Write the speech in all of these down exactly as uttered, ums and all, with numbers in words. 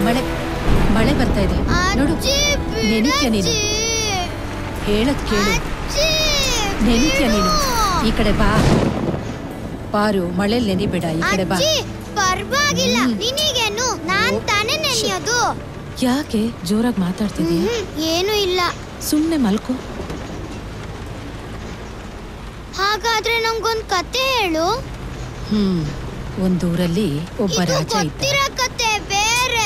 ಮಳೆ ಮಳೆ ಬರ್ತಾ ಇದೆ ನೋಡು. ನೆನಿತ್ಯ ನೀನು, ಹೇಳದ್ ಕೇಳು. ನೆನಿತ್ಯ ನೀನು, ಈ ಕಡೆ ಬಾ. ಪಾರು, ಮಳೆಲ್ ನೆನಿಬೇಡ, ಈ ಕಡೆ ಬಾ. ಪರವಾಗಿಲ್ಲ, ನಿನಗೇನು, ನಾನ್ ತಾನೇ ನೆನೆಯೋದು. ಯಾಕೆ ಜೋರಾಗಿ ಮಾತಾಡ್ತಿದೀಯ? ಏನು ಇಲ್ಲ, ಸುಮ್ನೆ ಮಲ್ಕೋ. ಹಾಗಾದ್ರೆ ನಂಗೊಂದ್ ಕತೆ ಹೇಳು. ಹ್ಮ್ ಒಂದೂರಲ್ಲಿ ಒಬ್ಬ ರಾಜ ಇದ್ದ. ಕತೆ ಬೇರೆ.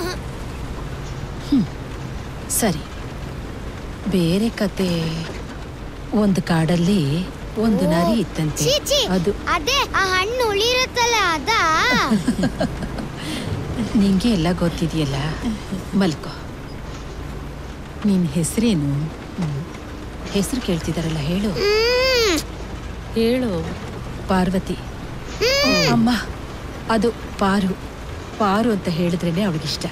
ಹ್ಮ್ ಸರಿ, ಬೇರೆ ಕತೆ. ಒಂದು ಕಾಡಲ್ಲಿ ಒಂದು ನರಿ ಇತ್ತಂತೆ. ಅದು ಅದೇ ಆ ಹಣ್ಣು ಉಳಿರುತ್ತಲ್ಲ ಅದ. ನಿಂಗೆ ಎಲ್ಲ ಗೊತ್ತಿದೆಯಲ್ಲ, ಮಲ್ಕೋ. ನಿನ್ ಹೆಸರೇನು? ಹೆಸರು ಕೇಳ್ತಿದಾರಲ್ಲ, ಹೇಳು ಹೇಳು. ಪಾರ್ವತಿ. ಅಮ್ಮ, ಅದು ಪಾರು. ಪಾರು ಅಂತ ಹೇಳಿದ್ರೇನೆ ಅವಳಿಗಿಷ್ಟ.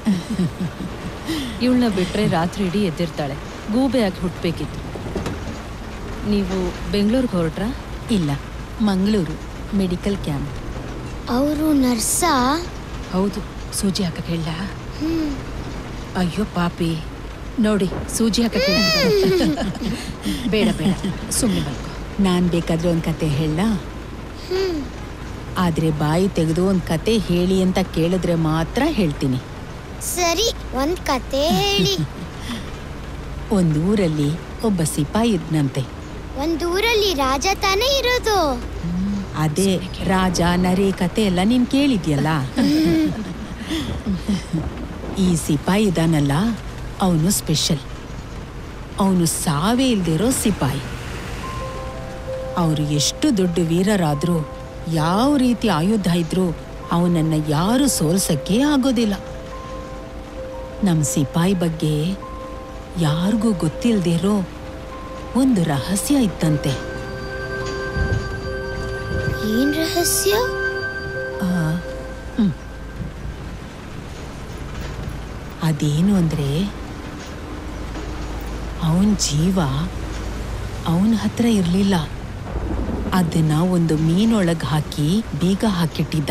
ಇವಳನ್ನ ಬಿಟ್ರೆ ರಾತ್ರಿ ಇಡೀ ಎದ್ದಿರ್ತಾಳೆ. ಗೂಬೆಯಾಗಿ ಹುಟ್ಟಬೇಕಿತ್ತು. ನೀವು ಬೆಂಗಳೂರಿಗೆ ಹೊರಟ್ರಾ? ಇಲ್ಲ, ಮಂಗಳೂರು ಮೆಡಿಕಲ್ ಕ್ಯಾಂಪ್. ಅವರು ನರ್ಸಾ? ಹೌದು. ಸೂಜಿ ಹಾಕಕ್ಕೆ ಹೇಳ? ಅಯ್ಯೋ ಪಾಪಿ, ನೋಡಿ ಸೂಜಿ ಹಾಕಕ್ಕೆ ಹೇಳ. ಬೇಡ ಬೇಡ, ಸುಮ್ಮನೆ ಮಲ್ಕೋ. ನಾನ್ ಬೇಕಾದ್ರೆ ಒಂದ್ ಕತೆ ಹೇಳ, ಆದ್ರೆ ಬಾಯಿ ತೆಗೆದು ಒಂದ್ ಕತೆ ಹೇಳಿ ಅಂತ ಕೇಳಿದ್ರೆ ಮಾತ್ರ ಹೇಳ್ತೀನಿ. ಸರಿ, ಒಂದ್ ಕತೆ ಹೇಳಿ. ಒಂದೂರಲ್ಲಿ ಒಬ್ಬ ಸಿಪಾಯಿ ಇದ್ನಂತೆ. ಒಂದೂರಲ್ಲಿ ರಾಜ ತಾನೇ ಇರೋದು? ಅದೇ ರಾಜ ನರಿ ಕತೆ ಎಲ್ಲ ನೀನ್ ಕೇಳಿದ್ಯಲ್ಲ. ಈ ಸಿಪಾಯಿ ಇದಾನಲ್ಲ, ಅವನು ಸ್ಪೆಷಲ್. ಅವನು ಸಾವೇ ಇಲ್ದಿರೋ ಸಿಪಾಯಿ. ಅವರು ಎಷ್ಟು ದೊಡ್ಡ ವೀರರಾದ್ರೂ, ಯಾವ ರೀತಿ ಆಯುಧ ಇದ್ರೂ ಅವನನ್ನ ಯಾರು ಸೋಲ್ಸಕ್ಕೆ ಆಗೋದಿಲ್ಲ. ನಮ್ ಸಿಪಾಯಿ ಬಗ್ಗೆ ಯಾರಿಗೂ ಗೊತ್ತಿಲ್ದಿರೋ ಒಂದು ರಹಸ್ಯ ಇತ್ತಂತೆ. ಏನ್ ರಹಸ್ಯ? ಅದೇನು ಅಂದ್ರೆ, ಅವನ್ ಜೀವ ಅವನ ಹತ್ರ ಇರ್ಲಿಲ್ಲ. ಅದನ್ನ ಒಂದು ಮೀನೊಳಗ್ ಹಾಕಿ ಬೀಗ ಹಾಕಿಟ್ಟಿದ್ದ.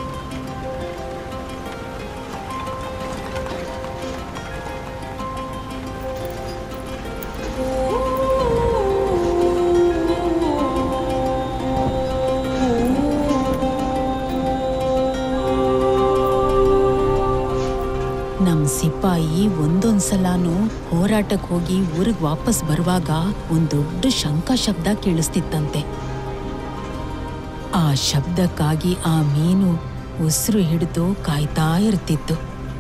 ನಮ್ ಸಿಪಾಯಿ ಒಂದೊಂದ್ಸಲಾನು ಹೋರಾಟಕ್ಕೆ ಹೋಗಿ ಊರಿಗೆ ವಾಪಸ್ ಬರುವಾಗ ಒಂದ್ ದೊಡ್ಡ ಶಂಖ ಶಬ್ದ ಕೇಳಿಸ್ತಿತ್ತಂತೆ. ಆ ಶಬ್ದಕ್ಕಾಗಿ ಆ ಮೀನು ಉಸಿರು ಹಿಡಿದು ಕಾಯ್ತಾ ಇರ್ತಿತ್ತು.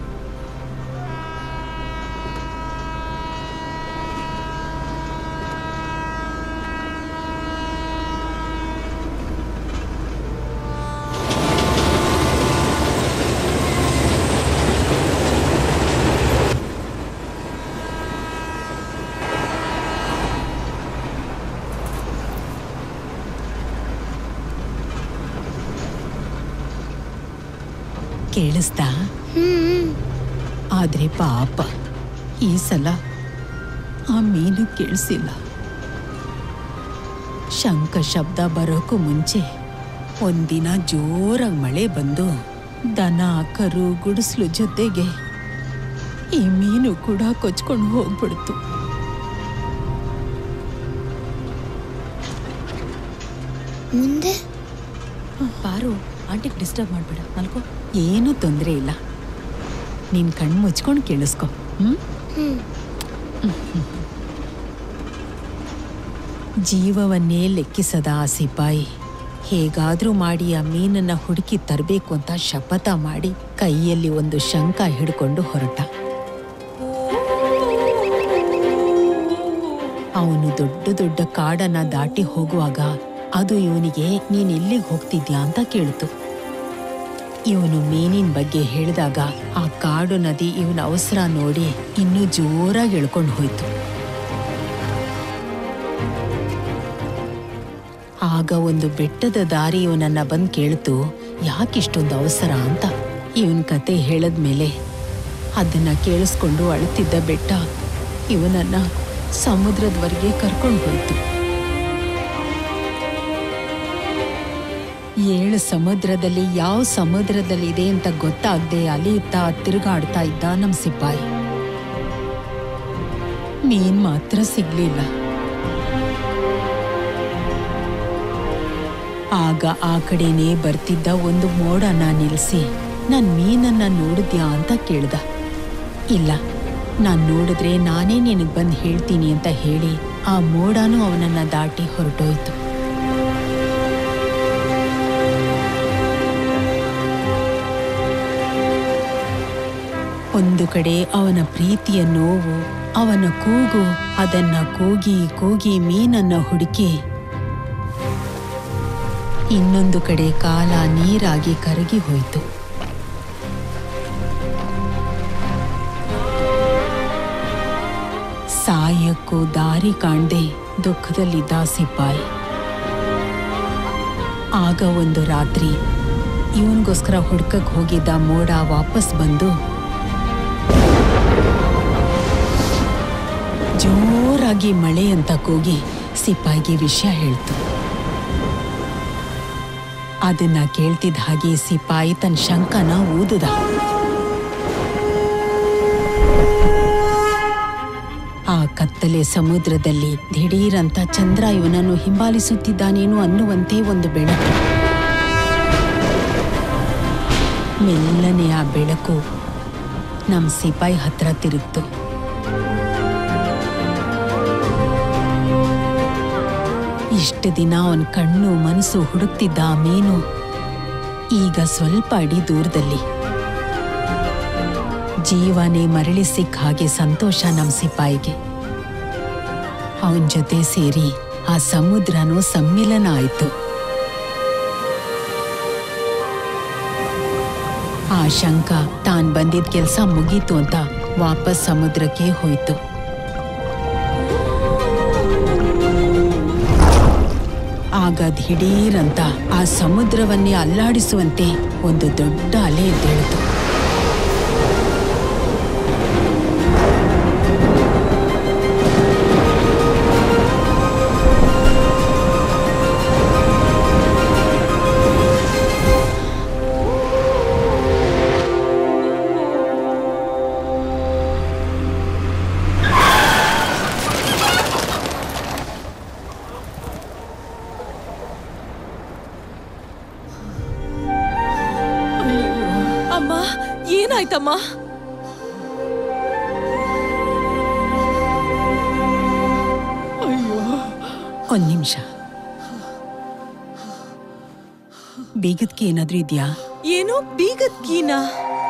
ಕೇಳಿಸ್ತಾ? ಆದ್ರೆ ಪಾಪ, ಈ ಸಲ ಆ ಮೀನು ಕೇಳಿಸಿಲ್ಲ. ಶಂಖ ಶಬ್ದ ಬರೋಕ್ಕೂ ಮುಂಚೆ ಒಂದಿನ ಜೋರಾಗಿ ಮಳೆ ಬಂದು ದನ ಕರು ಗುಡಿಸ್ಲು ಜೊತೆಗೆ ಈ ಮೀನು ಕೂಡ ಕೊಚ್ಕೊಂಡು ಹೋಗ್ಬಿಡ್ತು. ಮುಂದೆ ಪಾರು, ಆಂಟಿಗೆ ಡಿಸ್ಟರ್ಬ್ ಮಾಡ್ಬೇಡ, ಮಲ್ಕೋ. ಏನೂ ತೊಂದರೆ ಇಲ್ಲ, ನೀನ್ ಕಣ್ಣು ಮುಚ್ಕೊಂಡು ಕೇಳಿಸ್ಕೊ. ಹ್ಮ್ ಜೀವವನ್ನೇ ಲೆಕ್ಕಿಸದ ಆ ಸಿಪಾಯಿ ಹೇಗಾದ್ರೂ ಮಾಡಿ ಆ ಮೀನನ್ನ ಹುಡುಕಿ ತರಬೇಕು ಅಂತ ಶಪಥ ಮಾಡಿ ಕೈಯಲ್ಲಿ ಒಂದು ಶಂಖ ಹಿಡ್ಕೊಂಡು ಹೊರಟ. ಅವನು ದೊಡ್ಡ ದೊಡ್ಡ ಕಾಡನ್ನ ದಾಟಿ ಹೋಗುವಾಗ ಅದು ಇವನಿಗೆ ನೀನ್ ಎಲ್ಲಿಗೆ ಹೋಗ್ತಿದ್ಯಾ ಅಂತ ಕೇಳಿತು. ಇವನು ಮೀನಿನ ಬಗ್ಗೆ ಹೇಳಿದಾಗ ಆ ಕಾಡು ನದಿ ಇವನ ಅವಸರ ನೋಡಿ ಇನ್ನೂ ಜೋರಾಗಿ ಎಳ್ಕೊಂಡು ಹೋಯ್ತು. ಆಗ ಒಂದು ಬೆಟ್ಟದ ದಾರಿ ಇವನನ್ನ ಬಂದ್ ಕೇಳ್ತು, ಯಾಕಿಷ್ಟೊಂದು ಅವಸರ ಅಂತ. ಇವನ್ ಕತೆ ಹೇಳದ್ಮೇಲೆ ಅದನ್ನ ಕೇಳಿಸ್ಕೊಂಡು ಅಳುತ್ತಿದ್ದ ಬೆಟ್ಟ ಇವನನ್ನ ಸಮುದ್ರದವರೆಗೆ ಕರ್ಕೊಂಡು ಹೋಯ್ತು. ಏಳು ಸಮುದ್ರದಲ್ಲಿ ಯಾವ ಸಮುದ್ರದಲ್ಲಿದೆ ಅಂತ ಗೊತ್ತಾಗದೆ ಅಲಿಯುತ್ತಾ ತಿರುಗಾಡ್ತಾ ಇದ್ದ ನಮ್ ಸಿಪಾಯಿ. ಮೀನ್ ಮಾತ್ರ ಸಿಗ್ಲಿಲ್ಲ. ಆಗ ಆ ಕಡೆನೇ ಬರ್ತಿದ್ದ ಒಂದು ಮೋಡನ ನಿಲ್ಸಿ ನನ್ ಮೀನನ್ನ ನೋಡಿದ್ಯಾ ಅಂತ ಕೇಳ್ದ. ಇಲ್ಲ, ನಾನ್ ನೋಡಿದ್ರೆ ನಾನೇ ನಿನಗ್ ಬಂದ್ ಹೇಳ್ತೀನಿ ಅಂತ ಹೇಳಿ ಆ ಮೋಡನೂ ಅವನನ್ನ ದಾಟಿ ಹೊರಟೋಯ್ತು. ಒಂದು ಕಡೆ ಅವನ ಪ್ರೀತಿಯ ನೋವು, ಅವನ ಕೂಗು, ಅದನ್ನ ಕೂಗಿ ಕೂಗಿ ಮೀನನ್ನ ಹುಡುಕಿ, ಇನ್ನೊಂದು ಕಡೆ ಕಾಲ ನೀರಾಗಿ ಕರಗಿ ಹೋಯಿತು. ಸಾಯಕ್ಕೂ ದಾರಿ ಕಾಣ್ದೆ ದುಃಖದಲ್ಲಿದ್ದ ಸಿಪಾಯಿ. ಆಗ ಒಂದು ರಾತ್ರಿ ಇವನ್ಗೋಸ್ಕರ ಹುಡ್ಕಕ್ ಹೋಗಿದ್ದ ಮೋಡ ವಾಪಸ್ ಬಂದು ಜೋರಾಗಿ ಮಳೆ ಅಂತ ಕೂಗಿ ಸಿಪಾಯಿಗೆ ವಿಷಯ ಹೇಳ್ತು. ಅದನ್ನ ಕೇಳ್ತಿದ್ದ ಹಾಗೆ ಸಿಪಾಯಿ ತನ್ನ ಶಂಕನ ಊದುದ. ಆ ಕತ್ತಲೆ ಸಮುದ್ರದಲ್ಲಿ ದಿಢೀರಂತ ಚಂದ್ರ ಇವನನ್ನು ಹಿಂಬಾಲಿಸುತ್ತಿದ್ದಾನೇನೋ ಅನ್ನುವಂತೆ ಒಂದು ಬೆಳಕು. ಮೆಲ್ಲನೆ ಆ ಬೆಳಕು ನಮ್ ಸಿಪಾಯಿ ಹತ್ರ ತಿರುಗ್ತು. ಇಷ್ಟು ದಿನ ಅವನ್ ಕಣ್ಣು ಮನಸ್ಸು ಹುಡುಕ್ತಿದ್ದ ಆ ಮೀನು ಈಗ ಸ್ವಲ್ಪ ಅಡಿ ದೂರದಲ್ಲಿ. ಜೀವನೇ ಮರಳಿ ಸಿಕ್ಕ ಹಾಗೆ ಸಂತೋಷ ನಮ್ ಸಿಪಾಯಿಗೆ. ಅವನ್ ಜೊತೆ ಸೇರಿ ಆ ಸಮುದ್ರನೂ ಸಮ್ಮಿಲನ ಆಯ್ತು. ಆ ಶಂಕ ತಾನ್ ಬಂದಿದ್ ಕೆಲ್ಸ ಮುಗೀತು ಅಂತ ವಾಪಸ್ ಸಮುದ್ರಕ್ಕೆ ಹೋಯ್ತು. ಆಗ ದಿಢೀರಂತ ಆ ಸಮುದ್ರವನ್ನೇ ಅಲ್ಲಾಡಿಸುವಂತೆ ಒಂದು ದೊಡ್ಡ ಅಲೆ ಎದ್ದೇಳಿತು. ಏನಾಯ್ತಮ್ಮ? ಒಂದ್ ನಿಮಿಷ, ಬೀಗದ ಕೀ ಏನಾದ್ರೂ ಇದ್ಯಾ? ಏನು ಬೀಗದ ಕೀನಾ?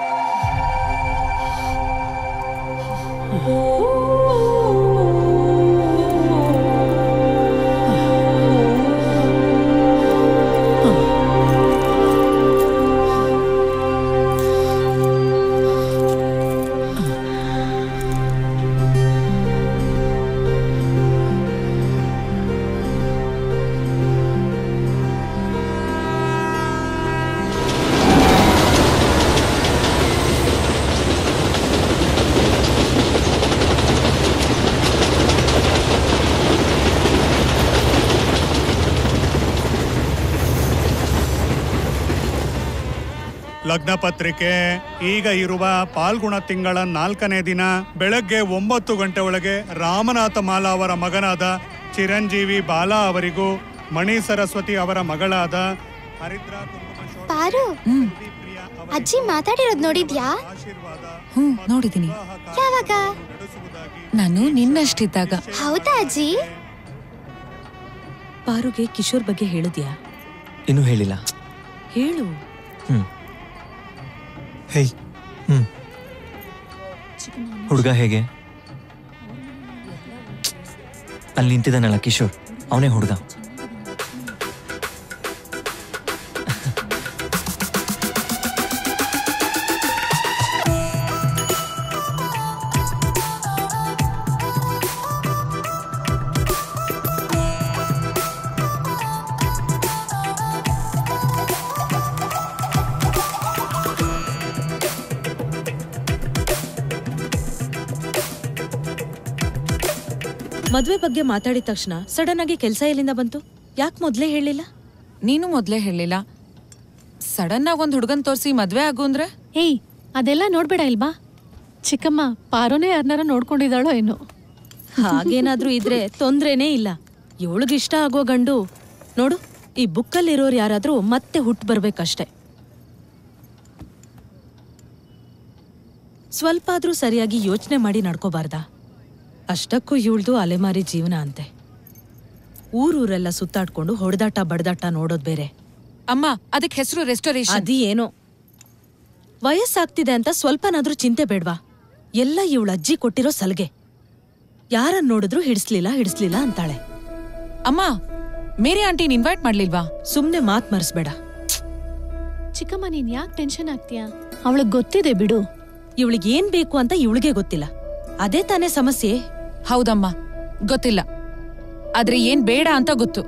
ಲಗ್ನ ಪತ್ರಿಕೆ ಈಗ ಇರುವ ಪಾಲ್ಗುಣ ತಿಂಗಳ ನಾಲ್ಕನೇ ದಿನ ಬೆಳಗ್ಗೆ ಒಂಬತ್ತು ಗಂಟೆ ಒಳಗೆ ರಾಮನಾಥ ಮಾಲಾ ಅವರ ಮಗನಾದ ಚಿರಂಜೀವಿ ಬಾಲಾ ಅವರಿಗೂ ಮಣಿ ಸರಸ್ವತಿ ಅವರ ಮಗಳಾದ ಹರಿದ್ರಾ ಪಾರು, ಅಜ್ಜಿ ಮಾತಾಡಿರೋದ್ ನೋಡಿದ್ಯಾ? ಹ್ಮ್, ನೋಡಿದೀನಿ. ಯಾವಾಗ? ನಾನು ನಿನ್ನಷ್ಟಿದ್ದಾಗ. ಹೌದಾ ಅಜ್ಜಿ? ಪಾರುಗೆ ಕಿಶೋರ್ ಬಗ್ಗೆ ಹೇಳಿದ್ಯಾ? ಇನ್ನೂ ಹೇಳಿಲ್ಲ. ಹೇಳು. ಹ್ಮ್ ಹೇ ಹ್ಮ್ ಹುಡುಗ ಹೇಗೆ? ಅಲ್ಲಿ ನಿಂತಿದ್ದಾನಲ್ಲ ಕಿಶೋರ್, ಅವನೇ ಹುಡುಗ. ಮದ್ವೆ ಬಗ್ಗೆ ಮಾತಾಡಿದ ತಕ್ಷಣ ಸಡನ್ ಆಗಿ ಕೆಲ್ಸ ಎಲ್ಲಿಂದ ಬಂತು? ಯಾಕೆ ಮೊದ್ಲೇ ಹೇಳಿಲ್ಲ? ನೀನು ಮೊದ್ಲೇ ಹೇಳಿಲ್ಲ, ಸಡನ್ ಆಗಿ ಒಂದ್ ಹುಡುಗನ್ ತೋರ್ಸಿ ಮದ್ವೆ ಆಗು ಅಂದ್ರೆ? ಏಯ್ ಅದೆಲ್ಲ ನೋಡ್ಬೇಡ ಇಲ್ವಾ, ಚಿಕ್ಕಮ್ಮ ಪಾರೋನೇ ಯಾರನ್ನಾರ ನೋಡ್ಕೊಂಡಿದ್ದಾಳೋ ಏನೋ. ಹಾಗೇನಾದ್ರೂ ಇದ್ರೆ ತೊಂದ್ರೆನೇ ಇಲ್ಲ. ಇವಳಿಗಿಷ್ಟ ಆಗೋ ಗಂಡು ನೋಡು, ಈ ಬುಕ್ಕಲ್ಲಿರೋರು ಯಾರಾದ್ರೂ ಮತ್ತೆ ಹುಟ್ಟು ಬರ್ಬೇಕಷ್ಟೆ. ಸ್ವಲ್ಪ ಆದ್ರೂ ಸರಿಯಾಗಿ ಯೋಚನೆ ಮಾಡಿ ನಡ್ಕೋಬಾರ್ದಾ? ಅಷ್ಟಕ್ಕೂ ಇವಳ್ದು ಅಲೆಮಾರಿ ಜೀವನ ಅಂತೆ. ಊರೂರೆಲ್ಲ ಸುತ್ತಾಡ್ಕೊಂಡು ಹೊಡೆದಾಟ ಬಡದಾಟ ನೋಡೋದ್ ಬೇರೆ. ಅಮ್ಮ, ಅದಕ್ಕೆ ಹೆಸರು ರೆಸ್ಟೋರೇಷನ್. ಅದಿ ಏನೋ ವಯಸ್ಸಾಗ್ತಿದೆ ಅಂತ ಸ್ವಲ್ಪನಾದ್ರೂ ಚಿಂತೆ ಬೇಡ್ವಾ? ಎಲ್ಲ ಇವಳ ಅಜ್ಜಿ ಕೊಟ್ಟಿರೋ ಸಲ್ಗೆ. ಯಾರನ್ನ ನೋಡಿದ್ರು ಹಿಡಿಸ್ಲಿಲ್ಲ ಹಿಡಿಸ್ಲಿಲ್ಲ ಅಂತಾಳೆ. ಅಮ್ಮ, ಮೇರಿ ಆಂಟಿನ್ ಇನ್ವೈಟ್ ಮಾಡ್ಲಿಲ್ವಾ? ಸುಮ್ನೆ ಮಾತ್ ಮರ್ಸ್ಬೇಡ. ಚಿಕ್ಕಮ್ಮ ನೀನ್ ಯಾಕೆ ಟೆನ್ಷನ್ ಆಗ್ತೀಯಾ? ಅವಳಿಗೆ ಗೊತ್ತಿದೆ ಬಿಡು. ಇವಳಿಗೆ ಏನ್ ಬೇಕು ಅಂತ ಇವಳಿಗೆ ಗೊತ್ತಿಲ್ಲ. ಅದೇ ತಾನೇ ಸಮಸ್ಯೆ. ಹೌದಮ್ಮ, ಗೊತ್ತಿಲ್ಲ. ಆದ್ರೆ ಏನ್ ಬೇಡ ಅಂತ ಗೊತ್ತು.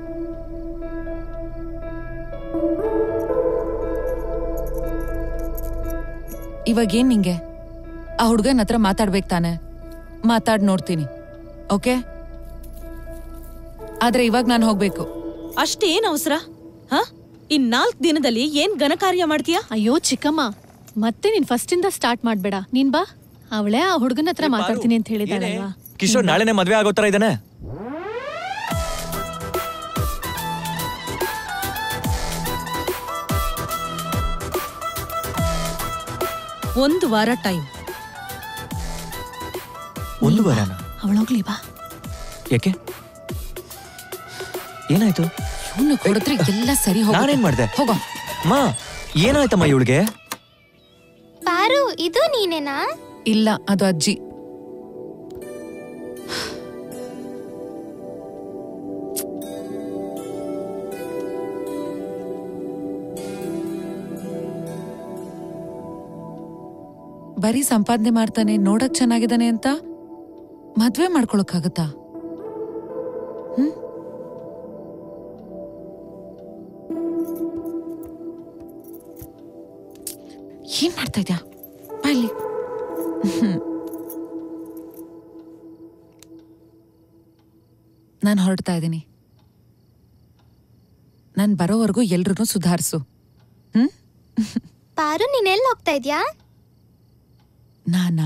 ಇವಾಗೇನ್ ನಿಂಗೆ? ಆ ಹುಡ್ಗನ್ ಹತ್ರ ಮಾತಾಡ್ಬೇಕು ತಾನೆ? ಮಾತಾಡ್ ನೋಡ್ತೀನಿ, ಓಕೆ? ಆದ್ರೆ ಇವಾಗ ನಾನು ಹೋಗ್ಬೇಕು. ಅಷ್ಟೇನ್ ಅವಸರ? ಹ ಇನ್ ನಾಲ್ಕ್ ದಿನದಲ್ಲಿ ಏನ್ ಘನಕಾರ್ಯ ಮಾಡ್ತೀಯಾ? ಅಯ್ಯೋ ಚಿಕ್ಕಮ್ಮ, ಮತ್ತೆ ನೀನ್ ಫಸ್ಟ್ ಇಂದ ಸ್ಟಾರ್ಟ್ ಮಾಡ್ಬೇಡ. ನೀನ್ ಬಾ, ಅವಳೇ ಆ ಹುಡುಗನ ಹತ್ರ ಮಾತಾಡ್ತೀನಿ ಅಂತ ಹೇಳಿದಾಳಲ್ವಾ. ಕಿಶೋರ್ ನಾಳೆನೆ ಮದ್ವೆ ಆಗೋ ತರ ಇದ್ದಾನೆ. ಒಂದು ವಾರ ಟೈಮ್. ಒಂದು ವಾರನ? ಅವಳೋಗ್ಲಿ ಬಾ. ಯಾಕೆ, ಏನಾಯ್ತು? ಇವ್ನು ಕೊಡಿದ್ರೆ ಎಲ್ಲ ಸರಿ ಹೋಗ. ನಾನೇನ್ ಮಾಡ್ದೆ? ಹೋಗೋ. ಮಾ, ಏನಾಯ್ತಮ್ಮ ಇವಳಿಗೆ? ಪಾರು, ಇದು ನೀನೇನಾ? ಇಲ್ಲ, ಅದು ಅಜ್ಜಿ. ಬರೀ ಸಂಪಾದನೆ ಮಾಡ್ತಾನೆ, ನೋಡಕ್ ಚೆನ್ನಾಗಿದ್ದಾನೆ ಅಂತ ಮದ್ವೆ ಮಾಡ್ಕೊಳಕ್ಕಾಗತ್ತಾ? ಹ್ಮ್ ಏನ್ ಮಾಡ್ತಾ ಇದ್ಯಾ? ಬಾಯ್ಲಿ. ನಾನು ಹೊರಡ್ತಾ ಇದ್ದೀನಿ. ನಾನ್ ಬರೋವರೆಗೂ ಎಲ್ರೂ ಸುಧಾರಿಸು. ಹ್ಮ್ ಪಾರು, ನೀನೆಲ್ಲ ಹೋಗ್ತಾ ಇದ್ಯಾ? ನಾನಾ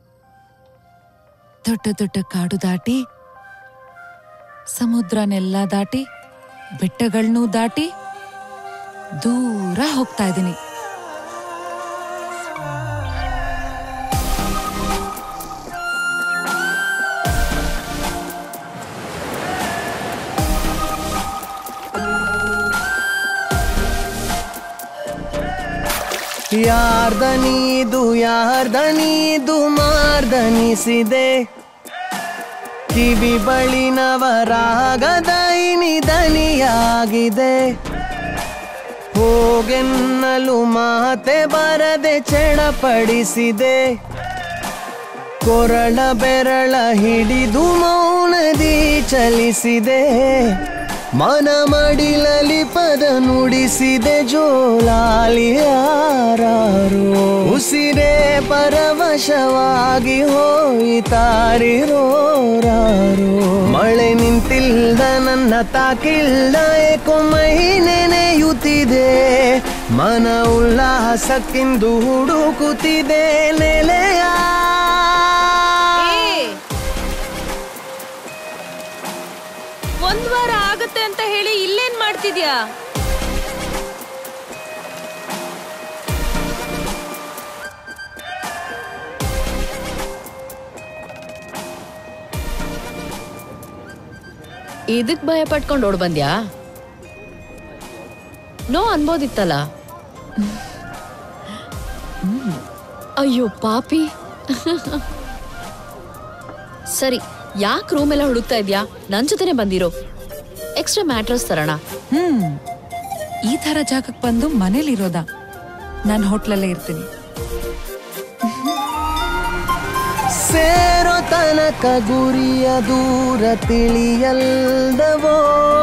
ದೊಡ್ಡ ದೊಡ್ಡ ಕಾಡು ದಾಟಿ, ಸಮುದ್ರನೆಲ್ಲ ದಾಟಿ, ಬೆಟ್ಟಗಳನ್ನೂ ದಾಟಿ ದೂರ ಹೋಗ್ತಾ ಇದ್ದೀನಿ. ಯಾರ್ದನೀದು ಯಾರ್ದನೀದು ಮಾರ್ದನಿಸಿದೆ, ಕಿವಿ ಬಳಿನವರಾಗದ ಇನಿದನಿಯಾಗಿದೆ. ಹೋಗೆನ್ನಲು ಮಾತೆ ಬರದೆ ಚಡಪಡಿಸಿದೆ, ಕೊರಳ ಬೆರಳ ಹಿಡಿದು ಮೌನದಿ ಚಲಿಸಿದೆ. ಮನ ಮಡಿಲಲಿ ಪದ ನುಡಿಸಿದೆ ಜೋಲಾಲಿಯಾರೋ. ಉಸಿರೇ ಪರವಶವಾಗಿ ಹೋಯಿತಾರಿರೋರಾರೋ. ಮಳೆ ನಿಂತಿಲ್ದ ನನ್ನ ತಾಕಿಲ್ದ ಏಕೋ ಮೈ ನೆನೆಯುತ್ತಿದೆ. ಮನ ಉಲ್ಲಾಸಕ್ಕಿಂದು ಹುಡುಕುತ್ತಿದೆ ನೆಲೆಯ. ಒಂದ್ ವಾರ ಆಗತ್ತೆ ಅಂತ ಹೇಳಿ ಇಲ್ಲೇನ್ ಮಾಡ್ತಿದ್ಯಾ? ಇದಕ್ ಭಯ ಪಟ್ಕೊಂಡು ಓಡ್ ಬಂದ್ಯಾ? ನೋ ಅನ್ಬೋದಿತ್ತಲ್ಲ. ಅಯ್ಯೋ ಪಾಪಿ. ಸರಿ, ಯಾಕೆ ರೂಮ್ ಎಲ್ಲ ಹುಡುಕ್ತಾ ಇದ್ಯಾ? ನನ್ ಜೊತೆನೆ ಬಂದಿರೋ. Extra mattress ತರೋಣ. ಹ್ಮ್ ಈ ತರ ಜಾಗಕ್ಕೆ ಬಂದು ಮನೇಲಿರೋದಾ? ನಾನು ಹೋಟ್ಲಲ್ಲೇ ಇರ್ತೀನಿ. ಸೇರೋ ತನಕ ಗುರಿಯ ದೂರ ತಿಳಿಯಲ್ದವೋ,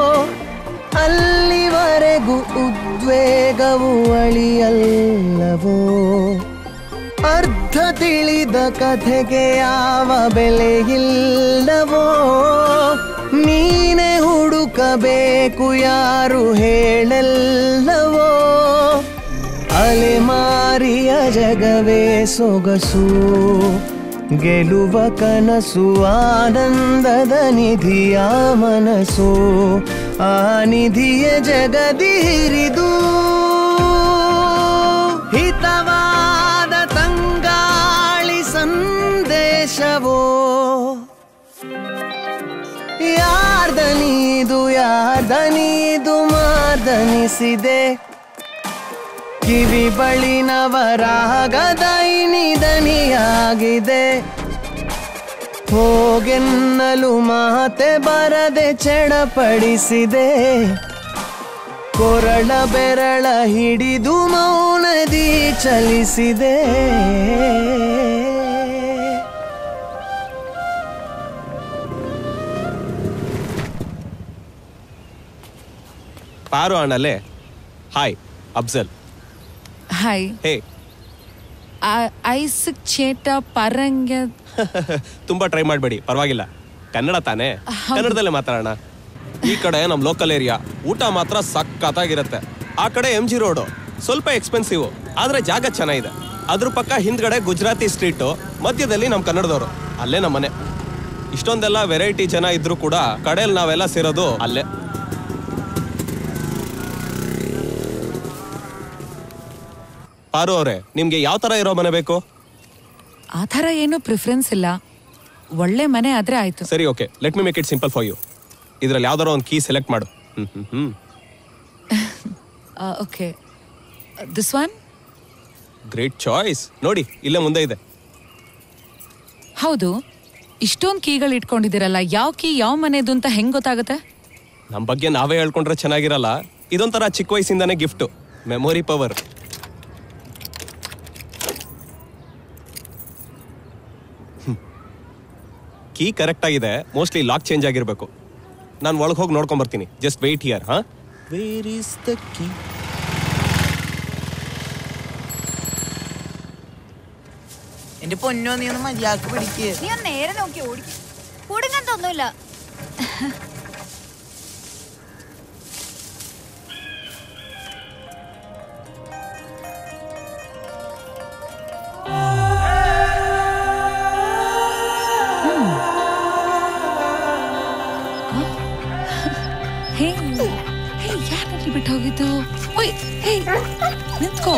ಅಲ್ಲಿವರೆಗೂ ಉದ್ವೇಗವು ಅಳಿಯಲ್ಲವೋ. ಅರ್ಧ ತಿಳಿದ ಕಥೆಗೆ ಯಾವ ಬೆಲೆಯಿಲ್ಲವೋ. ನೀನೆ ಹುಡುಕಬೇಕು ಯಾರು ಹೇಳಲ್ಲವೋ. ಅಲೆಮಾರಿಯ ಜಗವೇ ಸೊಗಸು, ಗೆಲುವ ಕನಸು ಆನಂದದ ನಿಧಿಯ ಮನಸ್ಸು, ಆ ನಿಧಿಯ ಜಗದಿ ಹಿರಿದು ಹಿತವಾದ ತಂಗಾಳಿ ಸಂದೇಶವೋ. ಯಾರ್ದನೀದು ಯಾರ್ದನೀದು ಮಾರ್ದನಿಸಿದೆ, ಕಿವಿ ಬಳಿನವರಾಗದ ನಿದನಿಯಾಗಿದೆ. ಹೋಗೆನ್ನಲು ಮಾತೆ ಬರದೆ ಚಡಪಡಿಸಿದೆ, ಕೊರಳ ಬೆರಳ ಹಿಡಿದು ಮೌನದಿ ಚಲಿಸಿದೆ. ಪಾರು ಅಣ್ಣಲೆ. ಹಾಯ್ ಅಫ್ಜಲ್. ಹಾಯ್. ಹೇ ಐಸ್ ಚೇಟ ಪರಂಗ. ತುಂಬಾ ಟ್ರೈ ಮಾಡಬೇಡಿ, ಪರವಾಗಿಲ್ಲ. ಕನ್ನಡ ತಾನೇ, ಕನ್ನಡದಲ್ಲೇ ಮಾತಾಡೋಣ. ಈ ಕಡೆ ನಮ್ ಲೋಕಲ್ ಏರಿಯಾ, ಊಟ ಮಾತ್ರ ಸಕ್ಕತ್ತಾಗಿರುತ್ತೆ. ಆ ಕಡೆ ಎಂ ಜಿ ರೋಡು ಸ್ವಲ್ಪ ಎಕ್ಸ್ಪೆನ್ಸಿವ್, ಆದ್ರೆ ಜಾಗ ಚೆನ್ನಾಗಿದೆ. ಅದ್ರ ಪಕ್ಕ ಹಿಂದ್ಗಡೆ ಗುಜರಾತಿ ಸ್ಟ್ರೀಟು, ಮಧ್ಯದಲ್ಲಿ ನಮ್ ಕನ್ನಡದವರು. ಅಲ್ಲೇ ನಮ್ಮ ಮನೆ. ಇಷ್ಟೊಂದೆಲ್ಲ ವೆರೈಟಿ ಜನ ಇದ್ರು ಕೂಡ ಕಡೆಯಲ್ಲಿ ನಾವೆಲ್ಲ ಸೇರೋದು ಅಲ್ಲೇ. ಪಾರು ಅವರೇ, ನಿಮ್ಗೆ ಯಾವ ತರ ಇರೋ ಮನೆ ಬೇಕು? ಆ ಥರ ಏನು ಪ್ರಿಫರೆನ್ಸ್ ಇಲ್ಲ, ಒಳ್ಳೆ ಮನೆ ಆದ್ರೆ ಆಯ್ತು. ಸರಿ, okay, let me make it simple for you. ಇದ್ರಲ್ಲಿ ಯಾವ್ದಾರ ಒಂದು ಕೀ ಸೆಲೆಕ್ಟ್ ಮಾಡು. Hmm hmm hmm okay, this one. Great choice. ನೋಡಿ, ಇಲ್ಲೇ ಮುಂದೆ ಇದೆ. ಹೌದು, ಇಷ್ಟೊಂದು ಕೀಗಳು ಇಟ್ಕೊಂಡಿದ್ದೀರಲ್ಲ, ಯಾವ ಕೀ ಯಾವ ಮನೆದು ಅಂತ ಹೆಂಗ್ ಗೊತ್ತಾಗುತ್ತೆ? ನಮ್ ಬಗ್ಗೆ ನಾವೇ ಹೇಳ್ಕೊಂಡ್ರೆ ಚೆನ್ನಾಗಿರಲ್ಲ. ಇದೊಂಥರ ಚಿಕ್ಕ ವಯಸ್ಸಿಂದಾನೇ gift, memory power. Key correct ಆಗಿದೆ, ಮೋಸ್ಟ್ಲಿ ಲಾಕ್ ಚೇಂಜ್ ಆಗಿರ್ಬೇಕು. ನಾನು ಒಳಗೆ ಹೋಗಿ ನೋಡ್ಕೊಂಡ್ ಬರ್ತೀನಿ. Just wait here. ಹಾ, ವೇರ್ ಇಸ್ ದ ಕೀ? എന്റെ പൊന്നോ, നീ ഒന്ന് മര്യാദക്ക് പിടിക്ക്. നീ ഒന്ന് നേരെ നോക്കി ഓടിക്കും. കുടുങ്ങാൻ തോന്നൂല. ಯಾಕೆ ಬಿಟ್ಟೋಗಿದ್ದು? ನಿಂತ್ಕೋ,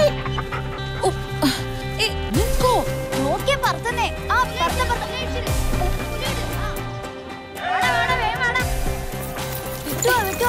ನಿಂತ್ಕೋ. നോക്കി പറത്തന്നെ. ആ പറത്ത പറത്ത. വിട്ടോ വിട്ടോ.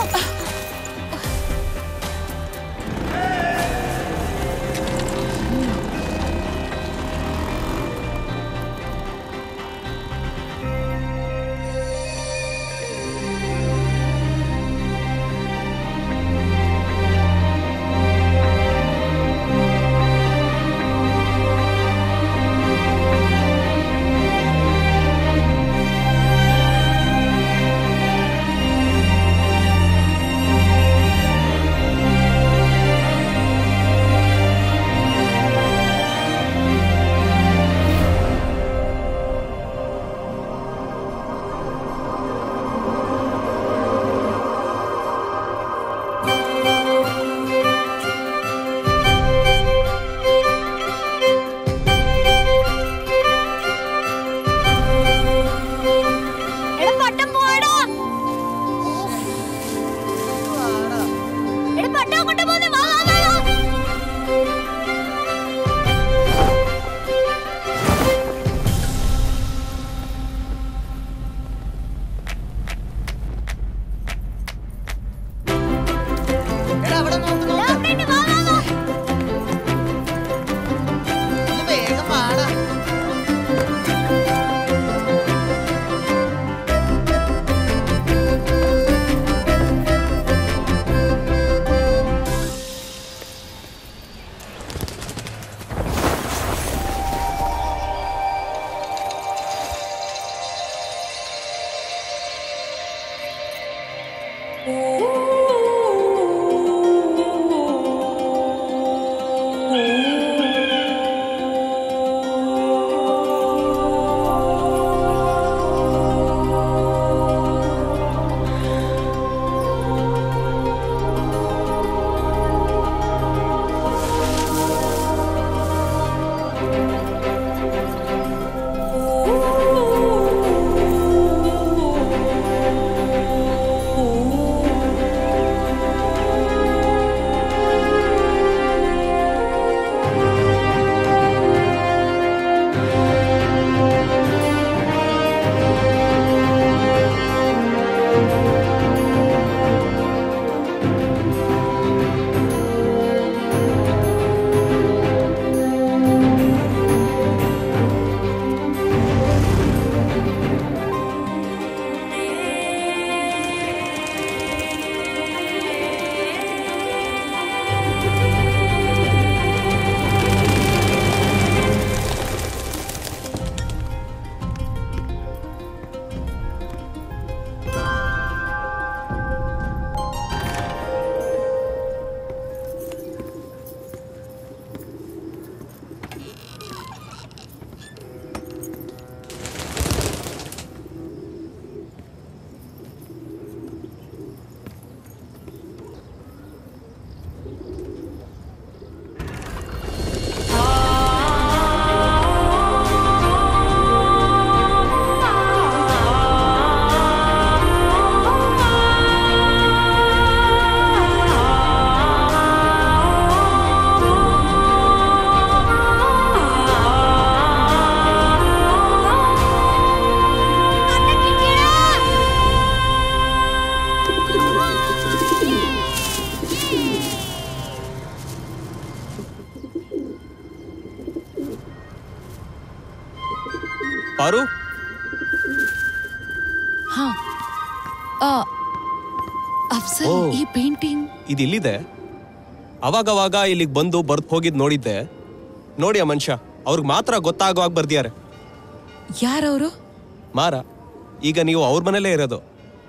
ಪಾರು ಹಾ ಆ, ಅಫ್ಸಲ್ ಓ. ಈ ಪೇಂಟಿಂಗ್ ಇದು ಇಲ್ಲಿದೆ. ಅವಾಗವಾಗ ಇಲ್ಲಿಗೆ ಬಂದು ಬರ್ದ್ ಹೋಗಿದ್ ನೋಡಿದ್ದೆ. ನೋಡಿ ಆ ಮನುಷ್ಯ ಅವ್ರಿಗೆ ಮಾತ್ರ ಗೊತ್ತಾಗುವಾಗ ಬರ್ದಿಯಾರೆ. ಯಾರವರು? ಮಾರ. ಈಗ ನೀವು ಅವ್ರ ಮನೇಲೇ ಇರೋದು.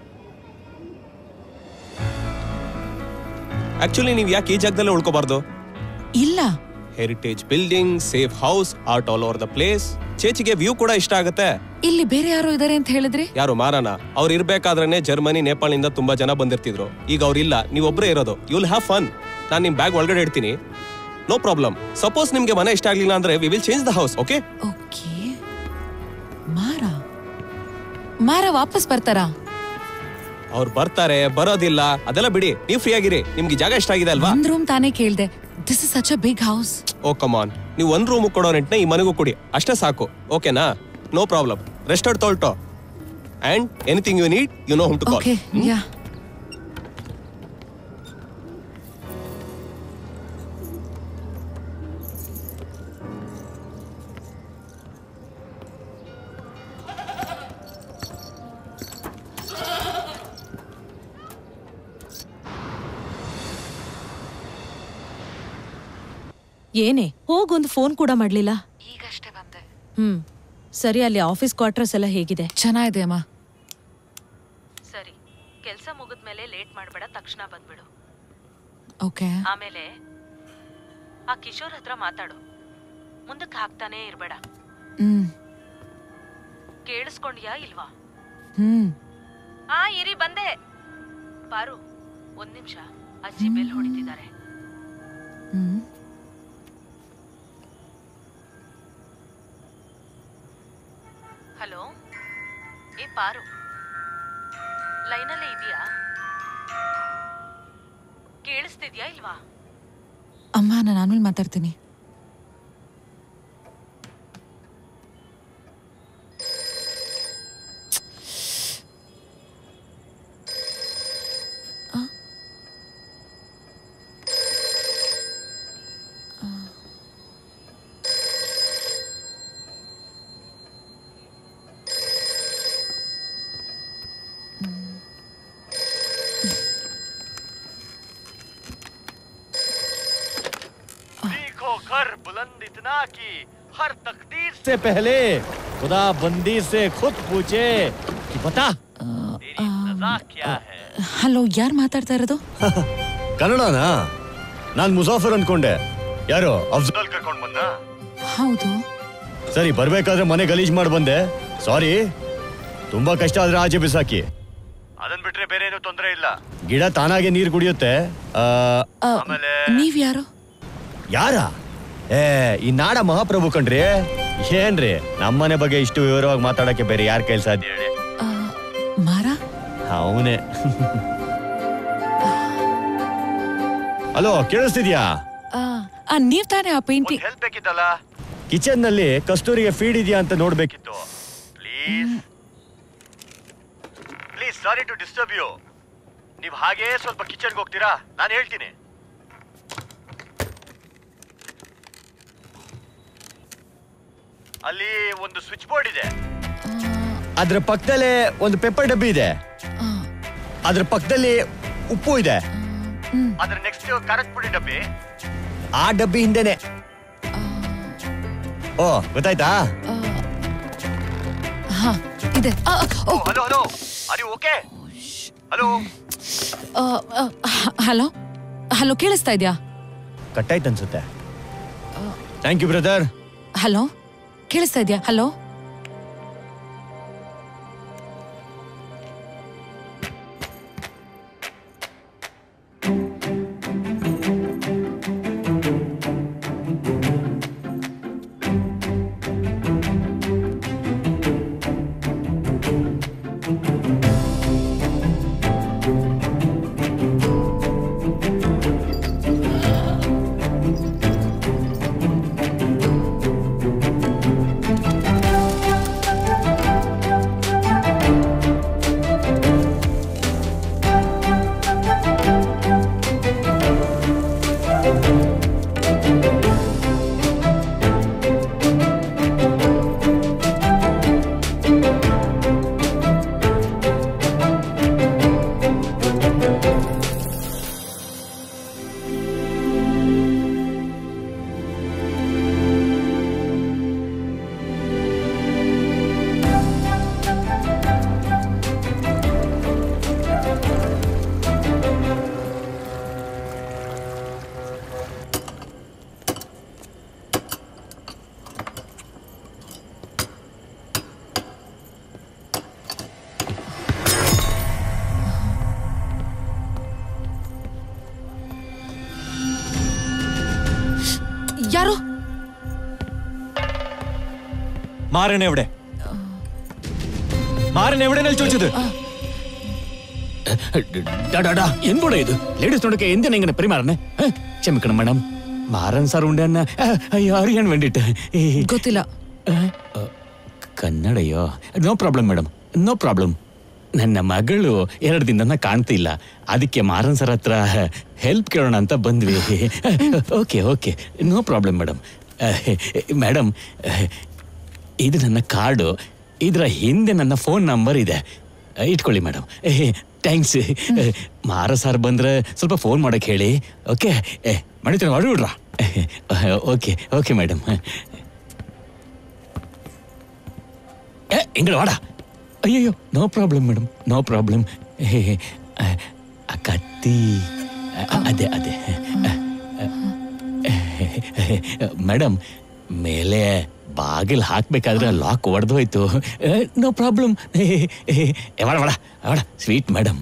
ಆಕ್ಚುಲಿ ನೀವು ಯಾಕೆ ಈ ಜಾಗದಲ್ಲೇ ಉಳ್ಕೋಬಾರ್ದು? ಇಲ್ಲ. Heritage building, safe house, art all over the place. ಚೇಚಿಗೆ ವ್ಯೂ ಕೂಡ ಇಷ್ಟ ಆಗುತ್ತೆ. ಇಲ್ಲಿ ಬೇರೆ ಯಾರು ಇದಾರೆ ಅಂತ ಹೇಳಿದ್ರಿ? ಯಾರು ಮಾರನ? ಅವ್ರು ಇರ್ಬೇಕಾದ್ರೆ ಜರ್ಮನಿ, ನೇಪಾಳ ನಿಂದ ತುಂಬಾ ಜನ ಬಂದಿರ್ತಿದ್ರು. ಈಗ ಅವ್ರಿಲ್ಲ, ನೀವೊಬ್ರೇ ಇರೋದು. You will have fun. ನಾನು ನಿಮ್ ಬ್ಯಾಗ್ ಒಳಗಡೆ ಇಡ್ತೀನಿ, ನೋ ಪ್ರಾಬ್ಲಮ್. ಸಪೋಸ್ ನಿಮ್ಗೆ ಮನೆ ಇಷ್ಟ ಆಗ್ಲಿಲ್ಲ ಅಂದ್ರೆ we will change the house. Okay okay. Maara Maara ವಾಪಸ್ ಬರ್ತಾರಾ? ಅವ್ರು ಬರ್ತಾರೆ, ಬರೋದಿಲ್ಲ, ಅದೆಲ್ಲ ಬಿಡಿ. ನೀವು ಫ್ರೀ ಆಗಿರಿ. ನಿಮ್ಗೆ ಜಾಗ ಇಷ್ಟ ಆಗಿದೆ ಅಲ್ವಾ? ಒಂದ್ ರೂಮ್ ತಾನೇ ಕೇಳ್ದೆ. This is such a big house. Oh come on, ನೀವು ಒಂದ್ ರೂಮ್ ಕೊಡೋ ನೆಟ್ನೆ ಈ ಮನೆಗೂ ಕೊಡಿ, ಅಷ್ಟೇ ಸಾಕು. ಓಕೆನಾ? No problem. ರೆಸ್ಟೋರ್ಟ್ ತೊಳ್ಟೋ and anything you need you know whom to call. Okay yeah. ಏನೇ ಹೋಗೊಂದು ಫೋನ್ ಕೂಡ ಮಾಡ್ಲಿಲ್ಲ? ಈಗಷ್ಟೇ ಬಂದೆ. ಹ್ಮ್ ಸರಿ. ಅಲ್ಲಿ ಆಫೀಸ್ ಕ್ವಾರ್ಟರ್ಸ್ ಎಲ್ಲ ಹೇಗಿದೆ? ಚೆನ್ನಾಗಿದೆ ಅಮ್ಮ. ಸರಿ, ಕೆಲ್ಸ ಮುಗಿದ್ಮೇಲೆ ಲೇಟ್ ಮಾಡ್ಬೇಡ, ತಕ್ಷಣ ಬಂದ್ಬಿಡು. ಓಕೆ. ಆಮೇಲೆ ಆ ಕಿಶೋರ್ ಹತ್ರ ಮಾತಾಡು, ಮುಂದಕ್ಕೆ ಹಾಕ್ತಾನೆ ಇರ್ಬೇಡ. ಹ್ಮ್ ಕೇಳಿಸ್ಕೊಂಡ್ಯಾ ಇಲ್ವಾ? ಹ್ಮ್ ಆ ಇರಿ ಬಂದೆ. ಪಾರು ಒಂದ್ ನಿಮಿಷ, ಅಜ್ಜಿ ಬೆಲ್ ಹೊಡಿತಿದ್ದಾರೆ. ಹ್ಮ್ ಹಲೋ, ಏ ಪಾರು, ಲೈನಲ್ಲೇ ಇದೆಯಾ? ಕೇಳಿಸ್ತಿದ್ಯಾ ಇಲ್ವಾ? ಅಮ್ಮ ನಾನು ಆಮೇಲೆ ಮಾತಾಡ್ತೀನಿ. घर बुलंद इतना कि हर तकदीर से पहले खुदा बंदी से खुद पूछे कि बता तेरी सजा क्या है. ಹಲೋ, ಯಾರು ಮಾತಾಡ್ತಾ ಇರೋದು? ಕನ್ನಡನಾ? ನಾನ್ ಮುಸಾಫರ್ ಅನ್ಕೊಂಡೆ. ಯಾರು ಅಫ್ಜಲ್ ಕರ್ಕೊಂಡ್ ಬಂದ? ಹೌದು. ಸರಿ, ಬರ್ಬೇಕಾದ್ರೆ ಮನೆ ಗಲೀಜ್ ಮಾಡಿ ಬಂದೆ, ಸಾರಿ. ತುಂಬಾ ಕಷ್ಟ ಆದ್ರೆ ಆಚೆ ಬಿಸಾಕಿ. ಅದನ್ ಬಿಟ್ರೆ ಬೇರೆ ಏನು ತೊಂದರೆ ಇಲ್ಲ. ಗಿಡ ತಾನಾಗೆ ನೀರ್ ಕುಡಿಯುತ್ತೆ. ಆಮೇಲೆ ನೀವ್ ಯಾರು? ಯಾರ? ಏ ಈ ನಾಡ ಮಹಾಪ್ರಭು ಕಣ್ರಿ. ಏನ್ರಿ ನಮ್ಮನೆ ಬಗ್ಗೆ ಇಷ್ಟು ವಿವರವಾಗಿ ಮಾತಾಡಕ್ಕೆ ಬೇರೆ ಯಾರ ಕೈಲಿ ಸಾಧ್ಯ ಹೇಳಿ? ಮಾರ? ಅವನೇ. ಹಲೋ, ಕೇಳಿಸ್ತಿದ್ಯಾ? ನೀವ್ ತಾನೇ ಆ ಪೇಂಟಿಂಗ್ ಹೆಲ್ಪ್ ಬೇಕಿತ್ತಲ್ಲ? ಕಿಚನ್ ನಲ್ಲಿ ಕಸ್ತೂರಿಗೆ ಫೀಡ್ ಇದೆಯಾ ಅಂತ ನೋಡ್ಬೇಕಿತ್ತು. Please please sorry to disturb you. ನೀವ್ ಹಾಗೇ ಸ್ವಲ್ಪ ಕಿಚನ್ಗೆ ಹೋಗ್ತೀರಾ? ನಾನು ಹೇಳ್ತೀನಿ. ಅಲ್ಲಿ ಒಂದು ಸ್ವಿಚ್ ಬೋರ್ಡ್ ಇದೆ, ಅದ್ರ ಪಕ್ಕದಲ್ಲೇ ಒಂದು ಪೆಪ್ಪರ್ ಡಬ್ಬಿ ಇದೆ, ಅದ್ರ ಪಕ್ಕದಲ್ಲಿ ಉಪ್ಪು ಇದೆ, ಅದ್ರ ನೆಕ್ಸ್ಟ್ ಖಾರದ ಪುಡಿ ಡಬ್ಬಿ, ಆ ಡಬ್ಬಿ ಹಿಂದೆನೆ. ಓ ಗೊತ್ತಾಯ್ತಾ? ಹಾ ಇದೆ. Hello hello, are you okay? Hello hello hello, ಕೇಳಿಸ್ತಾ ಇದ್ಯಾ? ಕಟ್ಟಾಯ್ತು ಅನ್ಸುತ್ತೆ. Thank you brother. ಹಲೋ, ಕೇಳಿಸ್ತಾ ಇದ್ಯಾ? ಹಲೋ മാറണേ എവിടെ മാറണേ എവിടെ ചോദിച്ചത് എന്തുകൂടെ ഇത് ലേഡീസിനോടൊക്കെ എന്തിനാ ഇങ്ങനെ പെരുമാറണേ ക്ഷമിക്കണം മേഡം മാറൻ സാർ ഉണ്ട് എന്നെ അറിയാൻ വേണ്ടിട്ട് ಗೊತ್ತಿಲ್ಲ ಕನ್ನಡಯ್ಯೋ no problem madam no problem ನನ್ನ ಮಗಳು ಎರಡು ದಿನ ಕಾಣ್ತಿಲ್ಲ ಅದಕ್ಕೆ ಮಾರನ್ ಸರ್ ಹತ್ರ ಹೆಲ್ಪ್ ಕೇಳೋಣ ಅಂತ ಬಂದ್ವಿ okay okay no problem madam madam ಇದು ನನ್ನ ಕಾರ್ಡು ಇದರ ಹಿಂದೆ ನನ್ನ ಫೋನ್ ನಂಬರ್ ಇದೆ ಇಟ್ಕೊಳ್ಳಿ ಮೇಡಮ್ ಥ್ಯಾಂಕ್ಸ್ ಮಾರ ಸರ್ ಬಂದ್ರೆ ಸ್ವಲ್ಪ ಫೋನ್ ಮಾಡಕ್ಕೆ ಹೇಳಿ ಓಕೆ ಮಾಡಿತೀನಿ ಹೊರಡ್ರಾ ಓಕೆ ಓಕೆ ಮೇಡಮ್ ಏ ಇಂಗಳ ವಾಡ ಅಯ್ಯಯ್ಯೋ no problem madam no problem ಆ ಕತ್ತಿ ಅದೇ ಅದೇ ಮೇಡಮ್ ಮೇಲೆ ಬಾಗಿಲು ಹಾಕ್ಬೇಕಾದ್ರೆ ಲಾಕ್ ಒಡೆದೋಯ್ತು ನೋ ಪ್ರಾಬ್ಲಮ್ ವಾಡ ವಾಡ ವಾಡ ಸ್ವೀಟ್ ಮೇಡಮ್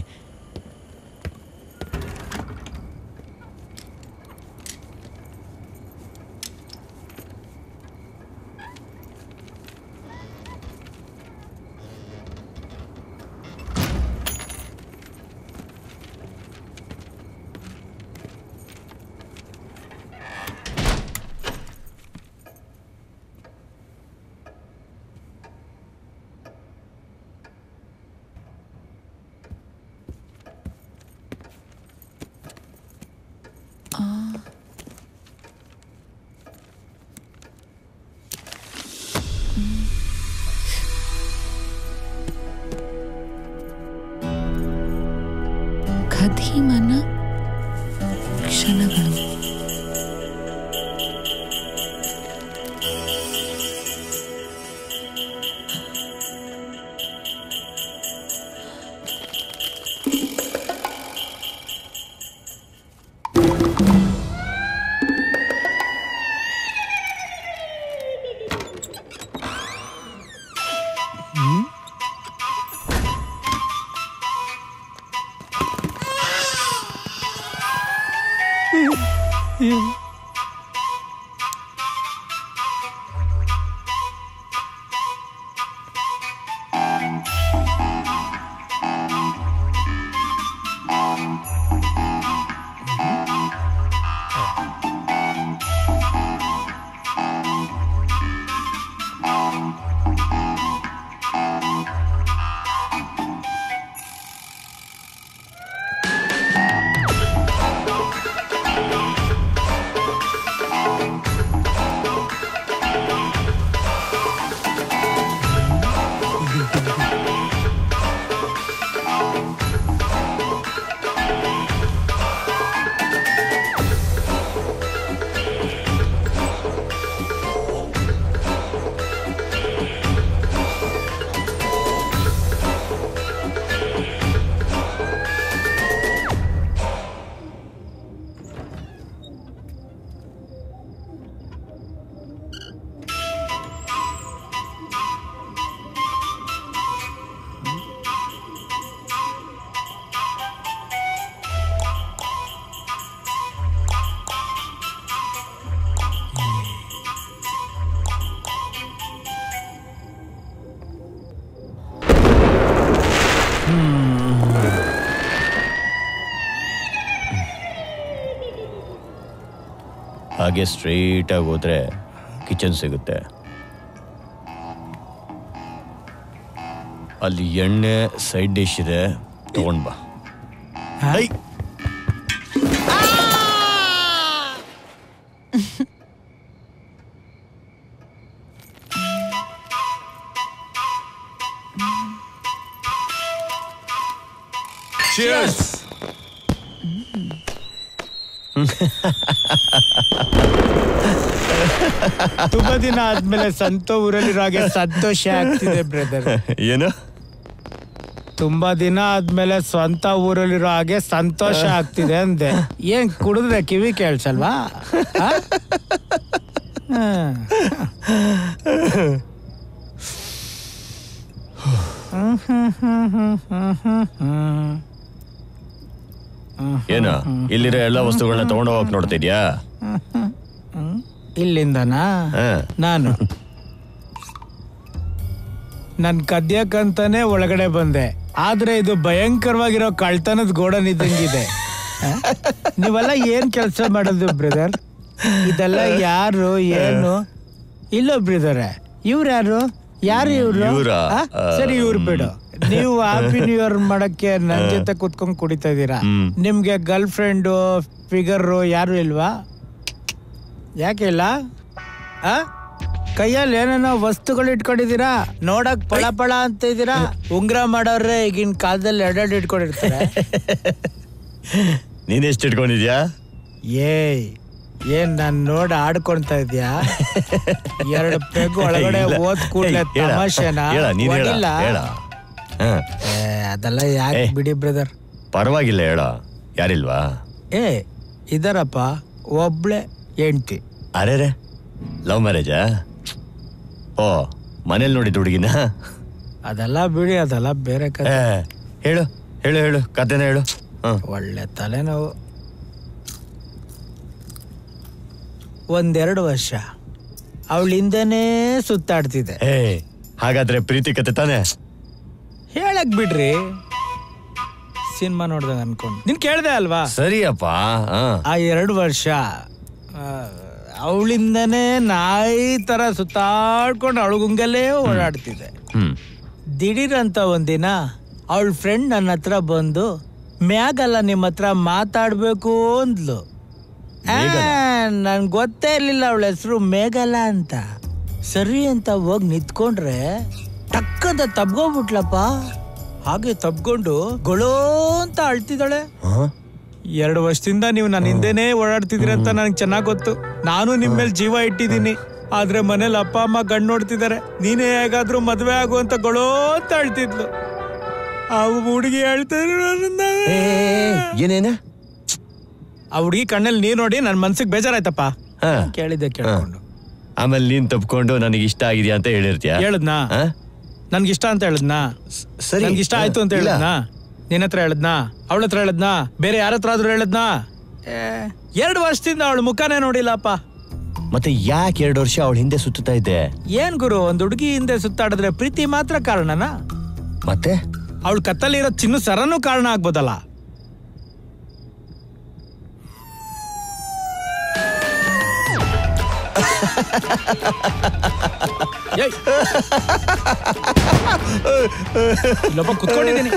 ಖದೀಮನ ಕ್ಷಣಗಳು ಹಾಗೆ ಸ್ಟ್ರೈಟ್ ಆಗಿ ಹೋದ್ರೆ ಕಿಚನ್ ಸಿಗುತ್ತೆ ಅಲ್ಲಿ ಎಣ್ಣೆ ಸೈಡ್ ಡಿಶ್ ಇದೆ ತಗೊಂಡ್ ಬಾ Cheers! ತುಂಬಾ ದಿನ ಆದ್ಮೇಲೆ ಸಂತೋ ಊರಲ್ಲಿರೋ ಹಾಗೆ ಸಂತೋಷ ಆಗ್ತಿದೆ ಬ್ರದರ್. ಏನು? ತುಂಬಾ ದಿನ ಆದ್ಮೇಲೆ ಸ್ವಂತ ಊರಲ್ಲಿರೋ ಹಾಗೆ ಸಂತೋಷ ಆಗ್ತಿದೆ ಅಂದೆ. ಏನ್ ಕುಡಿದ್ರೆ ಕಿವಿ ಕೇಳ್ಸಲ್ವಾ? ಏನ ಇಲ್ಲಿರೋ ಎಲ್ಲ ವಸ್ತುಗಳನ್ನ ತಗೊಂಡು ಹೋಗಕ್ ನೋಡ್ತಿದ್ಯಾ? ಇಲ್ಲಿಂದನಾ? ನಾನು ನನ್ ಕದ್ಯಕ್ಕಂತಾನೆ ಒಳಗಡೆ ಬಂದೆ, ಆದ್ರೆ ಇದು ಭಯಂಕರವಾಗಿರೋ ಕಳ್ತನದ ಗೋಡನ್ ಇದ್ದಂಗಿದೆ. ನೀವೆಲ್ಲ ಏನ್ ಕೆಲಸ ಮಾಡೋದು ಬ್ರದರ್? ಇದೆಲ್ಲ ಯಾರು ಏನು? ಇಲ್ಲ ಬ್ರದರ್, ಇವ್ರು ಯಾರು? ಯಾರು ಇವ್ರು? ಸರಿ ಇವ್ರು ಬಿಡು. ನೀವು ಹ್ಯಾಪಿ ನ್ಯೂ ಇಯರ್ ಮಾಡಕ್ಕೆ ನನ್ ಜೊತೆ ಕುತ್ಕೊಂಡ್ ಕುಡಿತಾ ಇದೀರಾ. ನಿಮ್ಗೆ ಗರ್ಲ್ ಫ್ರೆಂಡು ಫಿಗರ್ ಯಾರು ಇಲ್ವಾ? ಯಾಕೆ ಇಲ್ಲ? ಆ ಕೈಯಲ್ಲಿ ಏನೇನೋ ವಸ್ತುಗಳು ಇಟ್ಕೊಂಡಿದ್ದೀರಾ, ನೋಡಕ್ ಪಳ ಪಳ ಅಂತ ಇದ್ದೀರಾ. ಉಂಗ್ರ ಮಾಡೋರ್ರೆ ಈಗಿನ ಕಾಲದಲ್ಲಿ ಎರಡೆರಡು ಇಟ್ಕೊಂಡಿರ್ತಾರೆ. ನೀನ್ ಎಷ್ಟು ಇಟ್ಕೊಂಡಿದ್ಯಾ? ಏಯ್ ಏನ್ ನಾನ್ ನೋಡ ಆಡ್ಕೊಂತ ಇದ್ಯಾ? ಎರಡು ಪೆಗ್ ಒಳಗಡೆ ಓದ್ ಕೂಡ್ಲೆ ತಮಾಷೆನಾ? ಅದೆಲ್ಲ ಯಾಕೆ ಬಿಡಿ ಬ್ರದರ್. ಪರವಾಗಿಲ್ಲ ಹೇಳ. ಯಾರಿಲ್ವಾ? ಏ ಇದರಪ್ಪ ಒಬ್ಳೆ ಹೆಂಡ್ತಿ. ಅರೆ ರೇ, ಲವ್ ಮ್ಯಾರೇಜಾ? ಓ, ಮನೇಲಿ ನೋಡಿದ ಹುಡುಗಿನ? ಅದೆಲ್ಲ ಬಿಡಿ, ಅದೆಲ್ಲ ಬೇರೆ ಕತೆ. ಹೇಳು ಹೇಳು ಹೇಳು ಕತೆನ ಹೇಳು. ಒಳ್ಳೆ ತಲೆನೋವು. ಒಂದೆರಡು ವರ್ಷ ಅವಳ ಹಿಂದೆನೇ ಸುತ್ತಾಡ್ತಿದೆ. ಏ ಹಾಗಾದ್ರೆ ಪ್ರೀತಿ ಕತೆ ತಾನೆ? ಹೇಳಕ್ ಬಿಡ್ರಿ, ಸಿನಿಮಾ ನೋಡ್ದಾಗ ಅನ್ಕೊಂಡು ನಿನ್ ಕೇಳ್ದೆ ಅಲ್ವಾ? ಸರಿಯಪ್ಪ. ಆ ಎರಡು ವರ್ಷ ಅವಳಿಂದನೇ ನಾಯಿ ತರ ಸುತ್ತಾಡ್ಕೊಂಡು ಅವಳಗುಂಗಲ್ಲೇ ಓಡಾಡ್ತಿದೆ. ದಿಢೀರಂತ ಒಂದಿನ ಅವಳ ಫ್ರೆಂಡ್ ನನ್ನ ಹತ್ರ ಬಂದು, ಮ್ಯಾಗಲ್ಲ ನಿಮ್ಮ ಹತ್ರ ಮಾತಾಡ್ಬೇಕು ಅಂದ್ಲು. ನನ್ ಗೊತ್ತೇ ಇರ್ಲಿಲ್ಲ ಅವಳ ಹೆಸರು ಮೇಘಲ ಅಂತ. ಸರಿ ಅಂತ ಹೋಗಿ ನಿಂತ್ಕೊಂಡ್ರೆ ಟಕ್ಕದ ತಬ್ಗೋಗ್ಬಿಟ್ಲಪ್ಪ. ಹಾಗೆ ತಬ್ಕೊಂಡು ಗೊಳೋ ಅಂತ ಅಳ್ತಿದ್ದಾಳೆ. ಎರಡು ವರ್ಷದಿಂದ ನೀವು ನನ್ನ ಹಿಂದೆನೇ ಓಡಾಡ್ತಿದ್ದೀರಿ ಅಂತ ನನಗೆ ಚೆನ್ನಾಗ್ ಗೊತ್ತು. ನಾನು ನಿಮ್ ಮೇಲೆ ಜೀವ ಇಟ್ಟಿದ್ದೀನಿ. ಆದ್ರೆ ಮನೇಲಿ ಅಪ್ಪ ಅಮ್ಮ ಗಂಡ್ ನೋಡ್ತಿದ್ದಾರೆ. ನೀನೇ ಹೇಗಾದ್ರೂ ಮದ್ವೆ ಆಗು ಅಂತ ಗೊಳೋ ಅಂತ ಅಳ್ತಿದ್ಲು. ಆ ಹುಡುಗಿ ಹೇಳ್ತಾರೆ, ಏನೇನ ಆ ಹುಡುಗಿ ಕಣ್ಣಲ್ಲಿ ನೀರ್ ನೋಡಿ ನನ್ ಮನ್ಸಿಗೆ ಬೇಜಾರಾಯ್ತಪ್ಪ. ಕೇಳಿದ್ದೆ ಕೇಳ್ಕೊಂಡು. ಆಮೇಲೆ ನೀನ್ ತಪ್ಕೊಂಡು ನನಗೆ ಇಷ್ಟ ಆಗಿದ್ಯಾ ಅಂತ ಹೇಳಿರ್ತೀಯ? ಹೇಳದ್ನಾ? ನನ್ಗಿಷ್ಟ ಅಂತ ಹೇಳದ್ನಾ? ಸರಿ, ನನ್ಗಿಷ್ಟ ಆಯ್ತು ಅಂತ ಹೇಳದ್ನಾ? ನಿನ್ನ ಹತ್ರ ಹೇಳದ್ನಾ? ಅವಳ ಹತ್ರ ಹೇಳದ್ನಾ? ಬೇರೆ ಯಾರ ಹತ್ರ ಆದ್ರೂ ಹೇಳದ್ನಾ? ಎರಡು ವರ್ಷದಿಂದ ಅವಳ ಮುಖಾನೇ ನೋಡಿಲ್ಲಪ್ಪ. ಮತ್ತೆ ಯಾಕೆ ಎರಡು ವರ್ಷ ಅವಳ ಹಿಂದೆ ಸುತ್ತಾ ಇದ್ದೆ? ಏನ್ ಗುರು, ಒಂದ್ ಹುಡುಗಿ ಹಿಂದೆ ಸುತ್ತಾಡಿದ್ರೆ ಪ್ರೀತಿ ಮಾತ್ರ ಕಾರಣನಾ? ಮತ್ತೆ ಅವಳ ಕತ್ತಲ್ಲಿರೋ ಚಿನ್ನು ಸರನು ಕಾರಣ ಆಗ್ಬೋದಲ್ಲ? ಇಲ್ಲೊಬ್ಬ ಕುತ್ಕೊಂಡಿದ್ದೀನಿ.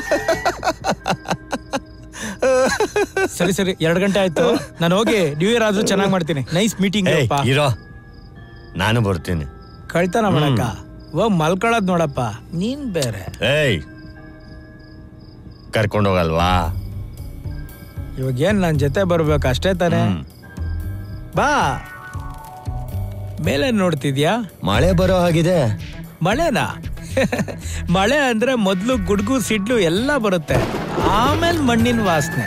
ಸರಿ ಸರಿ, ಎರಡು ಗಂಟೆ ಆಯ್ತು, ನಾನು ಹೋಗಿ ನ್ಯೂ ಇಯರ್ ಆದ್ರೂ ಚೆನ್ನಾಗಿ ಮಾಡ್ತೀನಿ. Nice meeting. ಇರೋ, ನಾನು ಬರ್ತೀನಿ. ಕಳ್ತನ ಮಾಡಕ್ಕ ಹೋಗ್ ಮಲ್ಕೊಳದ್ ನೋಡಪ್ಪ. ನೀನ್ ಬೇರೆ. ಏಯ್ ಕರ್ಕೊಂಡೋಗಲ್ವಾ? ಇವಾಗ ಏನ್ ನನ್ ಜೊತೆ ಬರ್ಬೇಕು ಅಷ್ಟೇ ತಾನೆ? ಬಾ. ಮೇಲೆ ನೋಡ್ತಿದ್ಯಾ? ಮಳೆ ಬರೋ ಹಾಗಿದೆ. ಮಳೆನಾ? ಮಳೆ ಅಂದ್ರೆ ಮೊದ್ಲು ಗುಡ್ಗು ಸಿಡ್ಲು ಎಲ್ಲ ಬರುತ್ತೆ, ಆಮೇಲೆ ಮಣ್ಣಿನ ವಾಸನೆ.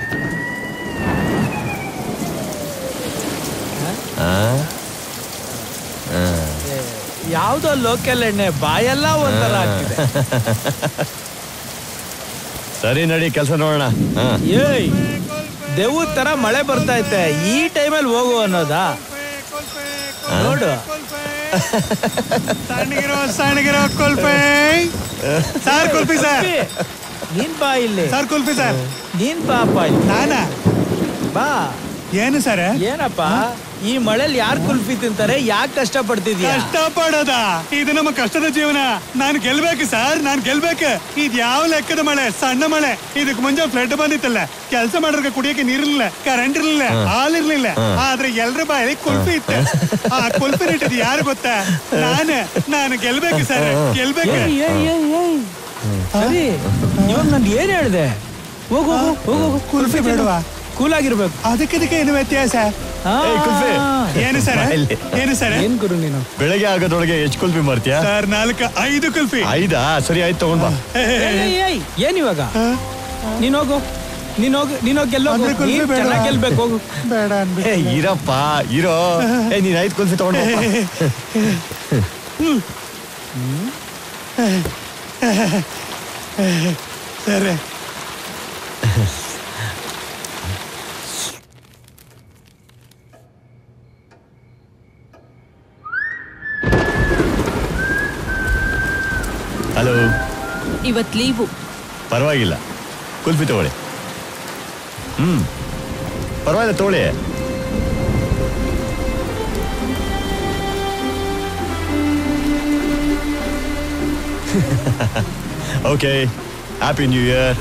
ಯಾವ್ದೋ ಲೋಕಲ್ ಎಣ್ಣೆ, ಬಾಯೆಲ್ಲ ಒಂಥರ ಆಗ್ತಿದೆ. ಸರಿ ನಡಿ, ಕೆಲಸ ನೋಡೋಣ. ಏಯ್ ದೇವ್ರ ತರ ಮಳೆ ಬರ್ತಾ ಐತೆ, ಈ ಟೈಮಲ್ಲಿ ಹೋಗು ಅನ್ನೋದಾ? ನೋಡು, ಸಣ್ಣಗಿರೋ ಸಣ್ಣಗಿರೋ ಕುಲ್ಫಿ. Sir kulfi sir. ನೀನ್ ಬಾ ಇಲ್ಲಿ. Sir kulfi sir. ನೀನ್ ಪಾಪ ಇಲ್ಲಿ. ನಾನಾ? ಬಾ. ಏನು ಸರ್? ಏನಪ್ಪ ಈ ಮಳೆಲಿ ಯಾರು ಕುಲ್ಫಿ ತಿಂತಾರೆ? ಯಾಕೆ ಕಷ್ಟ ಪಡ್ತಿದ್ಯಾ? ಕಷ್ಟ ಪಡೋದ? ಇದು ನಮ್ಮ ಕಷ್ಟದ ಜೀವನ. ನಾನು ಗೆಲ್ಬೇಕು ಸರ್, ನಾನು ಗೆಲ್ಬೇಕು. ಇದ್ ಯಾವ ಲೆಕ್ಕದ ಮಳೆ? ಸಣ್ಣ ಮಳೆ. ಇದಕ್ ಮುಂಜೆ ಫ್ಲಡ್ ಬಂದಿತ್ತಲ್ಲ, ಕೆಲಸ ಮಾಡೋರ್ಗೆ ಕುಡಿಯಕ್ಕೆ ನೀರಿರ್ಲಿಲ್ಲ, ಕರೆಂಟ್ ಇರ್ಲಿಲ್ಲ, ಹಾಲಿರ್ಲಿಲ್ಲ. ಆದ್ರೆ ಎಲ್ರ ಬಾಯಲ್ಲಿ ಕುಲ್ಫಿ ಇತ್ತು. ಆ ಕುಲ್ಫಿ ಇಟ್ಟಿದ್ ಯಾರು ಗೊತ್ತಾ? ನಾನು ನಾನು ಗೆಲ್ಬೇಕು ಸರ್, ಗೆಲ್ಬೇಕು. ಸರಿ, ಇವಾಗ ನನ್ ಏನ್ ಹೇಳ್ದೆ? ಹೋಗು ಹೋಗು, ಕುಲ್ಫಿ ಬೇಡವಾ? ಕೂಲ್ ಆಗಿರ್ಬೇಕು. ಅದಕ್ಕೆ ಏನು ವ್ಯತ್ಯಾಸ? ಏನು ಸರ್? ಏನು ಸರ್? ಏನ್ ಗುರು ನೀನು? ಬೆಳಗ್ಗೆ ಆಗೋದ್ರೊಳಗೆ ಎಷ್ಟು ಕುಲ್ಫಿ ಮಾಡ್ತೀಯಾ? ಸರ್ ನಾಲ್ಕು ಐದು ಕುಲ್ಫಿ. ಐದಾ? ಸರಿ ಆಯ್ತು, ತಗೊಂಡ್ ಬಾ. ಏನ್ ಇವಾಗ? ನೀನ್ ಹೋಗು, ನೀನ್ ಹೋಗು, ನೀನ್ ಹೋಗಿ ಗೆಲ್ಲೋಗು. ಚೆನ್ನಾಗಿ ಗೆಲ್ಬೇಕು, ಹೋಗು. ಬೇಡ ಏ ಇರಪ್ಪ, ಇರೋ. ಏ ನೀನ್ ಐದು ಕುಲ್ಫಿ ತಗೊಂಡ್ ಸರಿ. ಹಲೋ. ಇವತ್ ಲೀವು. ಪರವಾಗಿಲ್ಲ, ಕುಲ್ಫಿ ತಗೊಳ್ಳಿ. ಹ್ಮ್ ಪರವಾಗಿಲ್ಲ ತಗೊಳ್ಳಿ. Okay, happy new year.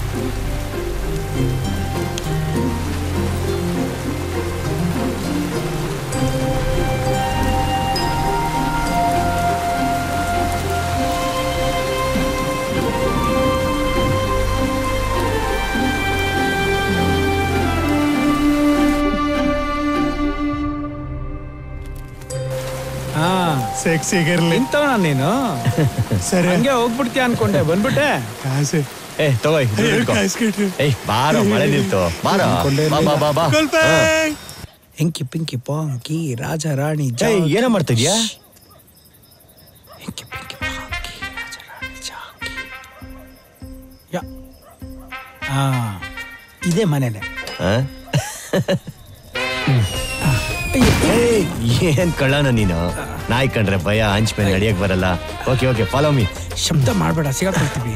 ಸೆಕ್ಸಿಗಿರ್ಲಿ ಇಂತವನ ನೀನು. ಸರಿ ಹಂಗೆ ಹೋಗ್ಬಿಡ್ತೀಯ ಅನ್ಕೊಂಡೆ, ಬಂದ್ಬಿಟ್ಟೆ. ಕಾಸೆ ಏ ತಗೋ. ಏಯ್ ಬಾರೋ, ಮಳೆ ನಿಲ್ತು. ಬಾರೋ, ಬಾ ಬಾ ಬಾ ಬಾ. ಹೆಂಕಿ ಪಿಂಕಿ ಪಾಂಕಿ ರಾಜ ರಾಣಿ. ಏಯ್ ಏನೋ ಮಾಡ್ತಿದ್ಯಾ? ಹೆಂಕಿ ಪಿಂಕಿ ಪಾಂಕಿ ರಾಜ ರಾಣಿ ಜಾಂಕಿ. ಯಾ ಹಾ, ಇದೇ ಮನೆನೆ. ಏನ್ ಕಳ್ಳನ ನೀನು? ನಾಯಿ ಕಂಡ್ರೆ ಭಯ, ಹಂಚ್ ಮೇಲೆ ನಡಿಯಕ್ ಬರಲ್ಲ. Okay okay, follow me. ಶಬ್ದ ಮಾಡ್ಬೇಡ, ಸಿಗಾಕೊಳ್ತೀವಿ.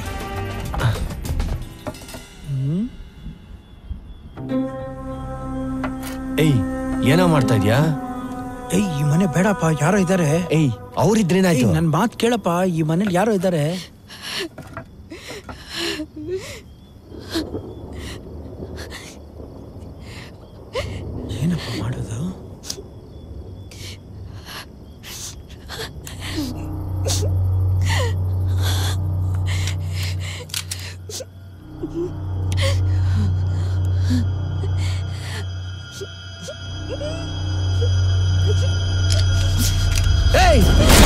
ಏಯ್ ಏನೋ ಮಾಡ್ತಾ ಇದ್ಯಾ? ಏಯ್ ಈ ಮನೆ ಬೇಡಪ್ಪ, ಯಾರೋ ಇದಾರೆ. ಏಯ್ ಅವ್ರಿದ್ರೇನಾಯ್ತು? ನನ್ ಮಾತ್ ಕೇಳಪ್ಪ, ಈ ಮನೇಲಿ ಯಾರೋ ಇದಾರೆ. ಏನಪ್ಪ ಮಾಡೋದು? Hey!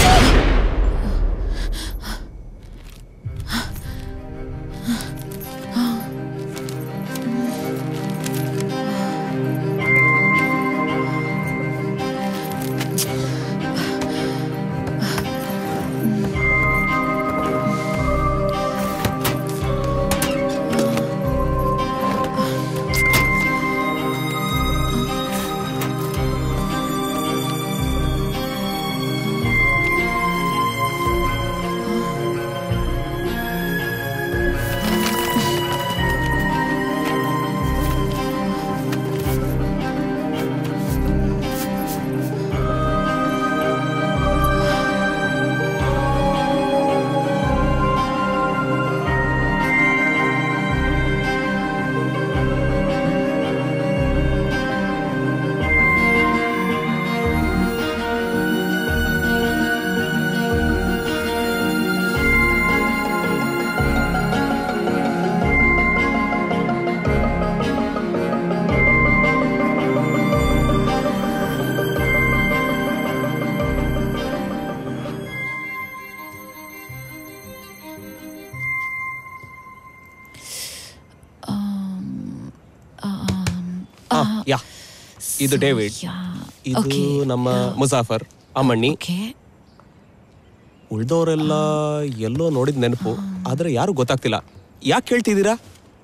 ಯಾ, ಇದು ಡೇವಿಡ್, ಇದು ನಮ್ಮ ಮುಜಾಫರ್, ಅಮ್ಮಣ್ಣಿ. ಉಳ್ದವರೆಲ್ಲ ಎಲ್ಲೋ ನೋಡಿದ ನೆನಪು, ಆದ್ರೆ ಯಾರು ಗೊತ್ತಾಗ್ತಿಲ್ಲ. ಯಾಕೆ ಕೇಳ್ತಿದ್ದೀರಾ?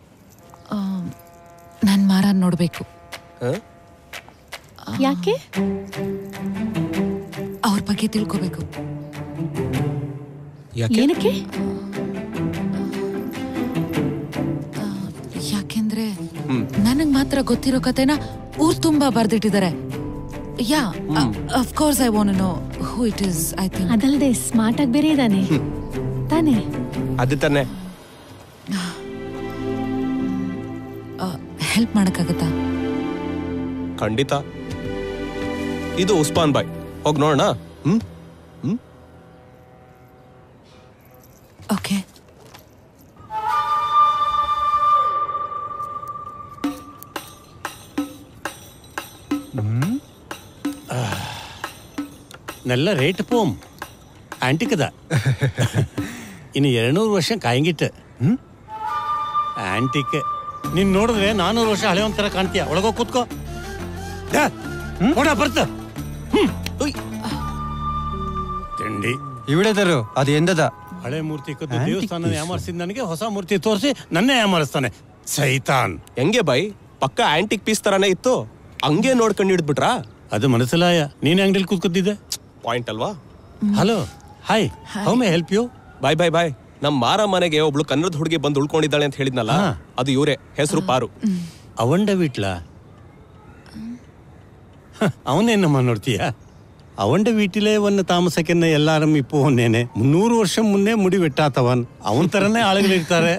ನನ್ ಮಾರನ್ ನೋಡ್ಬೇಕು. ಯಾಕೆ? ಅವ್ರ ಬಗ್ಗೆ ತಿಳ್ಕೋಬೇಕು. ಏನಕ್ಕೆ? ಯಾಕೆಂದ್ರೆ ನನಗ್ ಮಾತ್ರ ಗೊತ್ತಿರೋ ಕತೆನ ಊರ್ ತುಂಬಾ ಬರ್ದಿಟ್ಟಿದ್ದಾರೆ. Yeah, of course I want to know who it is. I think ಅದಲ್ದೆ ಸ್ಮಾರ್ಟ್ ಆಗಿ ಬೇರೆ ಇದಾನೆ ತಾನೆ? ಅದು ತಾನೆ. ಹೆಲ್ಪ್ ಮಾಡಕ್ಕಾಗತ್ತಾ? ಖಂಡಿತ. ಇದು ಉಸ್ಮಾನ್ ಬಾಯ್, ಹೋಗ್ ನೋಡೋಣ. ಹ್ಮ್ ಹ್ಮ್ ಓಕೆ. നല്ല റേറ്റ് പോവും ആൻറ്റിക്കതാ ಇನ್ನು ಎರಡ್ನೂರು ವರ್ಷ ಕಾಯಂಗಿಟ್ಟು. ಹ್ಮ್ ಆಂಟಿಕ್ ನೀನ್ ನೋಡಿದ್ರೆ ನಾನೂರು ವರ್ಷ ಹಳೆ ಒಂಥರ ಕಾಣ್ತೀಯ. ಒಳಗೋಗಿ ಕೂತ್ಕೋ. ನೋಡ ಬರ್ತ ತಿಂಡಿ ಇವಿಡದರು ಅದು ಎಂದದ ಹಳೆ ಮೂರ್ತಿ ಕದ್ದು ದೇವಸ್ಥಾನ ಯಾಮಾರಿಸಿದ ನನಗೆ ಹೊಸ ಮೂರ್ತಿ ತೋರಿಸಿ ನನ್ನೇ ಯಾಮಾರಿಸ್ತಾನೆ ಸೈತಾನ್. ಹೆಂಗೆ ಬೈ, ಪಕ್ಕ ಆಂಟಿಕ್ ಪೀಸ್ ತರಾನೇ ಇತ್ತು, ಹಂಗೆ ನೋಡ್ಕೊಂಡು ಹಿಡಿದ್ಬಿಟ್ರಾ? ಅದು ಮನಸ್ಸಲಾಯ. ನೀನ್ ಅಂಗಡಿಲಿ ಕೂತ್ಕೊತಿದ್ದೆ. ಪಾಯಿಂಟ್ ಅಲ್ವಾ? Hello, hi, how may help you? Bye bye bye. ನಮ್ ಮಾರ ಮನೆಗೆ ಒಬ್ಳು ಕನ್ನಡದ ಹುಡುಗಿ ಬಂದು ಉಳ್ಕೊಂಡಿದ್ದಾಳೆ ಅಂತ ಹೇಳಿದ್ನಲ್ಲ, ಅದು ಇವರೇ. ಹೆಸರು ಪಾರು. ಅವಂಡ ಬಿಟ್ಲ ಅವನೇನಮ್ಮ ನೋಡ್ತೀಯ? ಅವಂಡ ವೀಟಿಲೆ ಒಂದು ತಾಮಸಕ್ಕೆನ್ನ ಎಲ್ಲಾರಂ ಇಪ್ಪು ಹೊನ್ನೇನೆ ಮುನ್ನೂರು ವರ್ಷ ಮುನ್ನೆ ಮುಡಿ வெட்டாத்தவன் ಅವನ್ ತರನೇ ಆಳುಗಳಿರ್ತಾರೆ.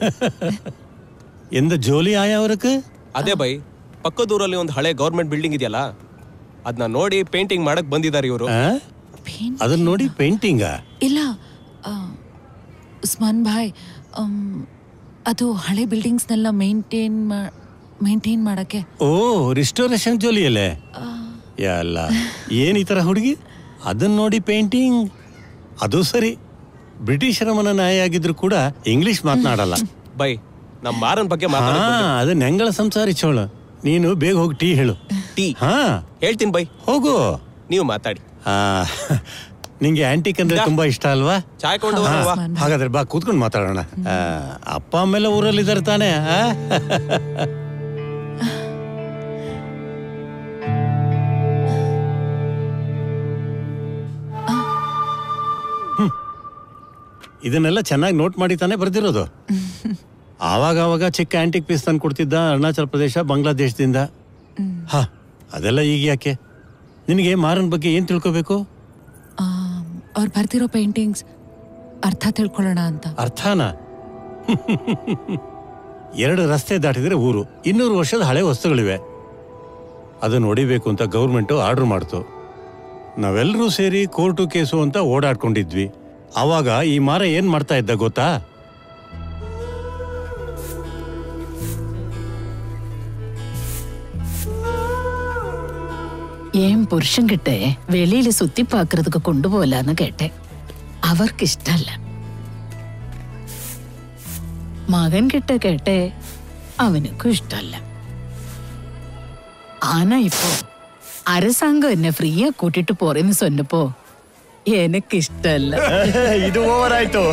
ಎಂದ ಜೋಲಿ ಆಯ ಅವರಕ್ಕೆ? ಅದೇ ಬೈ, ಪಕ್ಕದೂರಲ್ಲಿ ಒಂದು ಹಳೆ ಗೌರ್ಮೆಂಟ್ ಬಿಲ್ಡಿಂಗ್ ಇದೆಯಲ್ಲ, ಅದನ್ನ ನೋಡಿ ಪೇಂಟಿಂಗ್ ಮಾಡಕ್ ಬಂದಿದ್ದಾರೆ ಇವರು. ಅದನ್ನ ನೋಡಿ ಪೇಂಟಿಂಗ? ಇಲ್ಲ ಉಸ್ಮಾನ್ ಭಾಯ್, ಅದು ಹಳೆ ಬಿಲ್ಡಿಂಗ್ಸ್ನೆಲ್ಲ ಮೇಂಟೈನ್ ಮೇಂಟೈನ್ ಮಾಡಕ್ಕೆ. ಓ, ರಿಸ್ಟೋರೇಷನ್ ಜೋಲಿಯಲ್ಲೇ ಎಲ್ಲ ಏನ್ ಈ ತರ ಹುಡುಗಿ? ಅದನ್ನ ನೋಡಿ ಪೇಂಟಿಂಗ್? ಅದು ಸರಿ, ಬ್ರಿಟಿಷರ ಮನ ನಾಯ ಆಗಿದ್ರು ಕೂಡ ಇಂಗ್ಲಿಷ್ ಮಾತನಾಡಲ್ಲ. ಬೈ, ನಮ್ಮ ಮಾರನ್ ಬಗ್ಗೆ ಅದು ನೆಂಗಳ ಸಂಸಾರಿ ಚೋಳ. ನೀನು ಬೇಗ ಹೋಗಿ ಟೀ ಹೇಳು. ಟೀ? ಹಾ ಹೇಳ್ತೀನಿ ಬೈ. ಹೋಗು, ನೀವು ಮಾತಾಡಿ. ಹಾ, ನಿಂಗೆ ಆಂಟಿಕ್ ಅಂದ್ರೆ ತುಂಬಾ ಇಷ್ಟ ಅಲ್ವಾ? ಚಾಯ್ ಕೊಂಡು ಹಾಗಾದ್ರೆ ಬಾ ಕೂತ್ಕೊಂಡು ಮಾತಾಡೋಣ. ಅಪ್ಪ ಅಮ್ಮೆಲ್ಲ ಊರಲ್ಲಿದ್ದಾರೆ ತಾನೇ? ಇದನ್ನೆಲ್ಲ ಚೆನ್ನಾಗಿ ನೋಟ್ ಮಾಡಿ ತಾನೇ ಬರ್ದಿರೋದು. ಆವಾಗ ಆವಾಗ ಚಿಕ್ಕ ಆಂಟಿಕ್ ಪೀಸ್ ತಂದು ಕೊಡ್ತಿದ್ದ ಅರುಣಾಚಲ ಪ್ರದೇಶ, ಬಾಂಗ್ಲಾದೇಶದಿಂದ. ಹಾ, ಅದೆಲ್ಲ ಈಗ ಯಾಕೆ? ನಿನಗೆ ಮಾರನ್ ಬಗ್ಗೆ ಏನ್ ತಿಳ್ಕೋಬೇಕು? ಅವ್ರು ಬರ್ತಿರೋ ಪೇಂಟಿಂಗ್ಸ್ ಅರ್ಥ ತಿಳ್ಕೊಳ್ಳೋಣ ಅಂತ. ಅರ್ಥನ? ಎರಡು ರಸ್ತೆ ದಾಟಿದ್ರೆ ಊರು, ಇನ್ನೂರು ವರ್ಷದ ಹಳೆ ವಸ್ತುಗಳಿವೆ. ಅದನ್ನ ಹೊಡಿಬೇಕು ಅಂತ ಗೌರ್ಮೆಂಟು ಆರ್ಡರ್ ಮಾಡ್ತು. ನಾವೆಲ್ಲರೂ ಸೇರಿ ಕೋರ್ಟು ಕೇಸು ಅಂತ ಓಡಾಡ್ಕೊಂಡಿದ್ವಿ. ಆವಾಗ ಈ ಮಾರ ಏನ್ ಮಾಡ್ತಾ ಇದ್ದ ಗೊತ್ತಾ? ஏன் புருஷன்கிட்ட வெளியில சுத்தி பாக்குறதுக்கு கொண்டு போகலான்னு கேட்டேன். அவருக்கு இஷ்டம் இல்ல. மகன் கிட்ட கேட்டே, அவனுக்கும் இஷ்டம் இல்ல. ஆனா இப்போ அரசாங்கம் என்ன ஃப்ரீயா கூட்டிட்டு போறேன்னு சொன்னப்போ எனக்கு இஷ்டம் இல்ல. ಇದು ಓವರ್ ಆಯ್ತು.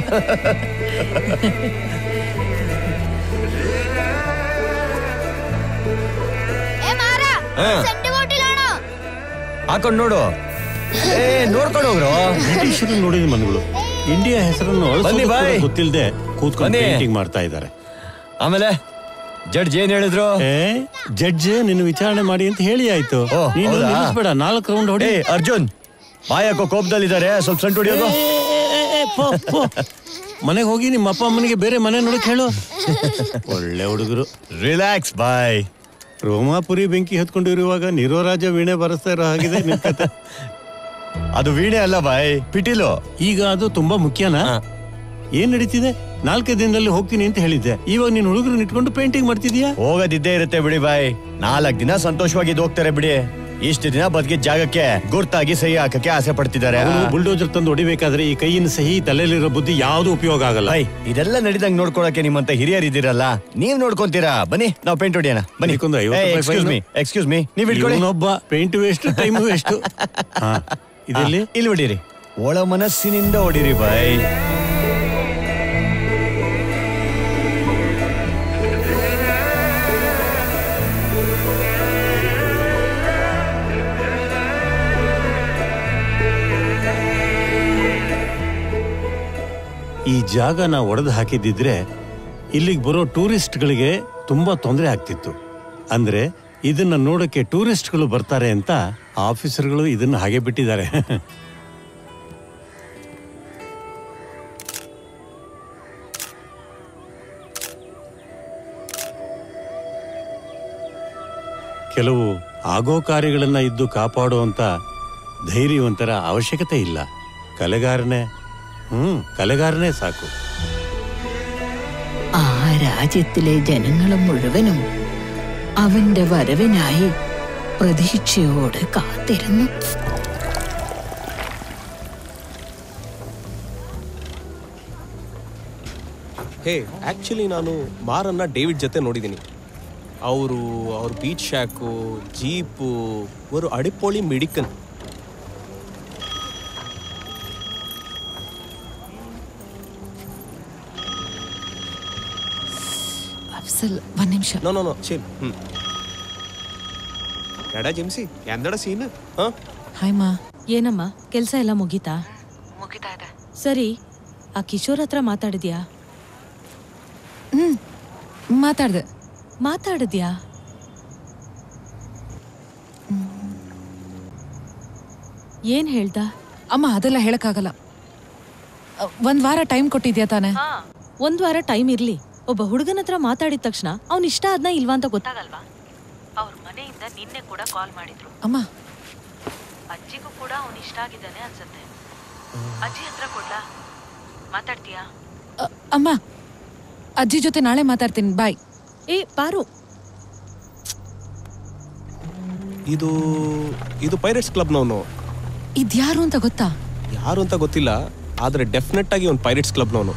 ಹಾಕೊಂಡು ನೋಡು. ಏ ನೋಡ್ಕೊಂಡು ಹೋಗ್ರು. ಬ್ರಿಟಿಷರು ನೋಡಿದ ಮನೆಗಳು ಇಂಡಿಯಾ ಹೆಸರನ್ನು ಗೊತ್ತಿಲ್ಲದೆ ಕೂತ್ಕೊಂಡು ಪೇಂಟಿಂಗ್ ಮಾಡ್ತಾ ಇದ್ದಾರೆ. ಆಮೇಲೆ ಜಡ್ಜ್ ಏನ್ ಹೇಳಿದ್ರು? ಏ ಜಡ್ಜ್ ನಿನ್ನ ವಿಚಾರಣೆ ಮಾಡಿ ಅಂತ ಹೇಳಿ ಆಯ್ತು. ನೀನು ನಿಲ್ಲಿಸ್ಬೇಡ, ನಾಲ್ಕು ರೌಂಡ್ ಹೊಡಿ. ಅರ್ಜುನ್ ಬಾಯಕೋ ಕೋಪದಲ್ಲಿದ್ದಾರೆ, ಸ್ವಲ್ಪ ಸಂಟು ಹೊಡಿಯೋದು. ಮನೆಗೆ ಹೋಗಿ ನಿಮ್ಮ ಅಪ್ಪ ಅಮ್ಮನಿಗೆ ಬೇರೆ ಮನೆ ನೋಡಕ್ ಹೇಳು. ಒಳ್ಳೆ ಹುಡುಗರು. ರಿಲ್ಯಾಕ್ಸ್ ಬಾಯ್. ರೋಮಾಪುರಿ ಬೆಂಕಿ ಹತ್ಕೊಂಡಿರುವಾಗ ನಿರೋರಾಜ ವೀಣೆ ಬರೆಸ್ತಾ ಇರೋ ಹಾಗಿದೆ ನಿನ್ ಕತೆ. ಅದು ವೀಣೆ ಅಲ್ಲ ಬಾಯ್, ಪಿಟೀಲು. ಈಗ ಅದು ತುಂಬಾ ಮುಖ್ಯನಾ? ಏನ್ ನಡೀತಿದೆ? ನಾಲ್ಕೇ ದಿನದಲ್ಲಿ ಹೋಗ್ತೀನಿ ಅಂತ ಹೇಳಿದ್ದೆ, ಇವಾಗ ನೀನ್ ಹುಡುಗರು ಇಟ್ಕೊಂಡು ಪೇಂಟಿಂಗ್ ಮಾಡ್ತಿದ್ಯಾ? ಹೋಗೋದಿದ್ದೇ ಇರುತ್ತೆ ಬಿಡಿ ಬಾಯ್. ನಾಲ್ಕ್ ದಿನ ಸಂತೋಷವಾಗಿ ಹೋಗ್ತಾರೆ ಬಿಡಿ. ಇಷ್ಟು ದಿನ ಬದುಕಿದ ಜಾಗಕ್ಕೆ ಗುರ್ತಾಗಿ ಸಹಿ ಹಾಕಕ್ಕೆ ಆಸೆ ಪಡ್ತಿದ್ದಾರೆ. ಬುಲ್ಡೋಜರ್ ತಂದು ಹೊಡಿಬೇಕಾದ್ರೆ ಈ ಕೈಯಿನ ಸಹಿ, ತಲೆಯಲ್ಲಿರೋ ಬುದ್ಧಿ ಯಾವ್ದು ಉಪಯೋಗ ಆಗಲ್ಲ. ಇದೆಲ್ಲ ನಡಿದಂಗ್ ನೋಡ್ಕೊಳಕ್ಕೆ ನಿಮ್ಮಂತ ಹಿರಿಯರ್ ಇದ್ದೀರಲ್ಲ, ನೀವ್ ನೋಡ್ಕೊಂತೀರಾ. ಬನ್ನಿ ನಾವು ಪೇಂಟ್ ಹೊಡಿಯೋಣ. ಬನ್ನಿ. ಎಕ್ಸ್ಕ್ಯೂಸ್ ಮೀ ಎಕ್ಸ್ಕ್ಯೂಸ್ ಮೀ ನೀವ್ ಇಟ್ಕೊಳ್ಳಿ. ಒಬ್ಬ ಪೇಂಟ್ ವೇಸ್ಟ್, ಟೈಮ್ ವೇಸ್ಟ್. ಇದೆಲ್ಲಿ ಇಲ್ಲಿ ಹೊಡೀರಿ, ಒಳ ಮನಸ್ಸಿನಿಂದ ಹೊಡೀರಿ ಬಾಯ್. ಈ ಜಾಗ ನಾ ಒಡೆದು ಹಾಕಿದ್ದಿದ್ರೆ ಇಲ್ಲಿಗೆ ಬರೋ ಟೂರಿಸ್ಟ್ಗಳಿಗೆ ತುಂಬಾ ತೊಂದರೆ ಆಗ್ತಿತ್ತು. ಅಂದ್ರೆ ಇದನ್ನ ನೋಡಕ್ಕೆ ಟೂರಿಸ್ಟ್ಗಳು ಬರ್ತಾರೆ ಅಂತ ಆಫೀಸರ್ಗಳು ಇದನ್ನ ಹಾಗೆ ಬಿಟ್ಟಿದ್ದಾರೆ. ಕೆಲವು ಆಗೋ ಕಾರ್ಯಗಳನ್ನ ಇದ್ದು ಕಾಪಾಡುವಂತ ಧೈರ್ಯವಂತರ ಅವಶ್ಯಕತೆ ಇಲ್ಲ. കലകാരനെ കലകാരനെ സാക്കു. ആ രാജ്യത്തിലെ ജനങ്ങളും മുഴുവനും അവന്റെ വരവിനായി പ്രതീക്ഷയോടെ കാത്തിരുന്നു. ಹೇ, ಆಕ್ಚುಲಿ ನಾನು ಮಾರನ್ನ ಡೇವಿಡ್ ಜೊತೆ ನೋಡಿದ್ದೀನಿ. ಅವರು ಅವ್ರ ಬೀಚ್ ಶಾಕು, ಜೀಪು, ಅವರು ಅಡಿಪೋಳಿ ಮೆಡಿಕನ್. ಒಂದ್ ನಿಮಿಷ. No no no chill. Hmm ಎಡ ಜಿಮ್ಸಿ ಎಂದಡ ಸೀನ್. ಹಾಯ್ ಮಾ. ಏನಮ್ಮ ಕೆಲ್ಸ ಎಲ್ಲ ಮುಗೀತಾ? ಮುಗಿತಾ ಇದೆ. ಸರಿ, ಆ ಕಿಶೋರ್ ಹತ್ರ ಮಾತಾಡಿದ್ಯಾ? ಹ್ಮ್ ಮಾತಾಡ್ದೆ. ಮಾತಾಡಿದ್ಯಾ? ಏನ್ ಹೇಳ್ದ? ಅಮ್ಮ ಅದೆಲ್ಲ ಹೇಳಕ್ಕಾಗಲ್ಲ. ಒಂದ್ ವಾರ ಟೈಮ್ ಕೊಟ್ಟಿದ್ಯಾ ತಾನೆ? ಒಂದ್ ವಾರ ಟೈಮ್ ಇರ್ಲಿ. ಒಬ್ಬ ಹುಡುಗನ ಹತ್ರ ಮಾತಾಡಿದ ತಕ್ಷಣ ಅವ್ನ ಇಷ್ಟ ಆದ್ನ ಇಲ್ವಾ ಅಂತ ಗೊತ್ತಾಗಲ್ವಾ? ಅವ್ರ ಮನೆಯಿಂದ ನಿನ್ನೆ ಕೂಡ ಕಾಲ್ ಮಾಡಿದ್ರು. ಅಮ್ಮ ಅಜ್ಜಿಗೂ ಕೂಡ ಅವ್ನ ಇಷ್ಟ ಆಗಿದ್ದಾನೆ ಅನ್ಸುತ್ತೆ. ಅಜ್ಜಿ ಹತ್ರ ಕೊಡ್ಲಾ? ಮಾತಾಡ್ತೀಯಾ? ಅಮ್ಮ ಅಜ್ಜಿ ಜೊತೆ ನಾಳೆ ಮಾತಾಡ್ತೀನಿ. ಬಾಯ್. ಏ ಪಾರು, ಇದು ಇದು ಪೈರೇಟ್ಸ್ ಕ್ಲಬ್ನವನು. ಇದ್ಯಾರು ಅಂತ ಗೊತ್ತಾ? ಯಾರು ಅಂತ ಗೊತ್ತಿಲ್ಲ, ಆದ್ರೆ ಡೆಫಿನೆಟ್ ಆಗಿ ಒಂದು ಪೈರೇಟ್ಸ್ ಕ್ಲಬ್ನವನು.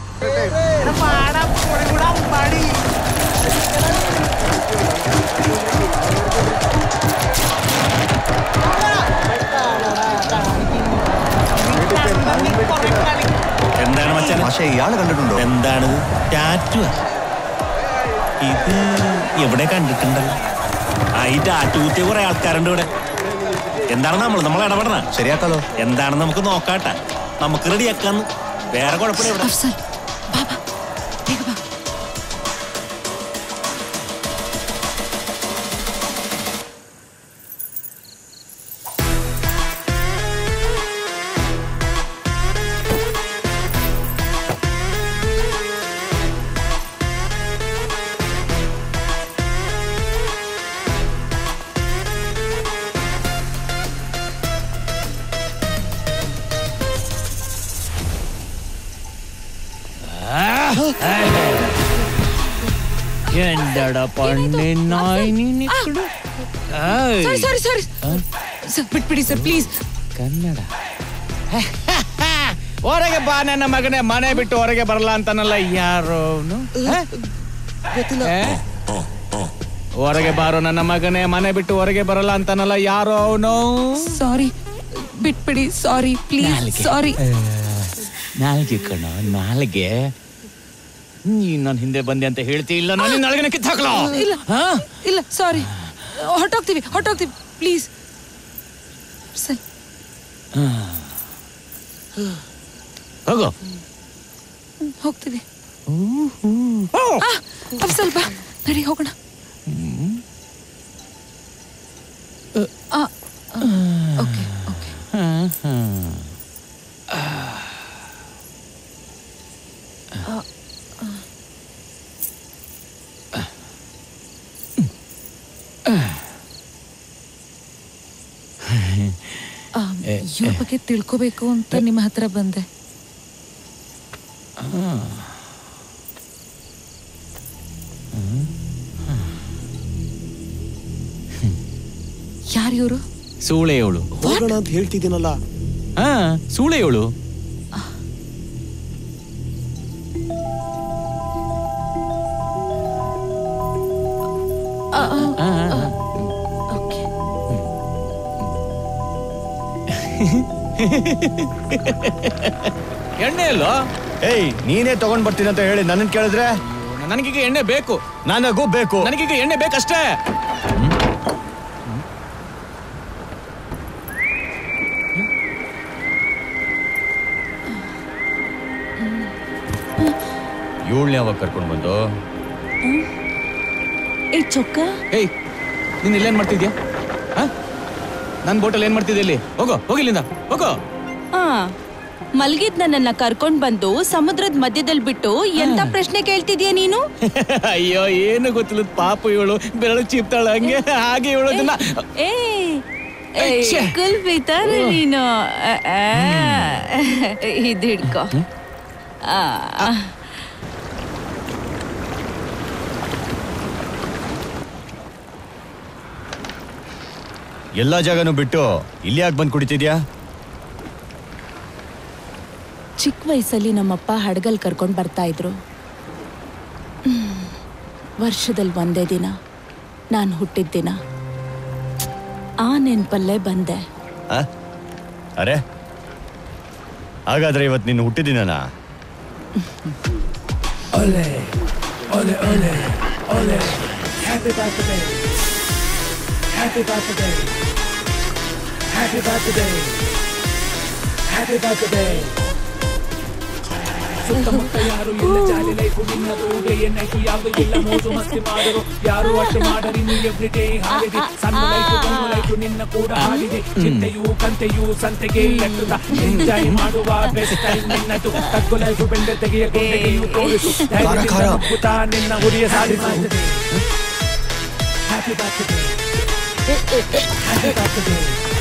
എന്താണ് മച്ചാനെ? പക്ഷേ ഇയാള് കണ്ടിട്ടുണ്ടോ? എന്താണ് ടാറ്റു? ഇത് എവിടെ കണ്ടിട്ടുണ്ടല്ലോ? ആ ഈ ടാറ്റു കുത്തിയ കുറെ ആൾക്കാരുണ്ട് ഇവിടെ. എന്താണ് നമ്മൾ നമ്മൾ ഇടപെടണ? ശരിയാക്കാലോ. എന്താണെന്ന് നമുക്ക് നോക്കാട്ടെ. നമുക്ക് റെഡിയാക്കാന്ന്. വേറെ കുഴപ്പമില്ല ഇവിടെ. ಎಂದಡ ಪಣ್ಣೆನ್ನಾಯಿ ನೀನಿಕ್ಕಳು. ಸಾರಿ ಸಾರಿ ಸಾರಿ ಸರ್, ಬಿಟ್ಬಿಡಿ ಸರ್ ಪ್ಲೀಸ್. ಕನ್ನಡ. ಹೊರಗೆ ಬಾ ನನ್ನ ಮಗನೇ, ಮನೆ ಬಿಟ್ಟು ಹೊರಗೆ ಬರಲ್ಲ ಅಂತಾನಲ್ಲ ಯಾರು ಅವ್ನು? ಹೊರಗೆ ಬಾರೋ ನನ್ನ ಮಗನೇ, ಮನೆ ಬಿಟ್ಟು ಹೊರಗೆ ಬರಲ್ಲ ಅಂತಾನಲ್ಲ ಯಾರು ಅವನು? ಸಾರಿ ಬಿಟ್ಬಿಡಿ, ಸಾರಿ ಪ್ಲೀಸ್, ಸಾರಿ. ನಾಲ್ಗೆ ಕಣ, ನಾಲ್ಗೆ. ನೀನ್ ನನ್ನ ಹಿಂದೆ ಬಂದೆ ಅಂತ ಹೇಳ್ತಿ ಇಲ್ಲ, ನಾನು ನಾಲ್ಗೆನ ಕಿತ್ತಾಕ್ಲ. ಇಲ್ಲ ಇಲ್ಲ ಸಾರಿ, ಹೊಟ್ಟೋಗ್ತೀವಿ ಹೊಟ್ಟೋಗ್ತೀವಿ ಪ್ಲೀಸ್. ಸರಿ ಹೋಗೋ. ಹೋಗ್ತೀವಿ. ಸ್ವಲ್ಪ ನಡಿ ಹೋಗೋಣ. Okay okay. ಇವ್ರ ಬಗ್ಗೆ ತಿಳ್ಕೋಬೇಕು ಅಂತ ನಿಮ್ಮ ಹತ್ರ ಬಂದೆ. ಯಾರಿವರು? ಸೂಳೆಯವಳು. ಹೋಗೋಣ ಅಂತ ಹೇಳ್ತಿದ್ದೀನಲ್ಲ. ಹಾ ಸೂಳೆಯವಳು. ಎಣ್ಣೆ ಅಲ್ವಾ? ಏಯ್ ನೀನೇ ತಗೊಂಡ್ ಬರ್ತೀನಿ ಅಂತ ಹೇಳಿ ನನ್ನ ಕೇಳಿದ್ರೆ? ನನಗೀಗ ಎಣ್ಣೆ ಬೇಕು. ನನಗೂ ಬೇಕು. ನನಗೀಗ ಎಣ್ಣೆ ಬೇಕಷ್ಟೇ. ಇವಳನ್ನ ಯಾವಾಗ ಕರ್ಕೊಂಡು ಬಂದು? ಏ ಚೊಕ್ಕ, ಏಯ್ ನೀನ್ ಇಲ್ಲೇನ್ ಮಾಡ್ತಿದ್ಯಾ? ನನ್ ಬೋಟಲ್ ಏನ್ ಮಾಡ್ತಿದ್ದೆ ಇಲ್ಲಿ? ಹೋಗೋ ಹೋಗಿಲ್ಲಿಂದ ಹೋಗೋ. ಆ ಮಲ್ಗಿದ್ ನನ್ನನ್ನ ಕರ್ಕೊಂಡ್ ಬಂದು ಸಮುದ್ರದ ಮಧ್ಯದಲ್ಲಿ ಬಿಟ್ಟು ಎಂತ ಪ್ರಶ್ನೆ ಕೇಳ್ತಿದ್ಯಾ ನೀನು? ಅಯ್ಯೋ ಏನು ಗೊತ್ತಿಲ್ಲ ಪಾಪ ಇವಳು, ಬೆರಳು ಚೀಪ್ತಾಳ ಹಂಗೆ ಹಾಗೆ ಇವಳದನ್ನ. ಏ ಕುಲ್ಪಿತಾರ ನೀನು. ಇದು ಹಿಡ್ಕೊ. ಎಲ್ಲಾ ಜಾಗನೂ ಬಿಟ್ಟು ಇಲ್ಲಿ ಯಾಕೆ ಬಂದು ಕುಡಿತಿದ್ಯಾ? ಚಿಕ್ಕ ವಯಸ್ಸಲ್ಲಿ ನಮ್ಮಪ್ಪ ಹಡಗಲ್ ಕರ್ಕೊಂಡು ಬರ್ತಾ ಇದ್ರು. ವರ್ಷದಲ್ಲಿ ಒಂದೇ ದಿನ ನಾನು ಹುಟ್ಟಿದ ದಿನ. ಆ ನೆನ್ಪಲ್ಲೇ ಬಂದೆ. ಅರೆ ಹಾಗಾದ್ರೆ ಇವತ್ತು ನೀನು ಹುಟ್ಟಿದಿನ? Ole, ole, ole, ole. Happy birthday. Happy birthday. Happy birthday. Happy birthday. ಸುತ್ತಮುತ್ತ ಯಾರು ಇಲ್ಲ ಜಾಲಿ ಲೈಫು ನಿನ್ನದು ಡೇ ನೈಟು ಯಾವುದು ಇಲ್ಲ ಮೋಜು ಮಸ್ತಿ ಮಾಡರು ಯಾರು ಅಷ್ಟು ಮಾಡರಿ ನೀ ಎವ್ರಿ ಡೇ ಹಾಡಿದೆ ಸಣ್ಣ ಲೈಫು ಗಂಡು ಲೈಫು ನಿನ್ನ ಕೂಡ ಹಾಡಿದೆ ಚಿಂತೆಯು ಕಂತೆಯು ಸಂತೆಗೆ ಎಟ್ಟುತ್ತ ಎಂಜಾಯ್ ಮಾಡುವ ಬೆಸ್ಟ್ ಟೈಮ್ ನಿನ್ನದು ತಗ್ಗು ಲೈಫು ಬೆಂಡೆ ತೆಗೆಯ ಗೊಂಡೆಗೆಯು ತೋರಿಸು ಮುಗ್ಗುತ್ತ ನಿನ್ನ ಉರಿಯ ಸಾಧಿಸುತ್ತದೆ ಹ್ಯಾಪಿ ಬರ್ತ್ಡೇ ಹ್ಯಾಪಿ ಬರ್ತ್ಡೇ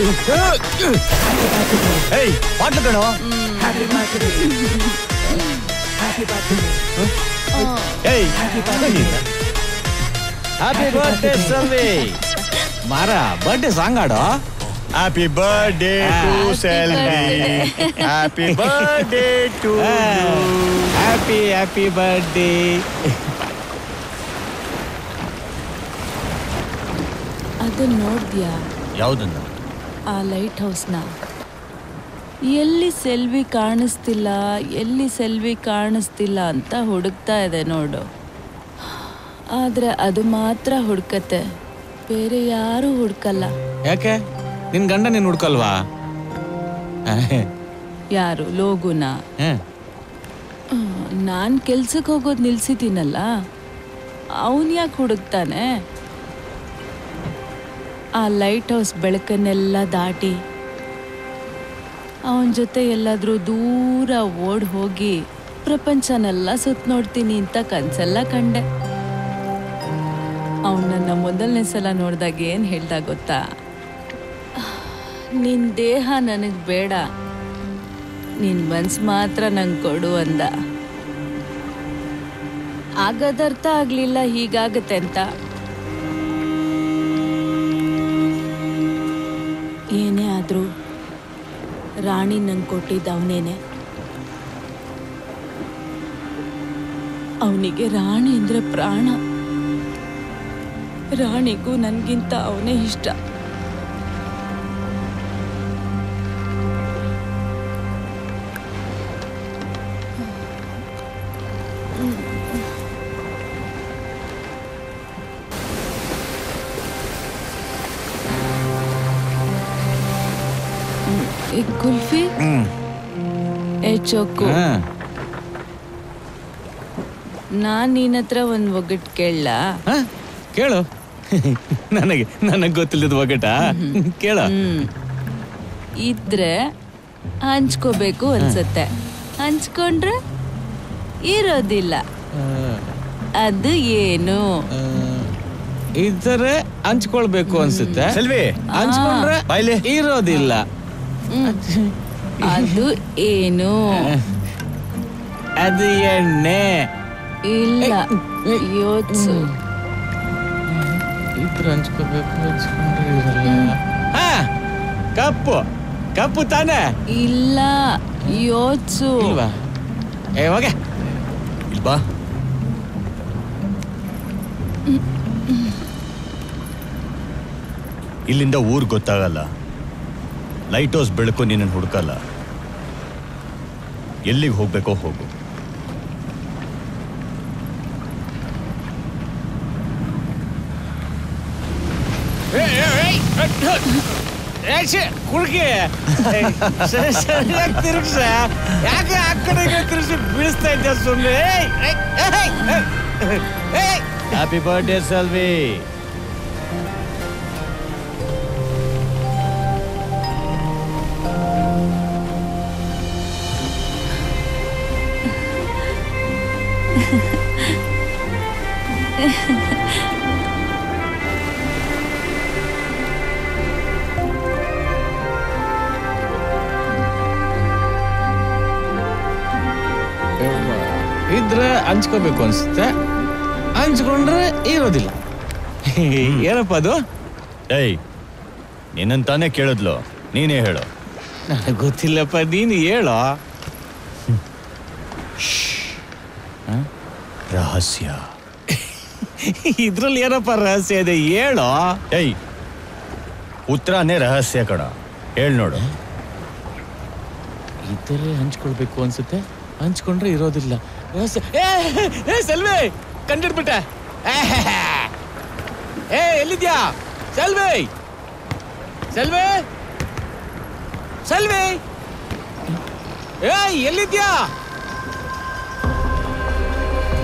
ಏಯ್ ಪಾಟ್ಲು ಕಣೋ ಹ್ಯಾಪಿ ಬರ್ತ್ಡೇ ಹ್ಯಾಪಿ ಬರ್ತ್ಡೇ ಏಯ್ happy birthday happy birthday Selvi Maara birthday song ಆಡೋ happy birthday to Selvi happy birthday to happy happy birthday ಅದನ್ನ ನೋಡ್ದ್ಯಾ ಯಾವುದನ್ನ ಆ ಲೈಟ್ ಹೌಸ್ನ ಎಲ್ಲಿ ಸೆಲ್ವಿ ಕಾಣಿಸ್ತಿಲ್ಲ ಎಲ್ಲಿ ಸೆಲ್ವಿ ಕಾಣಿಸ್ತಿಲ್ಲ ಅಂತ ಹುಡುಕ್ತಾ ಇದೆ ನೋಡು ಆದ್ರೆ ಅದು ಮಾತ್ರ ಹುಡ್ಕತ್ತೆ ಬೇರೆ ಯಾರು ಹುಡ್ಕಲ್ಲ ಯಾಕೆ ನಿನ್ ಗಂಡ ನೀನ್ ಹುಡ್ಕಲ್ವಾ ಯಾರು ಲೋಗುನ ನಾನ್ ಕೆಲ್ಸಕ್ಕೆ ಹೋಗೋದು ನಿಲ್ಸಿದ್ದೀನಲ್ಲ ಅವನ್ ಯಾಕೆ ಹುಡುಕ್ತಾನೆ ಆ ಲೈಟ್ ಹೌಸ್ ಬೆಳಕನ್ನೆಲ್ಲ ದಾಟಿ ಅವನ ಜೊತೆ ಎಲ್ಲಾದ್ರೂ ದೂರ ಓಡ್ ಹೋಗಿ ಪ್ರಪಂಚನೆಲ್ಲ ಸುತ್ತ ನೋಡ್ತೀನಿ ಅಂತ ಕನ್ಸೆಲ್ಲ ಕಂಡೆ ಅವನನ್ನ ಮೊದಲನೇ ಸಲ ನೋಡ್ದಾಗ ಏನ್ ಹೇಳ್ದ ಗೊತ್ತಾ ನಿನ್ ದೇಹ ನನಗ್ ಬೇಡ ನಿನ್ ಮನ್ಸ್ ಮಾತ್ರ ನಂಗೆ ಕೊಡು ಅಂದ ಆಗದರ್ಥ ಆಗ್ಲಿಲ್ಲ ಹೀಗಾಗತ್ತೆ ಅಂತ ಏನೇ ಆದ್ರೂ ರಾಣಿ ನಂಗೆ ಕೊಟ್ಟಿದ್ದ ಅವನೇನೆ ಅವನಿಗೆ ರಾಣಿ ಅಂದ್ರೆ ಪ್ರಾಣ ರಾಣಿಗೂ ನನ್ಗಿಂತ ಅವನೇ ಇಷ್ಟ ಕುಲ್ಫಿ ಏ ಚೊಕ್ಕು ನಾನ್ ನಿನ್ನ ಹತ್ರ ಒಂದ್ ಒಗ್ಗಟ್ಟು ಕೇಳ ಕೇಳು ನನಗೆ ನನಗ್ ಗೊತ್ತಿಲ್ಲದ ಒಗ್ಗಟ ಕೇಳ ಇದ್ರೆ ಹಂಚ್ಕೋಬೇಕು ಅನ್ಸತ್ತೆ ಹಂಚ್ಕೊಂಡ್ರೆ ಇರೋದಿಲ್ಲ ಅದು ಏನು ಇದ್ರೆ ಹಂಚ್ಕೊಳ್ಬೇಕು ಅನ್ಸುತ್ತೆ ಸೆಲ್ವಿ ಹಂಚ್ಕೊಂಡ್ರೆ ಬಾಯ್ಲಿ ಇರೋದಿಲ್ಲ ಅದು ಏನು ಅದು ಎಣ್ಣೆ ಇಲ್ಲ ಯೋಚ್ಸು ಇದ್ರೆ ಹಂಚ್ಕೋಬೇಕು ಹಂಚ್ಕೊಂಡ್ರೆ ಇರಲ್ಲ ಹಾ ಕಪ್ಪು ಕಪ್ಪು ತಾನೆ ಇಲ್ಲ ಯೋಚ್ಸು ಇಲ್ವಾ ಏ ಹೋಗೆ ಇಲ್ವಾ ಇಲ್ಲಿಂದ ಊರ್ ಗೊತ್ತಾಗಲ್ಲ ಲೈಟ್ ಹೌಸ್ ಬೆಳಕು ನಿನ್ನನ್ನು ಹುಡುಕಲ್ಲ ಎಲ್ಲಿಗೆ ಹೋಗ್ಬೇಕೋ ಹೋಗು ಕುಡ್ಕಿ ಸರಿಯಾಗಿ ತಿರುಗ್ಸ ಯಾಕೆ ಆ ಕಡೆ ತಿರುಗಿಸಿ ಬೀಳಿಸ್ತಾ ಇದ್ದ ಸುಮ್ಮನೆ ಹ್ಯಾಪಿ ಬರ್ತ್ಡೇ ಸೆಲ್ವಿ ಇದ್ರೆ ಹಂಚ್ಕೋಬೇಕು ಅನ್ಸುತ್ತೆ ಹಂಚ್ಕೊಂಡ್ರೆ ಇರೋದಿಲ್ಲ ಏನಪ್ಪ ಅದು ಏಯ್ ನಿನ್ನಂತಾನೆ ಕೇಳಿದ್ಲು ನೀನೇ ಹೇಳು ನನಗೆ ಗೊತ್ತಿಲ್ಲಪ್ಪ ನೀನು ಹೇಳೋ ರಹಸ್ಯ ಇದ್ರಲ್ಲಿ ಏನಪ್ಪ ರಹಸ್ಯ ಇದೆ ಹೇಳೋ ಏಯ್ ಉತ್ತರನೇ ರಹಸ್ಯ ಕಣ ಹೇಳ್ ನೋಡು ಇದ್ರೆ ಹಂಚ್ಕೊಳ್ಬೇಕು ಅನ್ಸುತ್ತೆ ಹಂಚ್ಕೊಂಡ್ರೆ ಇರೋದಿಲ್ಲ ಸೆಲ್ವಿ ಕಂಡಿಡ್ಬಿಟ್ಟೆ ಏ ಎಲ್ಲಿದ್ಯಾ ಸೆಲ್ವಿ ಸೆಲ್ವಿ ಸೆಲ್ವಿ ಏ ಎಲ್ಲಿದ್ಯಾ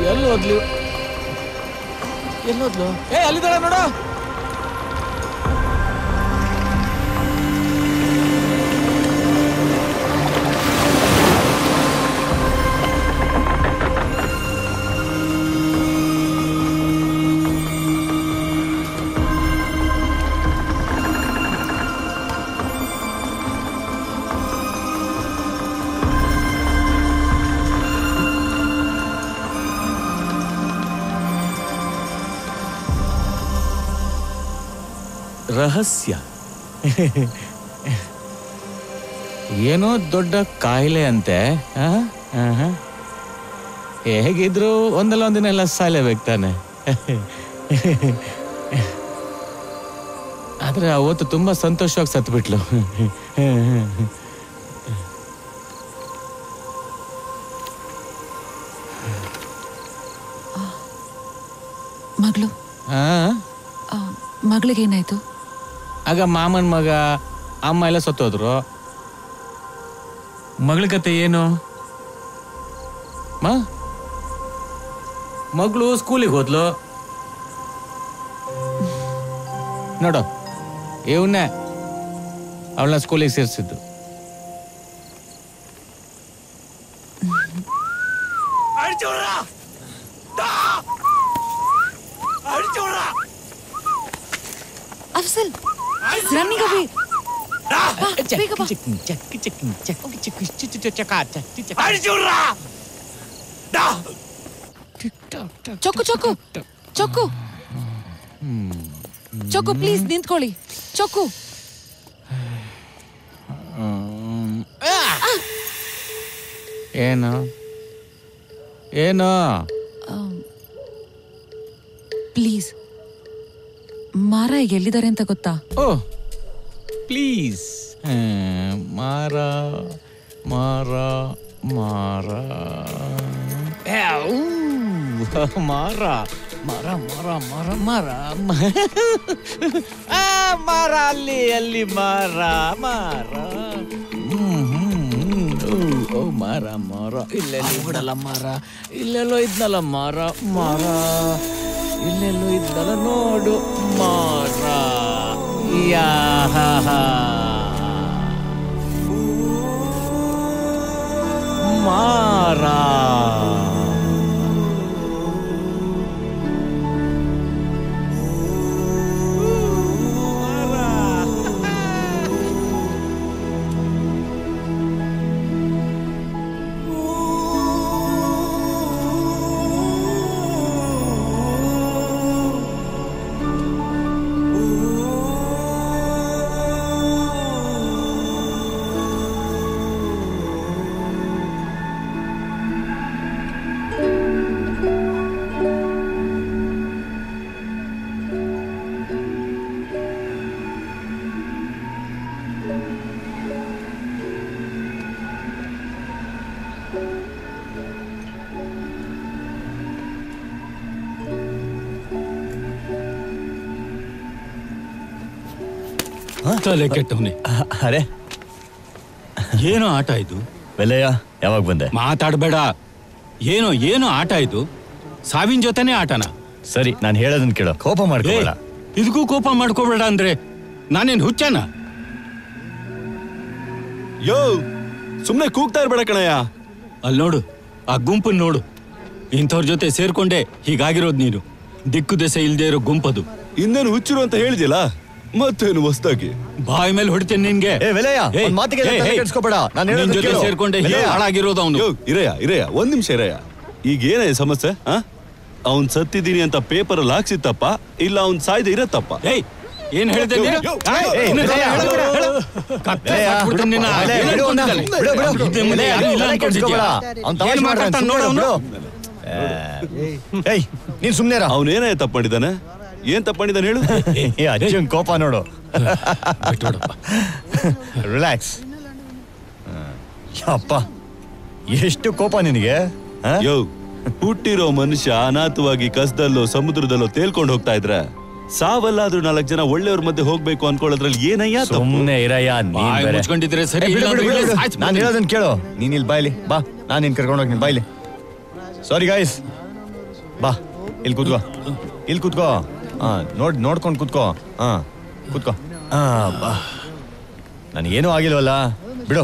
ಎಲ್ಲಿ ಹೋದ್ಲಿ ಎಲ್ಲೋದ್ಲು ಏ ಅಲ್ಲಿದ್ದಾಳೆ ನೋಡು. ರಹಸ್ಯ ಏನೋ ದೊಡ್ಡ ಕಾಯಿಲೆ ಅಂತೆ. ಆ? ಆಹಾ. ಹೇಗಿದ್ರು ಒಂದಲ್ಲ ಒಂದಿನ ಎಲ್ಲ ಸಾಯಲೇಬೇಕು ತಾನೆ. ಆದ್ರೆ ಅವತ್ತು ತುಂಬಾ ಸಂತೋಷವಾಗಿ ಸತ್ತು ಬಿಟ್ಲು. ಮಗಳು ಮಗಳಿಗೇನಾಯ್ತು? ಆಗ ಮಾಮನ್ ಮಗ ಅಮ್ಮ ಎಲ್ಲ ಸತ್ತೋದ್ರು. ಮಗಳ ಕತೆ ಏನು? ಮಾ ಮಗಳು ಸ್ಕೂಲಿಗೆ ಹೋದ್ಲು ನೋಡು. ಇವನ್ನೇ ಅವಳನ್ನ ಸ್ಕೂಲಿಗೆ ಸೇರಿಸಿದ್ದು. Afzal running away. ಚೊಕ್ಕು ಚೊಕ್ಕು ಚೊಕ್ಕು ಚೊಕ್ಕು ಪ್ಲೀಸ್ ನಿಂತ್ಕೊಳ್ಳಿ. ಚೊಕ್ಕು ಏನು ಏನು ಪ್ಲೀಸ್ ಮಾರ ಈಗ ಎಲ್ಲಿದ್ದಾರೆ ಅಂತ ಗೊತ್ತಾ? Oh please. ಮಾರ ಮಾರ ಮಾರ ಮಾರ ಮರ ಮರ ಮರ ಮರ ಮಾರ ಅಲ್ಲಿ ಅಲ್ಲಿ ಮಾರ ಮಾರ ಓ ಮಾರ ಮಾರ ಇಲ್ಲೆಲ್ಲಿ ಬಿಡಲ್ಲ ಮಾರ. ಇಲ್ಲೆಲ್ಲೋ ಇದ್ನಲ್ಲ ಮಾರ ಮಾರ ಇಲ್ಲೆಲ್ಲೋ ಇದ್ನಲ್ಲ ನೋಡು ಮಾರ. ಯಾ ಮಾರ ತಲೆ ಕೆಟ್ಟವನೇ. ಅರೆ ಏನೋ ಆಟ ಇದು? ಬೆಲೆಯ ಯಾವಾಗ ಬಂದೆ? ಮಾತಾಡಬೇಡ. ಏನೋ ಏನೋ ಆಟ ಇದು? ಸಾವಿನ ಜೊತೆನೆ ಆಟನ? ಸರಿ ನಾನು ಹೇಳೋದನ್ನ ಕೇಳೋ, ಕೋಪ ಮಾಡ್ಕೋಬೇಡ. ಇದಕ್ಕೂ ಕೋಪ ಮಾಡ್ಕೋಬೇಡ ಅಂದ್ರೆ ನಾನೇನ್ ಹುಚ್ಚನ? ಯೋ ಸುಮ್ನೆ ಕೂಗ್ತಾ ಇರ್ಬೇಡ ಕಣಯ್ಯ. ಅಲ್ಲಿ ನೋಡು, ಆ ಗುಂಪನ್ ನೋಡು. ಇಂಥವ್ರ ಜೊತೆ ಸೇರ್ಕೊಂಡೆ ಹೀಗಾಗಿರೋದು ನೀನು. ದಿಕ್ಕು ದೆಸೆ ಇಲ್ದೇ ಇರೋ ಗುಂಪದು. ಇನ್ನೇನು ಹುಚ್ಚರು ಅಂತ ಹೇಳಿದ್ಯಲ್ಲ, ಮತ್ತೇನು ಹೊಸ್ದಾಗಿ ಬಾಯಿ ಮೇಲೆ ಹೊಡಿತೇನೆ ನಿನ್ಗೆ. ನಿನ್ ಜೊತೆ ಸೇರ್ಕೊಂಡೆ ಹಾಳಾಗಿರೋದು ಅವನು. ಇರಯ್ಯ ಇರಯ್ಯ ಒಂದ್ ನಿಮಿಷ ಇರಯ್ಯ. ಈಗ ಏನೇ ಸಮಸ್ಯೆ? ಅವ್ನ್ ಸತ್ತಿದ್ದೀನಿ ಅಂತ ಪೇಪರ್ ಅಲ್ಲಿ ಹಾಕ್ಸಿತ್ತಪ್ಪ, ಇಲ್ಲ ಅವ್ನ್ ಸಾಯ್ದೆ ಇರತ್ತಪ್ಪ? ಏನ್ ಹೇಳ್ದೆ? ನೀನ್ ಸುಮ್ನೆ ಅವನೇನೇ ತಪ್ಪು ಮಾಡಿದಾನೆ? ಏನ್ ತಪ್ಪು ಮಾಡಿದಾನೆ ಹೇಳು? ಅಜ್ಜನ್ ಕೋಪ ನೋಡು. ರಿಲ್ಯಾಕ್ಸ್. ಅಪ್ಪ ಎಷ್ಟು ಕೋಪ ನಿನಗೆ? ಯೋ ಹುಟ್ಟಿರೋ ಮನುಷ್ಯ ಅನಾಥವಾಗಿ ಕಸದಲ್ಲೋ ಸಮುದ್ರದಲ್ಲೋ ತೇಲ್ಕೊಂಡು ಹೋಗ್ತಾ ಇದ್ರೆ ಸಾವಲ್ಲಾದ್ರೂ ನಾಲ್ಕು ಜನ ಒಳ್ಳೆಯವ್ರ ಮಧ್ಯೆ ಹೋಗ್ಬೇಕು ಅನ್ಕೊಳ್ಳೋದ್ರಲ್ಲಿ ಏನಯ್ಯ? ಸುಮ್ನೆ ಇರಯ್ಯ. ಮುಚ್ಕೊಂಡಿದ್ರೆ ಸರಿ. ನಾನು ಹೇಳೋದನ್ನ ಕೇಳು. ನೀನ್ ಇಲ್ಲಿ ಬಾಯ್ಲಿ ಬಾ, ನಾನು ನಿನ್ ಕರ್ಕೊಂಡೋಗಿ ನೀನ್ ಬಾಯ್ಲಿ. ಸಾರಿ ಗಾಯ್ಸ್, ಬಾ ಇಲ್ಲಿ ಕೂತ್ಕೋ ಇಲ್ಲಿ ಕೂತ್ಕೋ ಹಾ ನೋಡ್ ನೋಡ್ಕೊಂಡು ಕೂತ್ಕೋ ಹಾ ಕೂತ್ಕೋ ಹಾ ಬಾ ನನಗೇನೂ ಆಗಿಲ್ವಲ್ಲ ಬಿಡು.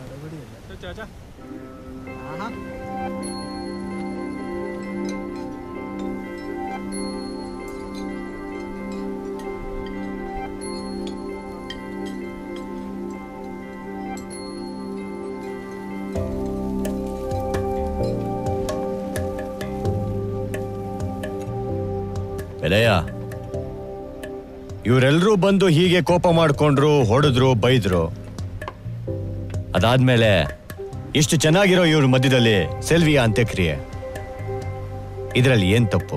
ಬೆಲೆಯ ಇವರೆಲ್ಲರೂ ಬಂದು ಹೀಗೆ ಕೋಪ ಮಾಡ್ಕೊಂಡ್ರು, ಹೊಡೆದ್ರು, ಬೈದ್ರು. ಅದಾದ್ಮೇಲೆ ಇಷ್ಟು ಚೆನ್ನಾಗಿರೋ ಇವ್ರ ಮಧ್ಯದಲ್ಲಿ ಸೆಲ್ವಿಯ ಅಂತ್ಯಕ್ರಿಯೆ. ಇದರಲ್ಲಿ ಏನ್ ತಪ್ಪು?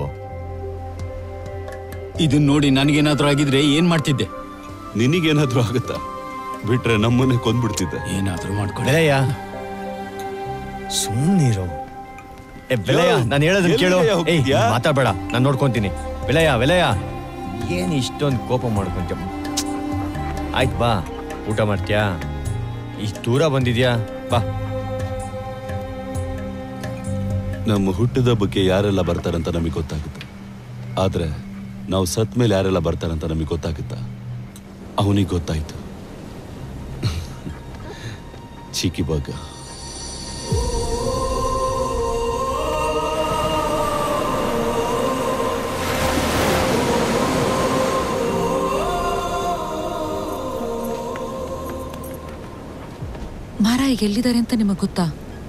ಇದನ್ನ ನೋಡಿ ನನಗೇನಾದ್ರೂ ಆಗಿದ್ರೆ ಏನ್ ಮಾಡ್ತಿದ್ದೆ? ನಿನಗೇನಾದ್ರೂ ಆಗುತ್ತಾ? ಬಿಟ್ರೆ ನಮ್ಮನ್ನೇ ಕೊಂದ್ಬಿಡ್ತಿದ್ದೆ. ಏನಾದ್ರೂ ಮಾಡ್ಕೊಂಡು ಬೆಲೆಯ ಸುಮ್ಮನಿರು. ಏ ಬೆಲೆಯ ನಾನು ಹೇಳೋದನ್ನ ಕೇಳು. ಏಯ್ ಮಾತಾಡ್ಬೇಡ, ನಾನು ನೋಡ್ಕೊಂತೀನಿ. ವಿಲಯ ವಿಲಯ ಏನ್ ಇಷ್ಟೊಂದು ಕೋಪ ಮಾಡ್ಕೊಂತ? ಆಯ್ತು ಬಾ, ಊಟ ಮಾಡ್ತೀಯಾ? ಇಷ್ಟು ದೂರ ಬಂದಿದ್ಯಾ, ಬಾ. ನಮ್ಮ ಹುಟ್ಟಿದ ಬಗ್ಗೆ ಯಾರೆಲ್ಲ ಬರ್ತಾರಂತ ನಮಗೆ ಗೊತ್ತಾಗುತ್ತೆ, ಆದ್ರೆ ನಾವು ಸತ್ ಮೇಲೆ ಯಾರೆಲ್ಲ ಬರ್ತಾರಂತ ನಮಗೆ ಗೊತ್ತಾಗುತ್ತಾ? ಅವನಿಗೆ ಗೊತ್ತಾಯ್ತು. ಚೀಕಿ ಬಗ್ಗ. ಮಾರ ಈಗ ಎಲ್ಲಿದ್ದಾರೆ ಅಂತ ನಿಮಗೆ ಗೊತ್ತಾ?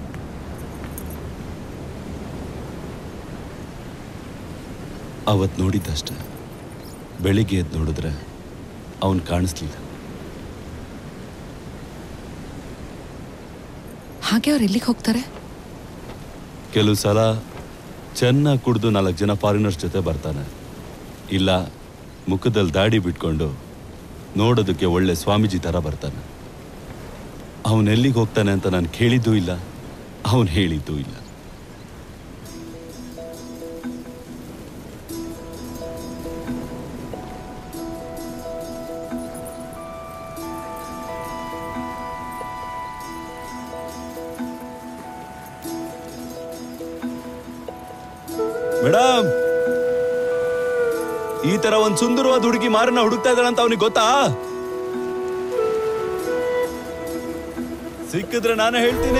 ಅವತ್ ನೋಡಿದ್ದಷ್ಟೆ. ಬೆಳಿಗ್ಗೆ ಎದ್ದು ನೋಡಿದ್ರೆ ಅವನ್ ಕಾಣಿಸ್ಲಿಲ್ಲ. ಹಾಗೆ ಅವ್ರು ಎಲ್ಲಿಗೆ ಹೋಗ್ತಾರೆ? ಕೆಲವು ಸಲ ಚೆನ್ನಾಗಿ ಕುಡಿದು ನಾಲ್ಕು ಜನ ಫಾರಿನರ್ಸ್ ಜೊತೆ ಬರ್ತಾನೆ, ಇಲ್ಲ ಮುಖದಲ್ಲಿ ದಾಡಿ ಬಿಟ್ಕೊಂಡು ನೋಡೋದಕ್ಕೆ ಒಳ್ಳೆ ಸ್ವಾಮೀಜಿ ತರ ಬರ್ತಾನೆ. ಅವನ್ ಎಲ್ಲಿಗೆ ಹೋಗ್ತಾನೆ ಅಂತ ನಾನು ಕೇಳಿದ್ದೂ ಇಲ್ಲ, ಅವನು ಹೇಳಿದ್ದೂ ಇಲ್ಲ. ಮೇಡಮ್, ಈ ತರ ಒಂದ್ ಸುಂದರವಾದ ಹುಡುಗಿ ಮಾರನ್ನ ಹುಡುಕ್ತಾ ಇದ್ದಾಳಂತ ಅವನಿಗೆ ಗೊತ್ತಾ? ಸಿಕ್ಕಿದ್ರೆ ನಾನು ಹೇಳ್ತೀನಿ.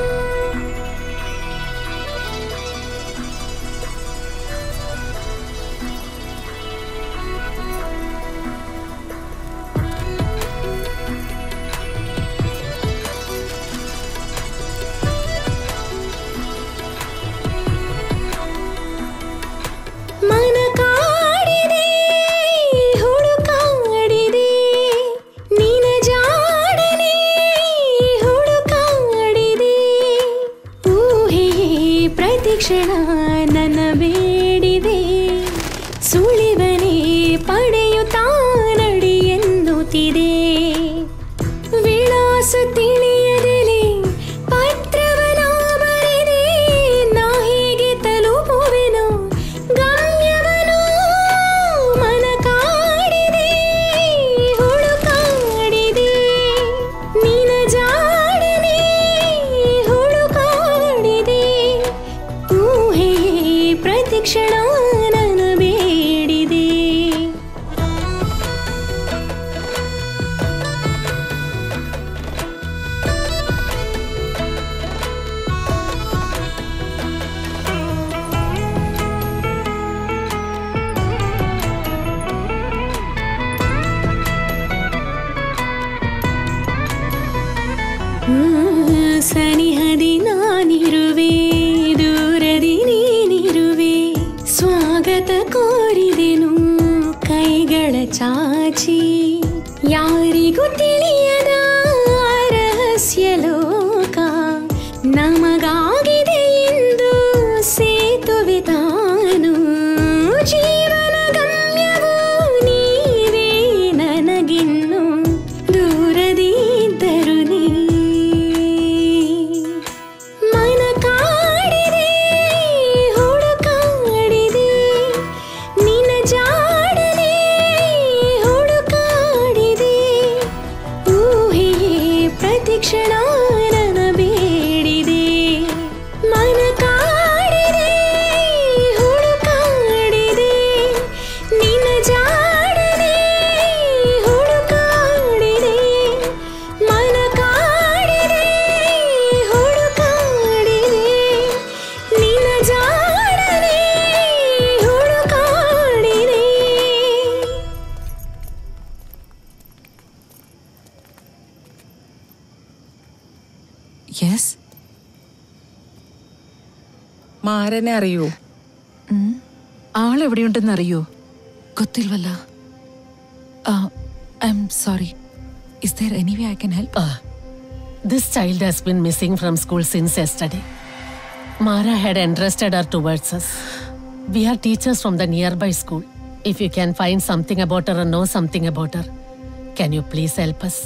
ಕ್ಷಣ ನನ್ನ ಬೇಡಿದೆ, ಸುಳಿವನೇ ಪಡೆಯುತ್ತಾ ನಡಿ ಎನ್ನುತ್ತಿದೆ. ವಿಳಾಸ ತಿಳಿಯದೆಲೆ ಪತ್ರವನ ಬರೆದೆ, ನಾ ಹೇಗೆ ತಲುಪುವೆನೋ ಗಮ್ಯವನು. ಮನ ಕಾಡಿದೆ, ಹುಡುಕಾಡಿದೆ, ನಿನ ಜಾಡನೆ ಹುಡುಕಾಡಿದೆ. ಊಹೆ ಪ್ರತಿಕ್ಷಣ ನನ್ನ ಬೇಡಿದೆ. ಸನಿಹದಿ ನಾನಿರುವೆ, ದೂರದಿ ನೀನಿರುವೆ. ಸ್ವಾಗತ ಕೋರಿದೆನು ಕೈಗಳ ಚಾಚಿ. ಯಾರಿಗೂ ತಿಳಿಯದ ರಹಸ್ಯ ಲೋಕ ನಮಗಾಗಿದೆ ಎಂದು ಸೇತುವೆ ತಾನು. ಜೀವನ ಗಮ್ಯವು ನೀವೇ ನನಗಿನ್ನು, ದೂರದಿ ಇದ್ದರು ನೀ. ಮನ ಕಾಡಿದೆ, ಹುಡುಕಾಡಿದೆ, ನಿನ ಜಾಡನೆ ಹುಡುಕಾಡಿದೆ. ಊಹೆಯೇ ಪ್ರತಿಕ್ಷಣ ನನ್ನ ಬೇಡಿದೆ. മാരനെ അറിയോ? ആളെവിടെയുണ്ടെന്ന് അറിയോ? ಗೊತ್ತಿಲ್ವಲ್ಲ. I am sorry. Is there any way I can help? Uh, this child has been missing from school since yesterday. Mara had entrusted her towards us. We are teachers from the nearby school. If you can find something about her or know something about her, can you please help us?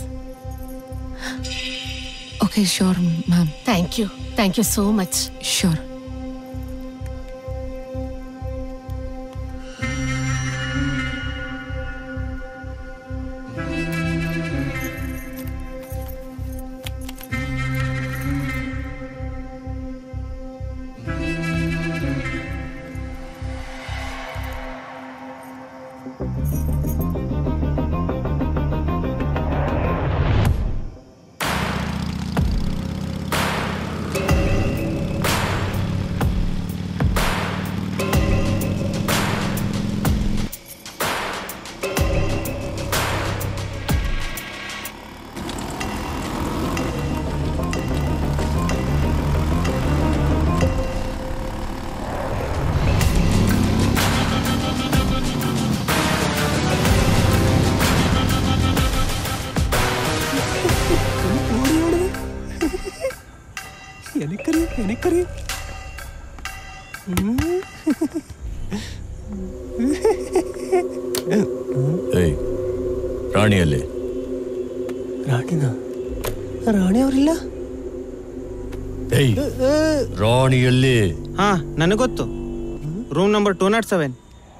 Okay, sure, ma'am. Thank you. Thank you so much. Sure. ಏಯ್ ರಾಣಿಯಲ್ಲಿ ರಾಣಿನ ರಾಣಿ ಅವರಿಲ್ಲ. ಏಯ್ ರಾಣಿಯಲ್ಲಿ ಹಾ ನನಗೆ ಗೊತ್ತು. Room number two not seven.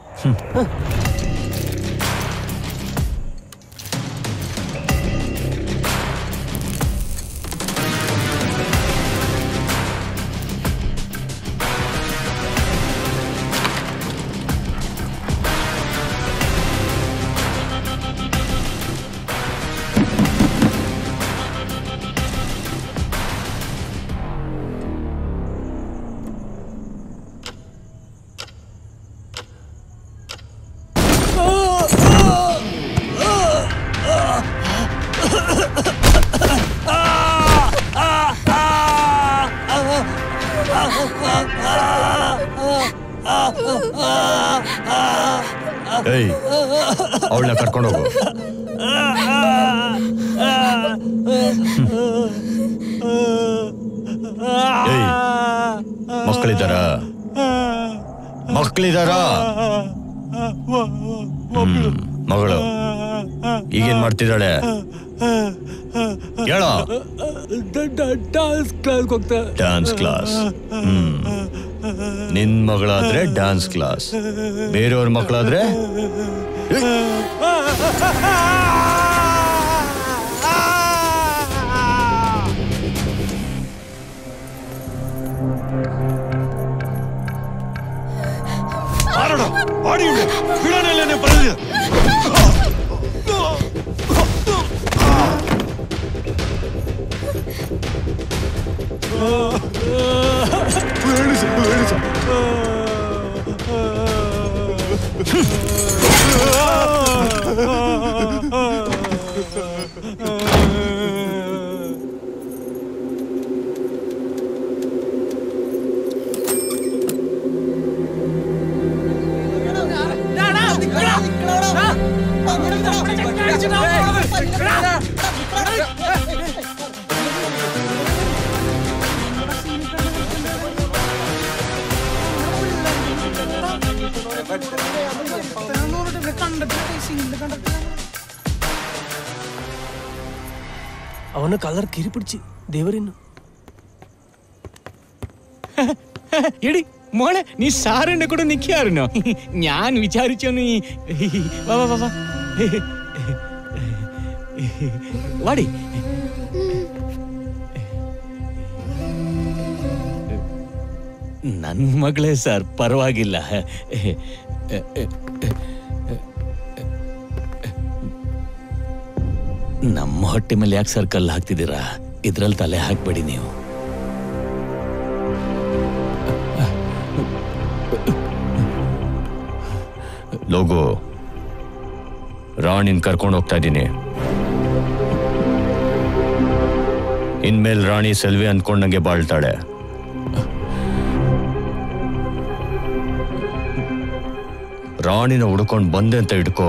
ಏಯ್ ಅವಳನ್ನ ಕರ್ಕೊಂಡೋಗು. ಏಯ್ ಮಕ್ಕಳಿದಾರ ಮಕ್ಕಳಿದಾರ ಮಗಳು ಈಗೇನ್ ಮಾಡ್ತಿದ್ದಾಳೆ ಹೇಳ. ಡಾನ್ಸ್ ಕ್ಲಾಸ್ ಹೋಗ್ತಾ. Dance class. ಹ್ಮ್ ನಿನ್ ಮಗಳಾದ್ರೆ ಡ್ಯಾನ್ಸ್ ಕ್ಲಾಸ್, ಬೇರೆಯವ್ರ ಮಕ್ಕಳಾದ್ರೆ അവന് കളർ കീറി പിടിച്ച് ദേവരിന്നു. എടി മോളെ നീ സാറിന്റെ കൂടെ നിൽക്കാറുന്നോ? ഞാൻ വിചാരിച്ചു നീ വാ വാ വാ വാടി. ನನ್ ಮಗಳೇ ಸರ್, ಪರವಾಗಿಲ್ಲ. ನಮ್ಮ ಹೊಟ್ಟೆ ಮೇಲೆ ಯಾಕೆ ಸರ್ ಕಲ್ಲು ಹಾಕ್ತಿದ್ದೀರಾ? ಇದ್ರಲ್ಲಿ ತಲೆ ಹಾಕ್ಬೇಡಿ ನೀವು. ಲೋಗೋ ರಾಣಿನ್ ಕರ್ಕೊಂಡು ಹೋಗ್ತಾ ಇದ್ದೀನಿ. ಇನ್ಮೇಲೆ ರಾಣಿ ಸೆಲ್ವಿ ಅಂದ್ಕೊಂಡಂಗೆ ಬಾಳ್ತಾಳೆ. ರಾಣಿನ ಹುಡ್ಕೊಂಡು ಬಂದೆ ಅಂತ ಇಟ್ಕೋ.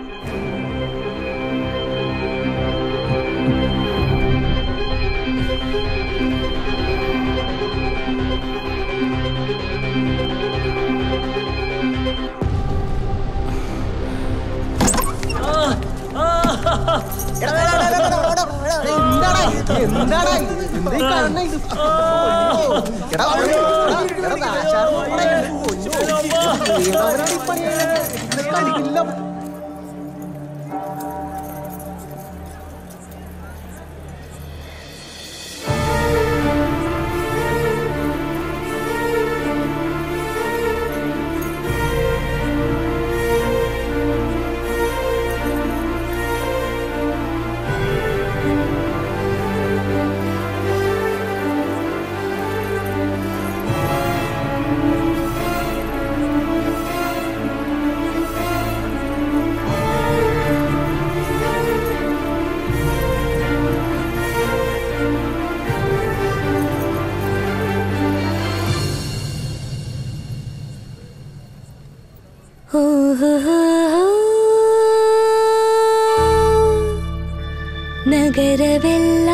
ನಗರವೆಲ್ಲ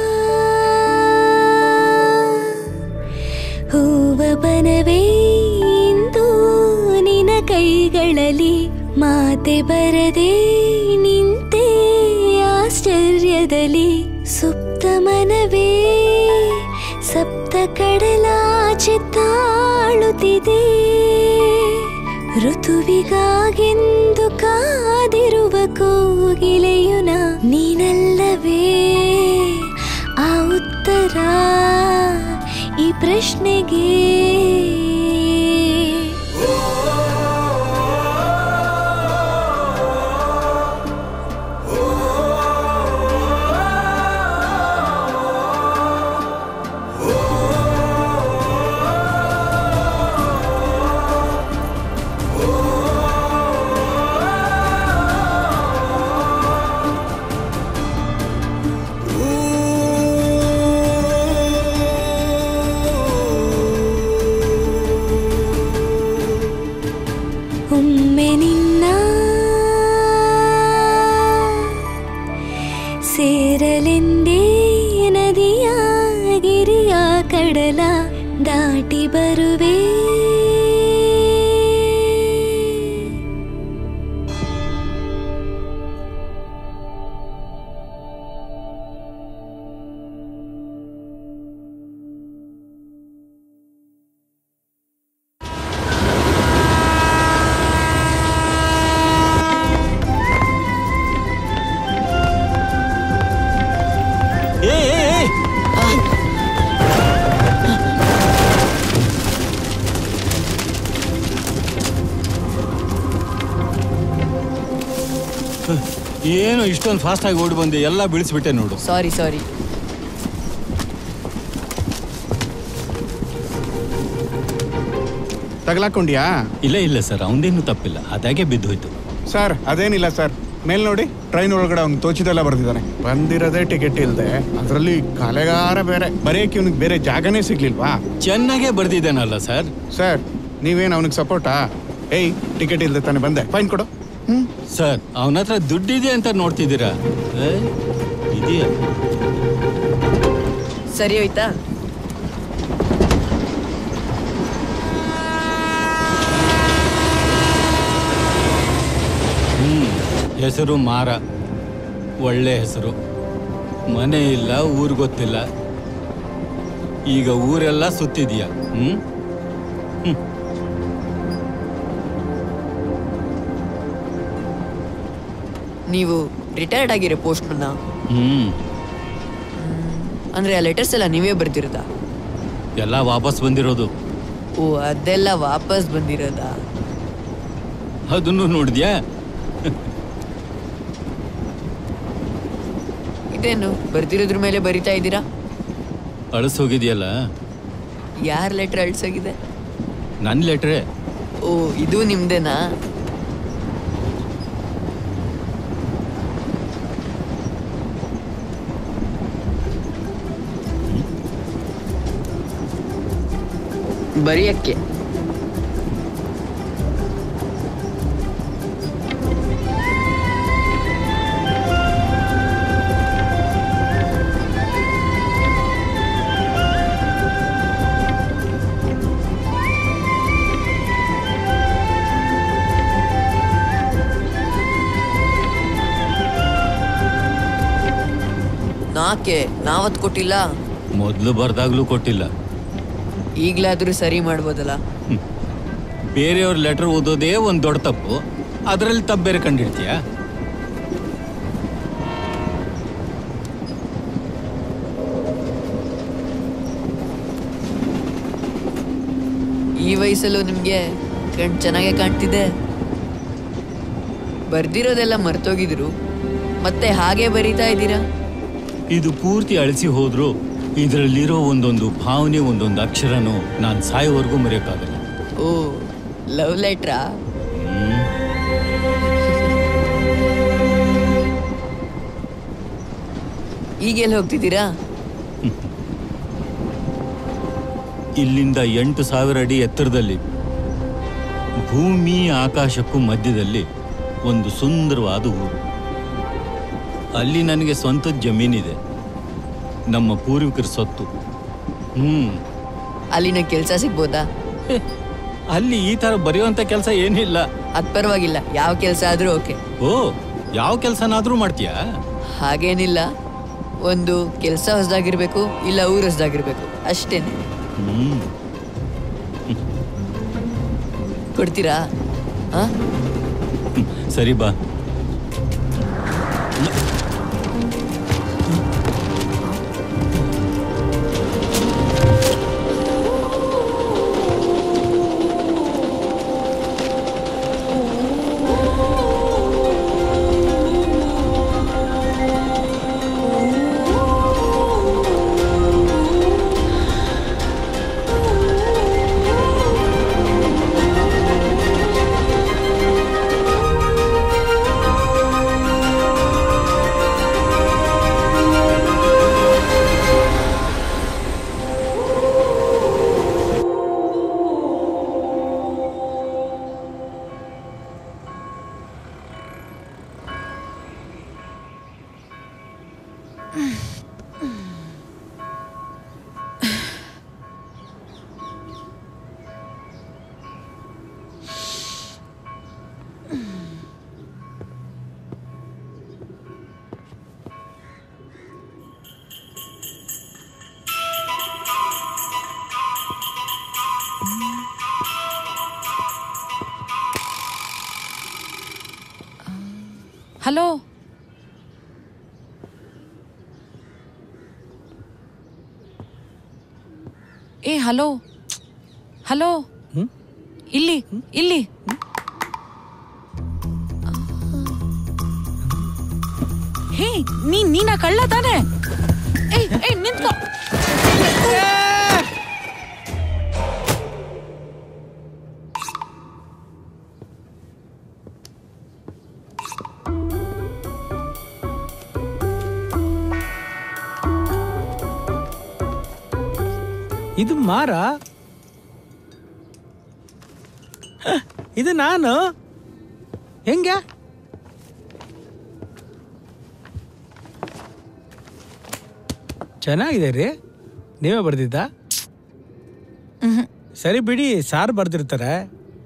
ಹೂವ ಬನವೇ ಇಂದು ನಿನ ಕೈಗಳಲ್ಲಿ ಮಾತೆ ಬರದೆ ನಿಂತೆ ಆಶ್ಚರ್ಯದಲ್ಲಿ ಸುಪ್ತ ಮನವೇ ಸಪ್ತ ಕಡಲಾಚೆ ತಾಳುತ್ತಿದೆ ಋತುವಿಗಾಗೆಂದು ಕಾದಿರುವ ಕೋಗಿಲೆಯುನ ನೀನಲ್ಲವೇ ಆ ಉತ್ತರ ಈ ಪ್ರಶ್ನೆಗೆ ಒಮ್ಮೆ ನಿನ್ನ ಸೇರಲೆಂದೇ ನದಿಯ ಗಿರಿಯ ಕಡಲ ದಾಟಿ ಬರುವೆ ಏನು ಇಷ್ಟೊಂದು ಫಾಸ್ಟ್ ಆಗಿ ಓಡಿ ಬಂದೆ, ಎಲ್ಲ ಬೀಳಿಸ್ಬಿಟ್ಟೆ ನೋಡು. ಸಾರಿ ಸಾರಿ ತಗಲಾಕೊಂಡ್ಯಾ? ಇಲ್ಲ ಇಲ್ಲ ಸರ್, ಅವನದೇನು ತಪ್ಪಿಲ್ಲ, ಅದಾಗೆ ಬಿದ್ದು ಹೋಯ್ತು. ಸರ್ ಅದೇನಿಲ್ಲ ಸರ್, ಮೇಲ್ ನೋಡಿ ಟ್ರೈನ್ ಒಳಗಡೆ ಅವ್ನು ತೋಚಿದೆಲ್ಲ ಬರ್ದಿದ್ದಾನೆ. ಬಂದಿರೋದೇ ಟಿಕೆಟ್ ಇಲ್ದೆ, ಅದರಲ್ಲಿ ಕಲೆಗಾರ ಬೇರೆ, ಬರೆಯಕ್ಕೆ ಇವನಿಗೆ ಬೇರೆ ಜಾಗನೇ ಸಿಗ್ಲಿಲ್ವಾ? ಚೆನ್ನಾಗೇ ಬರ್ದಿದ್ದಾನಲ್ಲ ಸರ್. ಸರ್ ನೀವೇನು ಅವನಿಗೆ ಸಪೋರ್ಟಾ? ಏಯ್ ಟಿಕೆಟ್ ಇಲ್ದೆ ತಾನೆ ಬಂದೆ, ಫೈನ್ ಕೊಡು. ಸರ್ ಅವನ ಹತ್ರ ದುಡ್ಡಿದೆ ಅಂತ ನೋಡ್ತಿದ್ದೀರಾ? ಇದೆಯಾ? ಸರಿ ಹೋಯ್ತಾ? ಹ್ಮ್ ಹೆಸರು ಮಾರ, ಒಳ್ಳೆ ಹೆಸರು. ಮನೆ ಇಲ್ಲ, ಊರು ಗೊತ್ತಿಲ್ಲ, ಈಗ ಊರೆಲ್ಲ ಸುತ್ತಿದೀಯ. ಹ್ಮ್ ಹ್ಮ್ ನೀವು ರಿಟೈರ್ಡ್ ಆಗಿರೋ ಪೋಸ್ಟ್ಮನ್ನ? ಹ್ಮ್ ಅಂದ್ರೆ ಆ ಲೆಟರ್ಸ್ ಎಲ್ಲ ನೀವೇ ಬರ್ದಿರೋದಾ? ಎಲ್ಲ ವಾಪಸ್ ಬಂದಿರೋದು. ಓ ಅದೆಲ್ಲ ವಾಪಸ್ ಬಂದಿರೋದಾ? ಅದನ್ನು ನೋಡಿದ್ಯಾ? ಇದೇನು ಬರ್ದಿರೋದ್ರ ಮೇಲೆ ಬರಿತಾ ಇದ್ದೀರಾ? ಅಳಿಸೋಗಿದೆಯಲ್ಲ. ಯಾರ ಲೆಟರ್ ಅಳಿಸೋಗಿದೆ? ನನ್ನ ಲೆಟ್ರೇ. ಓ ಇದು ನಿಮ್ದೇನಾ? ಬರೆಯಕ್ಕೆ ಯಾಕೆ ನಾವತ್ ಕೊಟ್ಟಿಲ್ಲ? ಮೊದಲು ಬರ್ದಾಗ್ಲೂ ಕೊಟ್ಟಿಲ್ಲ. ಈಗ್ಲಾದ್ರೂ ಸರಿ ಮಾಡ್ಬೋದಲ್ಲ? ಬೇರೆಯವ್ರ ಲೆಟರ್ ಓದೋದೇ ಒಂದ್ ದೊಡ್ಡ ತಪ್ಪು, ಅದರಲ್ಲಿ ತಪ್ಪು ಬೇರೆ ಕಂಡಿಡ್ತೀಯ? ಈ ವಯಸ್ಸಲ್ಲೂ ನಿಮ್ಗೆ ಕಣ್ ಚೆನ್ನಾಗೆ ಕಾಣ್ತಿದೆ. ಬರ್ದಿರೋದೆಲ್ಲ ಮರ್ತೋಗಿದ್ರು ಮತ್ತೆ ಹಾಗೆ ಬರೀತಾ ಇದ್ದೀರಾ? ಇದು ಪೂರ್ತಿ ಅಳಿಸಿ ಹೋದ್ರು ಇದರಲ್ಲಿರೋ ಒಂದೊಂದು ಭಾವನೆ, ಒಂದೊಂದು ಅಕ್ಷರನೂ ನಾನು ಸಾಯೋವರೆಗೂ ಮರೆಯೋಕ್ಕಾಗಲ್ಲ. ಓ, ಲವ್ ಲೆಟ್ರಾ? ಈಗೆಲ್ಲ ಹೋಗ್ತಿದ್ದೀರಾ? ಇಲ್ಲಿಂದ ಎಂಟು ಸಾವಿರ ಅಡಿ ಎತ್ತರದಲ್ಲಿ, ಭೂಮಿ ಆಕಾಶಕ್ಕೂ ಮಧ್ಯದಲ್ಲಿ ಒಂದು ಸುಂದರವಾದ ಊರು. ಅಲ್ಲಿ ನನಗೆ ಸ್ವಂತದ ಜಮೀನಿದೆ, ನಮ್ಮ ಪೂರ್ವಿಕರ ಸೊತ್ತು. ಹ್ಮ್ ಅಲ್ಲಿನ ಕೆಲಸ ಸಿಗ್ಬೋದಾ? ಅಲ್ಲಿ ಈ ತರ ಬರೆಯುವಂತ ಕೆಲಸ ಏನಿಲ್ಲ. ಅದ್ ಪರವಾಗಿಲ್ಲ, ಯಾವ ಕೆಲಸ ಆದ್ರೂ ಓಕೆ. ಓ, ಯಾವ ಕೆಲಸನಾದ್ರೂ ಮಾಡ್ತೀಯಾ? ಹಾಗೇನಿಲ್ಲ, ಒಂದು ಕೆಲಸ ಹೊಸದಾಗಿರ್ಬೇಕು, ಇಲ್ಲ ಊರು ಹೊಸದಾಗಿರ್ಬೇಕು, ಅಷ್ಟೇನೆ. ಹ್ಮ್ ಕೊಡ್ತೀರಾ? ಸರಿ ಬಾ. ಹಲೋ, ಏ ಹಲೋ ಹಲೋ, ಇಲ್ಲಿ ಇಲ್ಲಿ. ಹೇ, ನೀನ್ ನೀನಾ ಕಳ್ಳ ತಾನೆ? ಏಯ್ ಏಯ್ ನಿಂತ್ಕೋ. ಇದು ಮಾರ, ಇದು ನಾನು ಹೆಂಗೆ? ಚೆನ್ನಾಗಿದೆ ರೀ. ನೀವೇ ಬರ್ದಿದ್ದ? ಸರಿ ಬಿಡಿ, ಸಾರ್ ಬರ್ದಿರ್ತಾರೆ.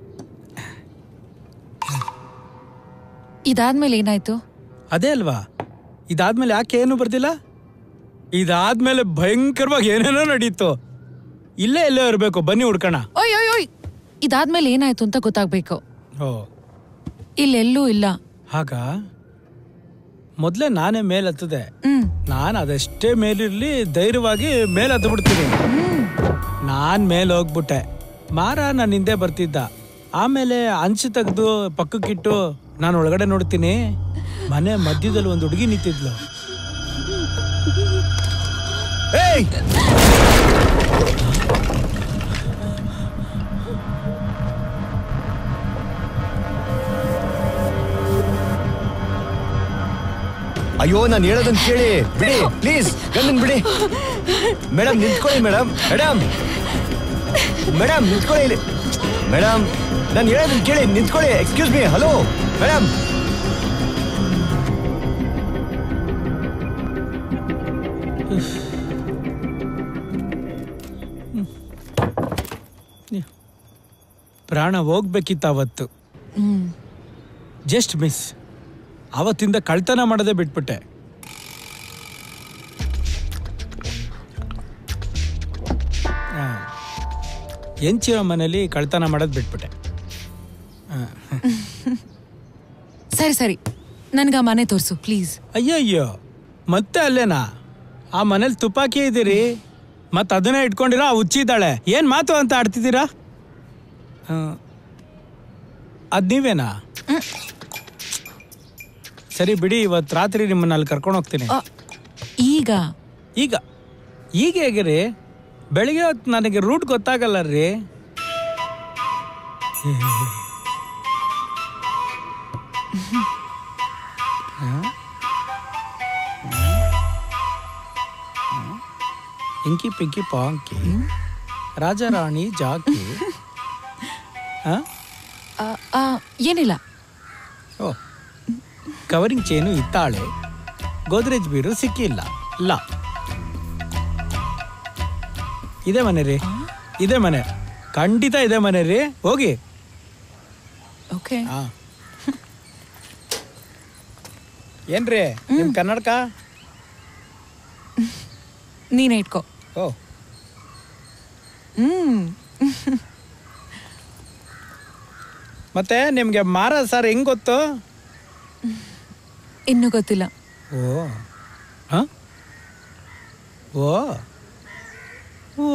ಇದಾದ್ಮೇಲೆ ಏನಾಯ್ತು? ಅದೇ ಅಲ್ವಾ, ಇದಾದ್ಮೇಲೆ ಯಾಕೆ ಏನು ಬರ್ದಿಲ್ಲ? ಇದಾದ್ಮೇಲೆ ಭಯಂಕರವಾಗಿ ಏನೇನೋ ನಡೀತು. ಇಲ್ಲೇ ಎಲ್ಲೇ ಇರ್ಬೇಕು, ಬನ್ನಿ ಹುಡ್ಕೋಣ. ಓಯ್ ಓಯ್ ಓಯ್, ಇದಾದ್ಮೇಲೆ ಏನಾಯ್ತು ಅಂತ ಗೊತ್ತಾಗ್ಬೇಕು. ಓ, ಇಲ್ಲೆಲ್ಲೂ ಇಲ್ಲ. ಹಾಗ ಮೊದ್ಲೇ ನಾನೇ ಮೇಲ್ ಹತ್ತದೆ. ನಾನು ಅದೆಷ್ಟೇ ಮೇಲಿರ್ಲಿ ಧೈರ್ಯವಾಗಿ ಮೇಲ್ ಹತ್ತು ಬಿಡ್ತೀನಿ. ನಾನ್ ಮೇಲ್ ಹೋಗ್ಬಿಟ್ಟೆ. ಮಾರ ನನ್ನ ಹಿಂದೆ ಬರ್ತಿದ್ದ. ಆಮೇಲೆ ಅಂಚು ತೆಗ್ದು ಪಕ್ಕಕ್ಕಿಟ್ಟು ನಾನು ಒಳಗಡೆ ನೋಡ್ತೀನಿ, ಮನೆ ಮಧ್ಯದಲ್ಲಿ ಒಂದು ಹುಡುಗಿ ನಿಂತಿದ್ಲು. ಅಯ್ಯೋ, ನಾನು ಹೇಳೋದನ್ನ ಕೇಳಿ ಬಿಡಿ ಪ್ಲೀಸ್, ಗಂಡನ್ ಬಿಡಿ. ಮೇಡಮ್ ನಿಂತ್ಕೊಳ್ಳಿ. ಮೇಡಮ್ ಮೇಡಮ್ ಮೇಡಮ್ ನಿಂತ್ಕೊಳ್ಳಿ ಇಲ್ಲಿ. ಮೇಡಮ್, ನಾನು ಹೇಳೋದನ್ನ ಕೇಳಿ, ನಿಂತ್ಕೊಳ್ಳಿ. Excuse me. Hello madam. ಪ್ರಾಣ ಹೋಗ್ಬೇಕಿತ್ತು ಅವತ್ತು. Just miss. ಅವತ್ತಿಂದ ಕಳ್ತನ ಮಾಡದೆ ಬಿಟ್ಬಿಟ್ಟೆ. ಎಂಚಿವ ಮನೇಲಿ ಕಳ್ತನ ಮಾಡೋದು ಬಿಟ್ಬಿಟ್ಟೆ. ಸರಿ ಸರಿ ನನ್ಗೆ ಆ ಮನೆ ತೋರಿಸು ಪ್ಲೀಸ್. ಅಯ್ಯಯ್ಯೋ ಮತ್ತೆ ಅಲ್ಲೇನಾ? ಆ ಮನೇಲಿ ತುಪಾಕಿ ಇದ್ದೀರಿ ಮತ್ತೆ ಅದನ್ನೇ ಇಟ್ಕೊಂಡಿರೋ ಆ ಹುಚ್ಚಿದ್ದಾಳೆ. ಏನು ಮಾತು ಅಂತ ಆಡ್ತಿದ್ದೀರಾ? ಅದು ನೀವೇನಾ? ಸರಿ ಬಿಡಿ, ಇವತ್ತು ರಾತ್ರಿ ನಿಮ್ಮನ್ನ ಅಲ್ಲಿ ಕರ್ಕೊಂಡು ಹೋಗ್ತೀನಿ. ಈಗ ಈಗ ಈಗ ಹೇಗೆ ರೀ? ಬೆಳಿಗ್ಗೆ ಹೊತ್ತು ನನಗೆ ರೂಟ್ ಗೊತ್ತಾಗಲ್ಲ ರೀ. ಇಂಕಿ ಪಿಂಕಿ ಪಾಂಕಿ ರಾಜಾರಾಣಿ ಜಾಕಿ. ಏನಿಲ್ಲ. ಓ, ಕವರಿಂಗ್ ಚೇನು ಇತ್ತಾಳೆ, ಗೋದ್ರೇಜ್ ಬೀರು ಸಿಕ್ಕಿಲ್ಲ. ಇಲ್ಲ, ಇದೇ ಮನೆ ರೀ, ಇದೇ ಮನೆ, ಖಂಡಿತ ಇದೇ ಮನೆ ರೀ. ಹೋಗಿ. ಓಕೆ. ಏನ್ರಿ ನಿಮ್ ಕನ್ನಡಕ? ನೀನೇ ಇಟ್ಕೋ. ಓ, ಹ್ಮ್. ಮತ್ತೆ ನಿಮ್ಗೆ ಮಾರ ಸರ್ ಹೆಂಗ್ ಗೊತ್ತು? ಇನ್ನೂ ಗೊತ್ತಿಲ್ಲ. ಓ ಹ ಓ ಓ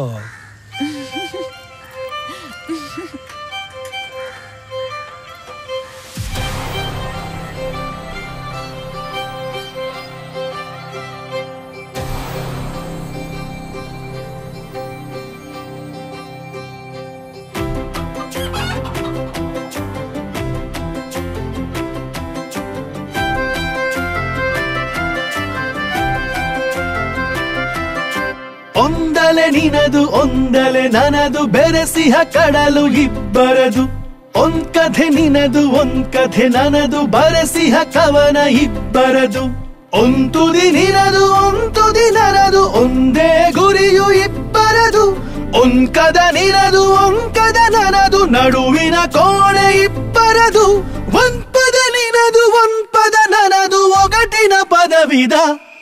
ಒಂದಲೆ ನಿನದು ಒಂದಲೆ ನನದು ಬೆರೆಸಿಹ ಕಡಲು ಇಬ್ಬರದು. ಒಂದ್ ಕಥೆ ನಿನದು ಒಂದ್ ಕಥೆ ನನದು ಬರೆಸಿಹ ಕವನ ಇಬ್ಬರದು. ಒಂತುದಿ ನಿನದು ಒಂತುದಿ ನನದು ಒಂದೇ ಗುರಿಯು ಇಬ್ಬರದು. ಒಂಕದ ನಿನದು ಒಂಕದ ನನದು ನಡುವಿನ ಕೋಣೆ ಇಬ್ಬರದು. ಒಂಪದ ನಿನದು ಒಂಪದ ನನದು ಒಗಟಿನ ಪದವಿದ.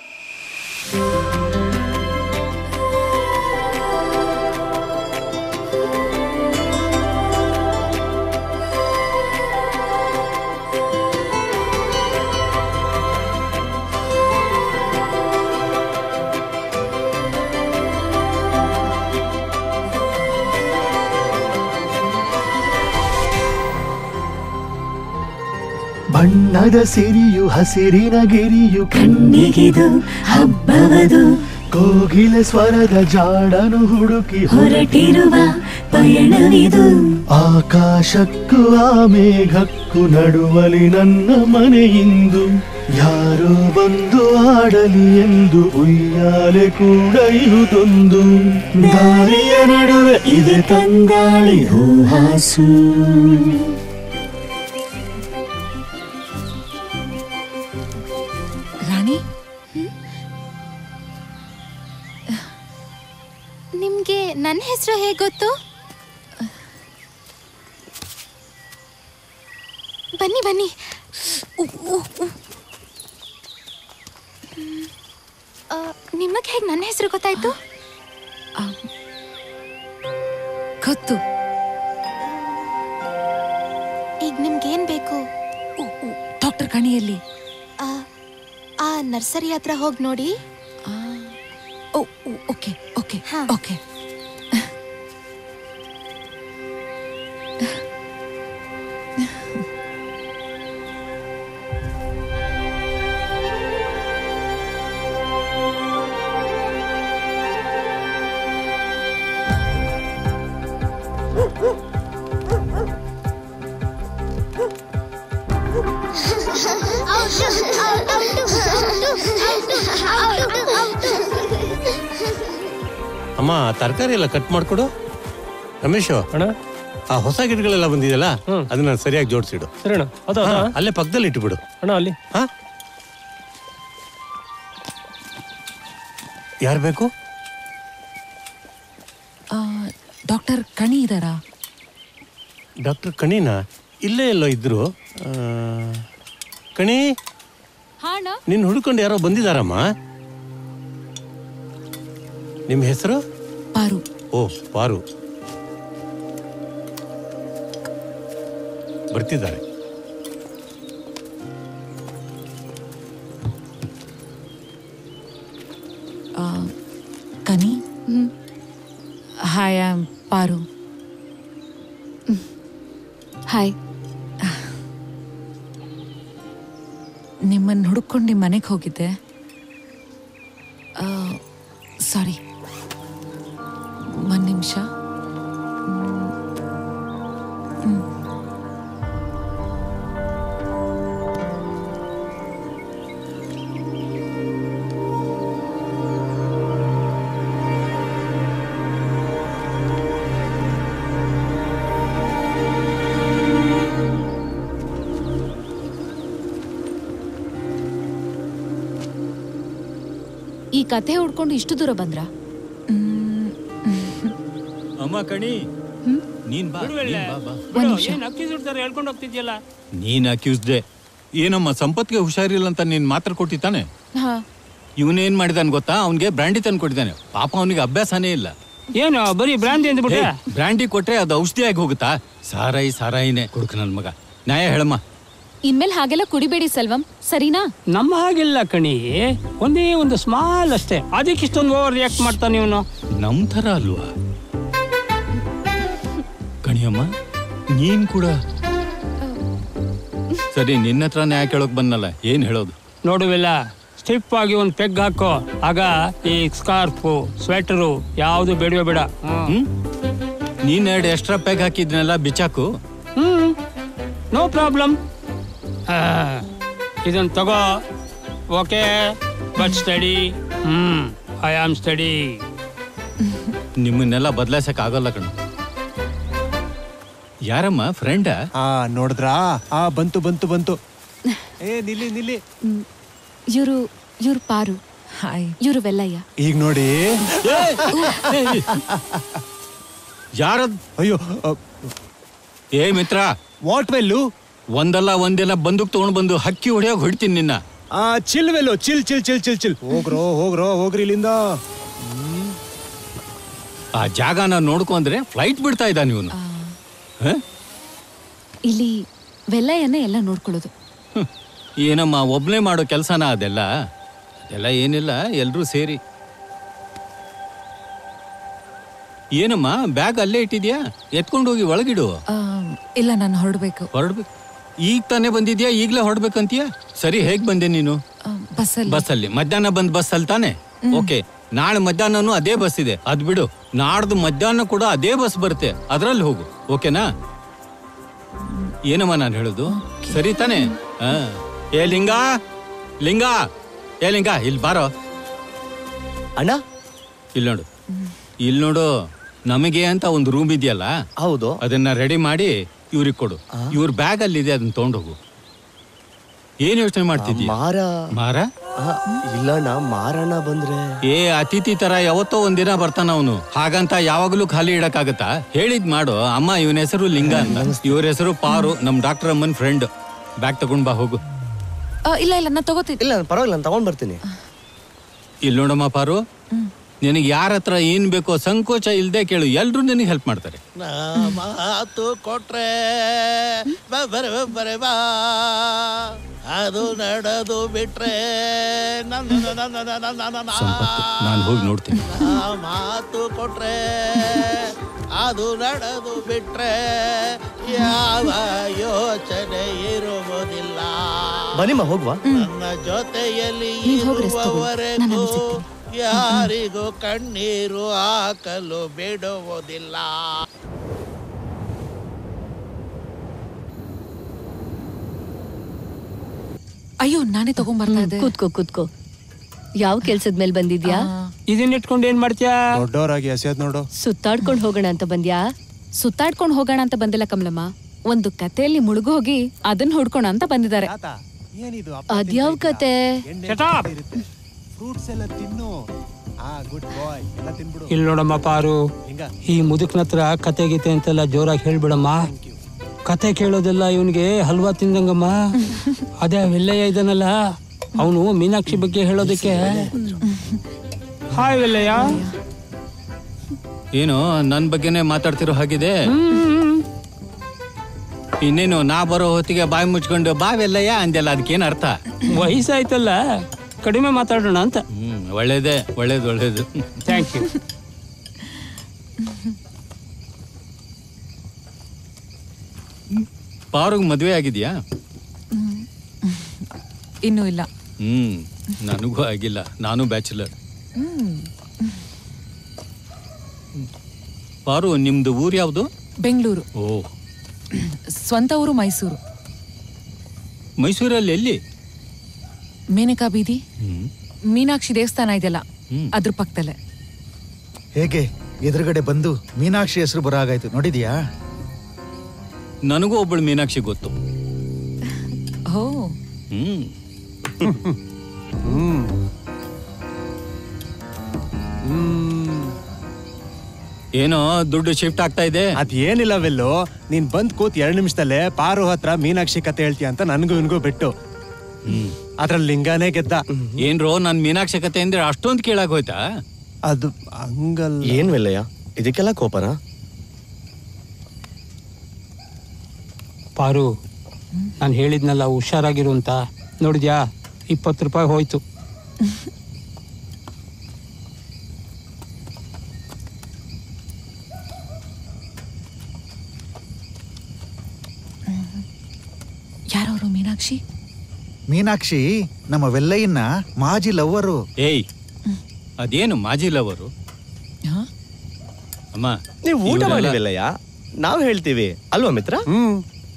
ಬಣ್ಣದ ಸಿರಿಯು ಹಸಿರಿನ ಗಿರಿಯು ಕಣ್ಣಿಗಿದು ಹಬ್ಬವದು. ಕೋಗಿಲ ಸ್ವರದ ಜಾಡನು ಹುಡುಕಿ ಹೊರಟಿರುವ ಪಯಣವಿದು. ಆಕಾಶಕ್ಕೂ ಆ ಮೇಘಕ್ಕೂ ನಡುವಲಿ ನನ್ನ ಮನೆಯಿಂದು. ಯಾರೋ ಬಂದು ಆಡಲಿ ಎಂದು ಉಯ್ಯಾಲೆ ಕೂಡ ಇಹುದೊಂದು. ದಾರಿಯ ನಡುವೆ ಇದೆ ತಂಗಾಳಿ ಹೂಹಾಸು. ನಿಮ್ಗೆ ನನ್ನ ಹೆಸರು ಹೇಗೆ ಗೊತ್ತು? ಬನ್ನಿ ಬನ್ನಿ. ನಿಮಗೆ ಹೇಗೆ ನನ್ನ ಹೆಸರು ಗೊತ್ತಾಯ್ತು? ಗೊತ್ತು. ಈಗ ನಿಮ್ಗೇನ್ ಬೇಕು? ಡಾಕ್ಟರ್ ಕಣಿಯಲ್ಲಿ ಆ ನರ್ಸರಿ ಹತ್ರ ಹೋಗಿ ನೋಡಿ. Okay okay okay. ಅಮ್ಮ ತರಕಾರಿ ಎಲ್ಲ ಕಟ್ ಮಾಡ್ಕೊಡು. ರಮೇಶು ಅಣ್ಣ, ಆ ಹೊಸ ಗಿಡಗಳೆಲ್ಲ ಬಂದಿದೆಯಲ್ಲ ಅದನ್ನ ಸರಿಯಾಗಿ ಜೋಡಿಸಿಡು. ಸರಿ ಅಣ್ಣ. ಅದು ಅಲ್ಲೇ ಪಕ್ಕದಲ್ಲಿ ಇಟ್ಬಿಡು ಅಣ್ಣ. ಅಲ್ಲಿ ಹಾ, ಯಾರು ಬೇಕು? ಡಾಕ್ಟರ್ ಕಣಿ ಇದ್ದಾರಾ? ಡಾಕ್ಟರ್ ಕಣಿನಾ? ಇಲ್ಲೇ ಎಲ್ಲೋ ಇದ್ರು. ಕಣಿ, ನಿನ್ನ ಹುಡ್ಕೊಂಡು ಯಾರೋ ಬಂದಿದಾರಮ್ಮ. ನಿಮ್ಮ ಹೆಸರು? ಪಾರು. ಓ ಪಾರು. ಬರ್ತಿದ್ದಾರೆ. Kani, hi, I am Paru. Hi. ನಿಮ್ಮನ್ನು ಹುಡುಕೊಂಡು ನಿಮ್ಮ ಮನೆಗೆ ಹೋಗಿದ್ದೆ. ಸಾರಿ, ಒಂದು ನಿಮಿಷ. ಈ ಕಥೆ ಹುಡ್ಕೊಂಡು ಇಷ್ಟು ದೂರ ಬಂದ್ರ? ಅಮ್ಮ ಕಣಿ, ನೀನ್ ಬಾ, ನೀನ್ ಬಾ, ಬಾ. ಹೇಳ್ಕೊಂಡು ಹೋಗ್ತಿದ್ಯಲ್ಲ. ನೀನ್ ಅಕ್ಯೂಸ್ಡೆ. ಏನಮ್ಮ ಸಂಪತ್ಗೆ ಹುಷಾರಿಲ್ಲ ಅಂತ ನೀನ್ ಮಾತ್ರ ಕೊಟ್ಟಿದ್ದಾನೆ. ಇವನೇನ್ ಮಾಡಿದಾನ್ ಗೊತ್ತಾ? ಅವನ್ಗೆ ಬ್ರಾಂಡಿ ತಂದು ಕೊಟ್ಟಿದ್ದಾನೆ. ಪಾಪ ಅವನಿಗೆ ಅಭ್ಯಾಸನೇ ಇಲ್ಲ. ಏನು ಬರೀ ಬ್ರಾಂಡಿ ಅಂದ್ಬಿಟ್ಟೆ? ಬ್ರಾಂಡಿ ಕೊಟ್ರೆ ಅದು ಔಷಧಿ ಆಗಿ ಹೋಗುತ್ತಾ? ಸಾರಾಯಿ ಸಾರಾಯಿನೇ ಕುಡುಕ ನನ್ ಮಗ. ನ್ಯಾಯ ಹೇಳಮ್ಮ. ಇನ್ಮೇಲೆ ಹಾಗೆಲ್ಲ ಕುಡಿಬೇಡಿ ಸೆಲ್ವಂ, ಸರಿನಾ? ನಮ್ಮ ಹಾಗಿಲ್ಲ ಕಣಿ, ಒಂದೇ ಒಂದು ಸ್ಮಾಲ್ ಅಷ್ಟೇ, ಅದಕ್ಕೆ ಇಷ್ಟೊಂದು ಓವರ್ ರಿಯಾಕ್ಟ್ ಮಾಡ್ತಾನೆ ಇವನು. ನಮ್ ತರ ಅಲ್ವಾ ಕಣಿಯಮ್ಮ, ನೀನ್ ಕೂಡ ಸರಿ. ನಿನ್ನ ಹತ್ರ ನ್ಯಾಯ ಕೇಳೋಕ್ ಬಂದಲ್ಲ, ಏನ್ ಹೇಳೋದು? ನೋಡುವಿಲ್ಲ, ಸ್ಟಿಫ್ ಆಗಿ ಒಂದು ಪೆಗ್ ಹಾಕೋ, ಆಗ ಈ ಸ್ಕಾರ್ಫು ಸ್ವೆಟರು ಯಾವುದು ಬೇಡವೇ ಬೇಡ. ಹ್ಮ್ ನೀನ್ ಎರಡು ಎಕ್ಸ್ಟ್ರಾ ಪೆಗ್ ಹಾಕಿದ್ನೆಲ್ಲ ಬಿಚಾಕು. Hmm no problem. ಇದನ್ನ ತಗೋ, okay, but study. Hmm I am study. ನಿಮ್ಮನ್ನೆಲ್ಲ ಬದಲಾಯಿಸಕ್ ಆಗಲ್ಲ ಕಣ. ಯಾರಮ್ಮ ಫ್ರೆಂಡ? ಆ ನೋಡಿದ್ರಾ? ಆ ಬಂತು ಬಂತು ಬಂತು. ಏ ನಿಲ್ಲಿ ನಿಲ್ಲಿ. ಇವರು ಇವ್ರು ಪಾರು. ಹಾಯ್. ಇವರು ವೆಲ್ಲಯ್ಯ. ಈಗ ನೋಡಿ. ಯಾರದ್? ಅಯ್ಯೋ ಏ ಮಿತ್ರ, ವಾಟ್ ವೆಲ್ಲು? ಒಂದಲ್ಲ ಒಂದಿನ ಬಂದೂಕ್ ತಗೊಂಡ್ ಬಂದು ಹಕ್ಕಿ ಹೊಡೆಯೋಕ್ ಹೊಡಿತೀನಿ ನಿನ್ನ. ಆ chill Vellu, chill chill chill chill chill. ಹೋಗ್ರೋ ಹೋಗ್ರೋ ಹೋಗ್ರಿ ಇಲ್ಲಿಂದ. ಆ ಜಾಗನ ನೋಡ್ಕೊಂಡ್ರೆ ಫ್ಲೈಟ್ ಬಿಡ್ತಾ ಇದ್ದ ನೀವು. ಇಲ್ಲಿ ವೆಲ್ಲಯ್ಯನೇ ಎಲ್ಲ ನೋಡ್ಕೊಳ್ಳೋದು. ಏನಮ್ಮ ಒಬ್ನೇ ಮಾಡೋ ಕೆಲ್ಸನ ಅದೆಲ್ಲ? ಅದೆಲ್ಲ ಏನಿಲ್ಲ, ಎಲ್ರೂ ಸೇರಿ. ಏನಮ್ಮ ಬ್ಯಾಗ್ ಅಲ್ಲೇ ಇಟ್ಟಿದ್ಯಾ? ಎತ್ಕೊಂಡು ಹೋಗಿ ಒಳಗಿಡು. ಇಲ್ಲ, ನಾನು ಹೊರಡ್ಬೇಕು. ಹೊರಡ್ಬೇಕು? ಈಗ ತಾನೇ ಬಂದಿದ್ಯಾ, ಈಗ್ಲೇ ಹೊರಡ್ಬೇಕಂತೀಯ? ಸರಿ, ಹೇಗ್ ಬಂದೆ ನೀನು? ಬಸ್ಸಲ್ಲಿ. ಬಸ್ಸಲ್ಲಿ ಮಧ್ಯಾಹ್ನ ಬಂದ್ ಬಸ್ ಅಲ್ಲಿ ತಾನೆ? ಓಕೆ, ನಾಳೆ ಮಧ್ಯಾಹ್ನನೂ ಅದೇ ಬಸ್ ಇದೆ, ಅದ್ ಬಿಡು. ನಾಡ್ದು ಮಧ್ಯಾಹ್ನ ಕೂಡ ಅದೇ ಬಸ್ ಬರುತ್ತೆ, ಅದ್ರಲ್ಲಿ ಹೋಗು. ಓಕೆನಾ? ಏನಮ್ಮ ನಾನು ಹೇಳುದು? ಸರಿ ತಾನೆ? ಹ. ಏ ಲಿಂಗ, ಲಿಂಗ, ಏ ಲಿಂಗ, ಇಲ್ಲಿ ಬಾರೋ. ಅಣ್ಣ, ಇಲ್ಲಿ ನೋಡು, ಇಲ್ಲಿ ನೋಡು. ನಮಗೆ ಅಂತ ಒಂದು ರೂಮ್ ಇದೆಯಲ್ಲ, ಹೌದು, ಅದನ್ನ ರೆಡಿ ಮಾಡಿ ಇವ್ರಿಗೆ ಕೊಡು. ಇವ್ರ ಬ್ಯಾಗ್ ಅಲ್ಲಿ ಇದೆ, ಅದನ್ನ ತಗೊಂಡೋಗು. ಏನ್ ಯೋಚನೆ ಮಾಡ್ತಿದ್ಯ? ಮಾರ ಮಾರ ಇಲ್ಲಣ್ಣ, ಮಾರಣ್ಣ ಬಂದ್ರೆ ಏ ಅತಿಥಿ ತರ ಯಾವತ್ತೋ ಒಂದಿನ ಬರ್ತಾನ ಅವನು. ಹಾಗಂತ ಯಾವಾಗ್ಲೂ ಖಾಲಿ ಇಡಕ್ಕಾಗತ್ತಾ? ಹೇಳಿದ್ ಮಾಡು. ಅಮ್ಮ, ಇವನ ಹೆಸರು ಲಿಂಗ ಅಂತ, ಇವ್ರ ಹೆಸರು ಪಾರು, ನಮ್ ಡಾಕ್ಟರ್ ಅಮ್ಮನ್ ಫ್ರೆಂಡ್. ಬ್ಯಾಗ್ ತಗೊಂಡ್ ಬಾ, ಹೋಗು. ಇಲ್ಲ ಇಲ್ಲ, ನಾನು ತಗೋತೀನಿ. ಇಲ್ಲ, ಪರವಾಗಿಲ್ಲ, ನಾನು ತಗೊಂಡ್ ಬರ್ತೀನಿ. ಇಲ್ಲಿ ನೋಡಮ್ಮ ಪಾರು, ನಿನಗೆ ಯಾರ ಹತ್ರ ಏನ್ ಬೇಕೋ ಸಂಕೋಚ ಇಲ್ದೆ ಕೇಳು, ಎಲ್ರು ನಿನಗೆ ಹೆಲ್ಪ್ ಮಾಡ್ತಾರೆ. ಮಾತು ಕೊಟ್ರೆ ಬರೆ ಬಾ, ಅದು ನಡೆದು ಬಿಟ್ರೆ ನಾನು ಹೋಗಿ ನೋಡ್ತೀನಿ. ಮಾತು ಕೊಟ್ರೆ ಅದು ನಡೆದು ಬಿಟ್ರೆ ಯಾವ ಯೋಚನೆ ಇರುವುದಿಲ್ಲ. ಬನ್ನಿಮ್ಮ ಹೋಗುವ. ನನ್ನ ಜೊತೆಯಲ್ಲಿ ಇರುವವರೆಗೂ ಯಾರಿಗೂ ಕಣ್ಣೀರು ಹಾಕಲು ಬಿಡುವುದಿಲ್ಲ. ಅಯ್ಯೋ, ನಾನೇ ತಗೊಂಡ್ಬರ್ತಾ ಇದ್ದೆ. ಕೂತ್ಕೋ ಕೂತ್ಕೋ. ಯಾವ ಕೆಲ್ಸದ ಮೇಲೆ ಬಂದಿದ್ಯಾ? ಇದನ್ನ ಇಟ್ಕೊಂಡು ಏನ್ ಮಾಡ್ತೀಯಾ? ದೊಡ್ಡವರಾಗಿ ಎಸೆಯೋದ್ ನೋಡು. ಸುತ್ತಾಡ್ಕೊಂಡು ಹೋಗೋಣ ಅಂತ ಬಂದ್ಯಾ? ಸುತ್ತಾಡ್ಕೊಂಡು ಹೋಗೋಣ ಅಂತ ಬಂದಿಲ್ಲ ಕಮಲಮ್ಮ, ಒಂದು ಕಥೆಯಲ್ಲಿ ಮುಳುಗೋಗಿ ಅದನ್ನ ಹುಡ್ಕೋಣ ಅಂತ ಬಂದಿದ್ದಾರೆ. ಅದ್ಯಾವ ಕತೆ? ಫ್ರೂಟ್ಸ್ ಎಲ್ಲ ತಿನ್ನು. ಗುಡ್ ಬಾಯ್, ಎಲ್ಲ ತಿನ್ಬಿಡು. ಇಲ್ಲಿ ನೋಡಮ್ಮ ಪಾರು, ಈ ಮುದುಕ್ನ ಹತ್ರ ಕತೆ ಗೀತೆ ಅಂತೆಲ್ಲ ಜೋರಾಗಿ ಹೇಳ್ಬಿಡಮ್ಮ. ಕತೆ ಕೇಳೋದೆಲ್ಲ ಇವನ್ಗೆ ಹಲ್ವಾ ತಿಂದಂಗಮ್ಮ. ಅದೇ ವೆಲ್ಲಯ್ಯ ಇದನ್ನಲ್ಲ, ಅವನು ಮೀನಾಕ್ಷಿ ಬಗ್ಗೆ ಹೇಳೋದಕ್ಕೆ. ಹಾಯ್ ವೆಲ್ಲಯ್ಯ. ಏನು ನನ್ ಬಗ್ಗೆನೆ ಮಾತಾಡ್ತಿರೋ ಹಾಗಿದೆ? ಇನ್ನೇನು ನಾ ಬರೋ ಹೊತ್ತಿಗೆ ಬಾಯಿ ಮುಚ್ಕೊಂಡು ಬಾವೆಲ್ಲಯ್ಯ ಅಂದೆಲ್ಲ ಅದಕ್ಕೇನು ಅರ್ಥ? ವಯಸ್ಸಾಯ್ತಲ್ಲ, ಕಡಿಮೆ ಮಾತಾಡೋಣ ಅಂತ. ಹ್ಮ್ ಒಳ್ಳೇದೇ, ಒಳ್ಳೇದು ಒಳ್ಳೇದು. Thank you. ಪಾರುಗ್ ಮದುವೆ ಆಗಿದ್ಯಾ? ಇನ್ನೂ ಇಲ್ಲ. ಹ್ಮ್ ನನಗೂ ಆಗಿಲ್ಲ, ನಾನು ಬ್ಯಾಚುಲರ್. ಪಾರು, ನಿಮ್ದು ಊರು ಯಾವುದು? ಬೆಂಗಳೂರು. ಓ, ಸ್ವಂತ ಊರು ಮೈಸೂರು. ಮೈಸೂರಲ್ಲಿ ಎಲ್ಲಿ? ಮೇನಕಾ ಬೀದಿ, ಮೀನಾಕ್ಷಿ ದೇವಸ್ಥಾನ ಇದೆಯಲ್ಲ ಅದ್ರ ಪಕ್ಕದಲ್ಲೇ. ಹೇಗೆ ಎದುರುಗಡೆ ಬಂದು ಮೀನಾಕ್ಷಿ ಹೆಸರು ಬರಾಗಾಯ್ತು, ನೋಡಿದ್ಯಾ? ನನಗೂ ಒಬ್ಬಳು ಮೀನಾಕ್ಷಿ ಗೊತ್ತು. ಓ ಹ್ಮ್ ಏನೋ ದುಡ್ಡು ಶಿಫ್ಟ್ ಆಗ್ತಾ ಇದೆ. ಅದೇನಿಲ್ಲ ವೆಲ್ಲು, ನೀನ್ ಬಂದ್ ಕೂತ್ ಎರಡ್ ನಿಮಿಷದಲ್ಲೇ ಪಾರು ಹತ್ರ ಮೀನಾಕ್ಷಿ ಕತೆ ಹೇಳ್ತೀಯ ಅಂತ ನನ್ಗೂ ಇನ್ಗೂ ಬಿಟ್ಟು ಅದ್ರಲ್ಲಿ ಲಿಂಗಾನೇ ಗೆದ್ದ. ಏನ್ರೋ ನನ್ ಮೀನಾಕ್ಷಿ ಕತೆ ಅಂದ್ರೆ ಅಷ್ಟೊಂದು ಕೇಳಾಗ ಹೋಯ್ತಾ? ಅದು ಹಂಗಲ್ಲ. ಏನ್ ವೆಲ್ಲಯ್ಯ, ಇದಕ್ಕೆಲ್ಲ ಕೋಪನ? ಪಾರು, ನಾನು ಹೇಳಿದ್ನಲ್ಲ ಹುಷಾರಾಗಿರು ಅಂತ, ನೋಡಿದ್ಯಾ ಇಪ್ಪತ್ತು ರೂಪಾಯಿ ಹೋಯ್ತು. ಯಾರವರು ಮೀನಾಕ್ಷಿ? ಮೀನಾಕ್ಷಿ ನಮ್ಮ ವೆಲ್ಲಯ್ಯನ ಮಾಜಿ ಲವ್ವರು. ಏಯ್, ಅದೇನು ಮಾಜಿ ಲವರು? ಅಮ್ಮ ನೀವು ಊಟ ಮಾಡಿವೆಲ್ಲಯ್ಯ, ನಾವು ಹೇಳ್ತೀವಿ ಅಲ್ವಾ ಮಿತ್ರ? ಹ್ಮ್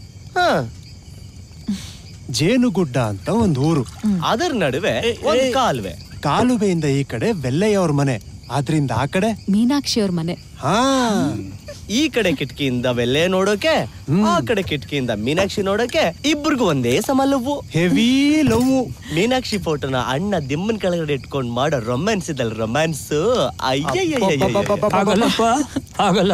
ಜೇನುಗುಡ್ಡ ಅಂತ ಒಂದು ಊರು, ಅದರ ನಡುವೆ ಒಂದು ಕಾಲುವೆ. ಕಾಲುವೆಯಿಂದ ಈ ಕಡೆ ವೆಲ್ಲಯ್ಯ ಅವ್ರ ಮನೆ, ಆದ್ರಿಂದ ಆ ಕಡೆ ಮೀನಾಕ್ಷಿ ಅವ್ರ ಮನೆ. ಹಾ, ಈ ಕಡೆ ಕಿಟಕಿಯಿಂದ ವೆಲ್ಲೆ ನೋಡೋಕೆ, ಆ ಕಡೆ ಕಿಟಕಿಯಿಂದ ಮೀನಾಕ್ಷಿ ನೋಡೋಕೆ, ಇಬ್ಬರಿಗೂ ಒಂದೇ ಸಮ ಲವ್. Heavy love. ಮೀನಾಕ್ಷಿ ಫೋಟೋನ ಅಣ್ಣ ದಿಮ್ಮನ್ ಕೆಳಗಡೆ ಇಟ್ಕೊಂಡು ಮಾಡೋ ರೊಮ್ಯಾನ್ಸ್ ಇದಲ್ ರೊಮ್ಯಾನ್ಸ್. ಆಗಲ್ಲ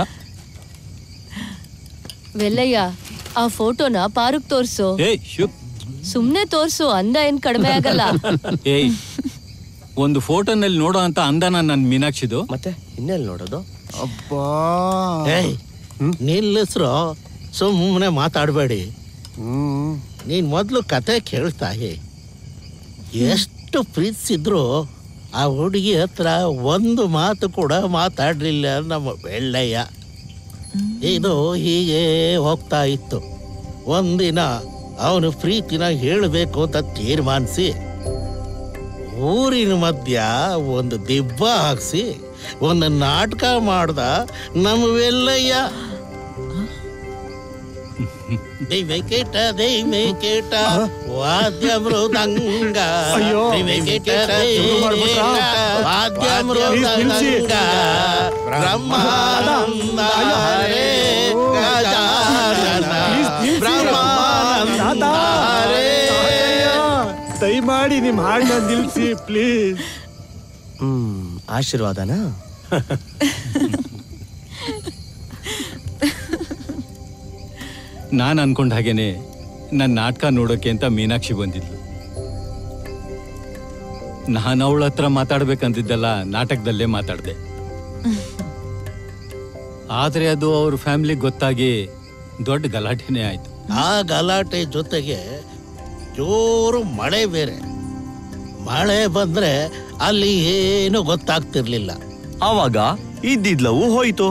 ವೆಲ್ಲಯ್ಯ, ಆ ಫೋಟೋನ ಪಾರುಕ್ ತೋರ್ಸು. ಸುಮ್ನೆ ತೋರ್ಸು, ಅಂದ ಏನ್ ಕಡಿಮೆ ಆಗಲ್ಲ. ಏಯ್, ಒಂದು ಫೋಟೋನಲ್ಲಿ ನೋಡೋ ಅಂತ ಅಂದನ ನನ್ ಮೀನಾಕ್ಷಿದು. ಮತ್ತೆ ಇನ್ನೆಲ್ಲಿ ನೋಡೋದು? ಅಬ್ಬಾ, ನಿಲ್ಲಿಸ್ರು, ಸುಮ್ಮನೆ ಮಾತಾಡಬೇಡಿ. ನೀನ್ ಮೊದ್ಲು ಕತೆ ಕೇಳ್ತಾಯಿ. ಎಷ್ಟು ಪ್ರೀತಿಸಿದ್ರು ಆ ಹುಡುಗಿ ಹತ್ರ ಒಂದು ಮಾತು ಕೂಡ ಮಾತಾಡ್ಲಿಲ್ಲ ನಮ್ಮ ವೆಲ್ಲಯ್ಯ. ಇದು ಹೀಗೆ ಹೋಗ್ತಾ ಇತ್ತು. ಒಂದಿನ ಅವನು ಪ್ರೀತಿನ ಹೇಳಬೇಕು ಅಂತ ತೀರ್ಮಾನಿಸಿ ಊರಿನ ಮಧ್ಯ ಒಂದು ದಿಬ್ಬ ಹಾಕ್ಸಿ ಒಂದು ನಾಟಕ ಮಾಡ್ದ ನಮ್ಮ ವೆಲ್ಲಯ್ಯ. ದೈವಕೇಟ ದೈವಕೇಟ ವಾದ್ಯ ಮೃದಂಗ, ದೈವಕೇಟ ವಾದ್ಯ ಮೃದಂಗ, ಬ್ರಹ್ಮಾನಂದ ಹರೇ ಗಜಾನನ, ಬ್ರಹ್ಮಾನಂದ ಹರೇ. ದಯಮಾಡಿ ನಿಮ್ ಹಾಡನ್ನ ನಿಲ್ಸಿ ಪ್ಲೀಸ್. ಹ್ಮ್ ಆಶೀರ್ವಾದನಾ? ನಾನು ಅನ್ಕೊಂಡ ಹಾಗೇನೆ ನನ್ನ ನಾಟಕ ನೋಡೋಕೆ ಅಂತ ಮೀನಾಕ್ಷಿ ಬಂದಿದ್ಲು. ನಾನು ಅವಳ ಹತ್ರ ಮಾತಾಡ್ಬೇಕಂತಿದ್ದಲ್ಲ, ನಾಟಕದಲ್ಲೇ ಮಾತಾಡ್ದೆ. ಆದ್ರೆ ಅದು ಅವ್ರ ಫ್ಯಾಮಿಲಿ ಗೊತ್ತಾಗಿ ದೊಡ್ಡ ಗಲಾಟೆನೇ ಆಯ್ತು. ಆ ಗಲಾಟೆ ಜೊತೆಗೆ ಜೋರು ಮಳೆ ಬೇರೆ. ಮಳೆ ಬಂದ್ರೆ ಅಲ್ಲಿ ಏನು ಗೊತ್ತಾಗ್ತಿರ್ಲಿಲ್ಲ. ಆವಾಗ ಇದ್ದಿದ್ಲವು ಹೋಯ್ತು.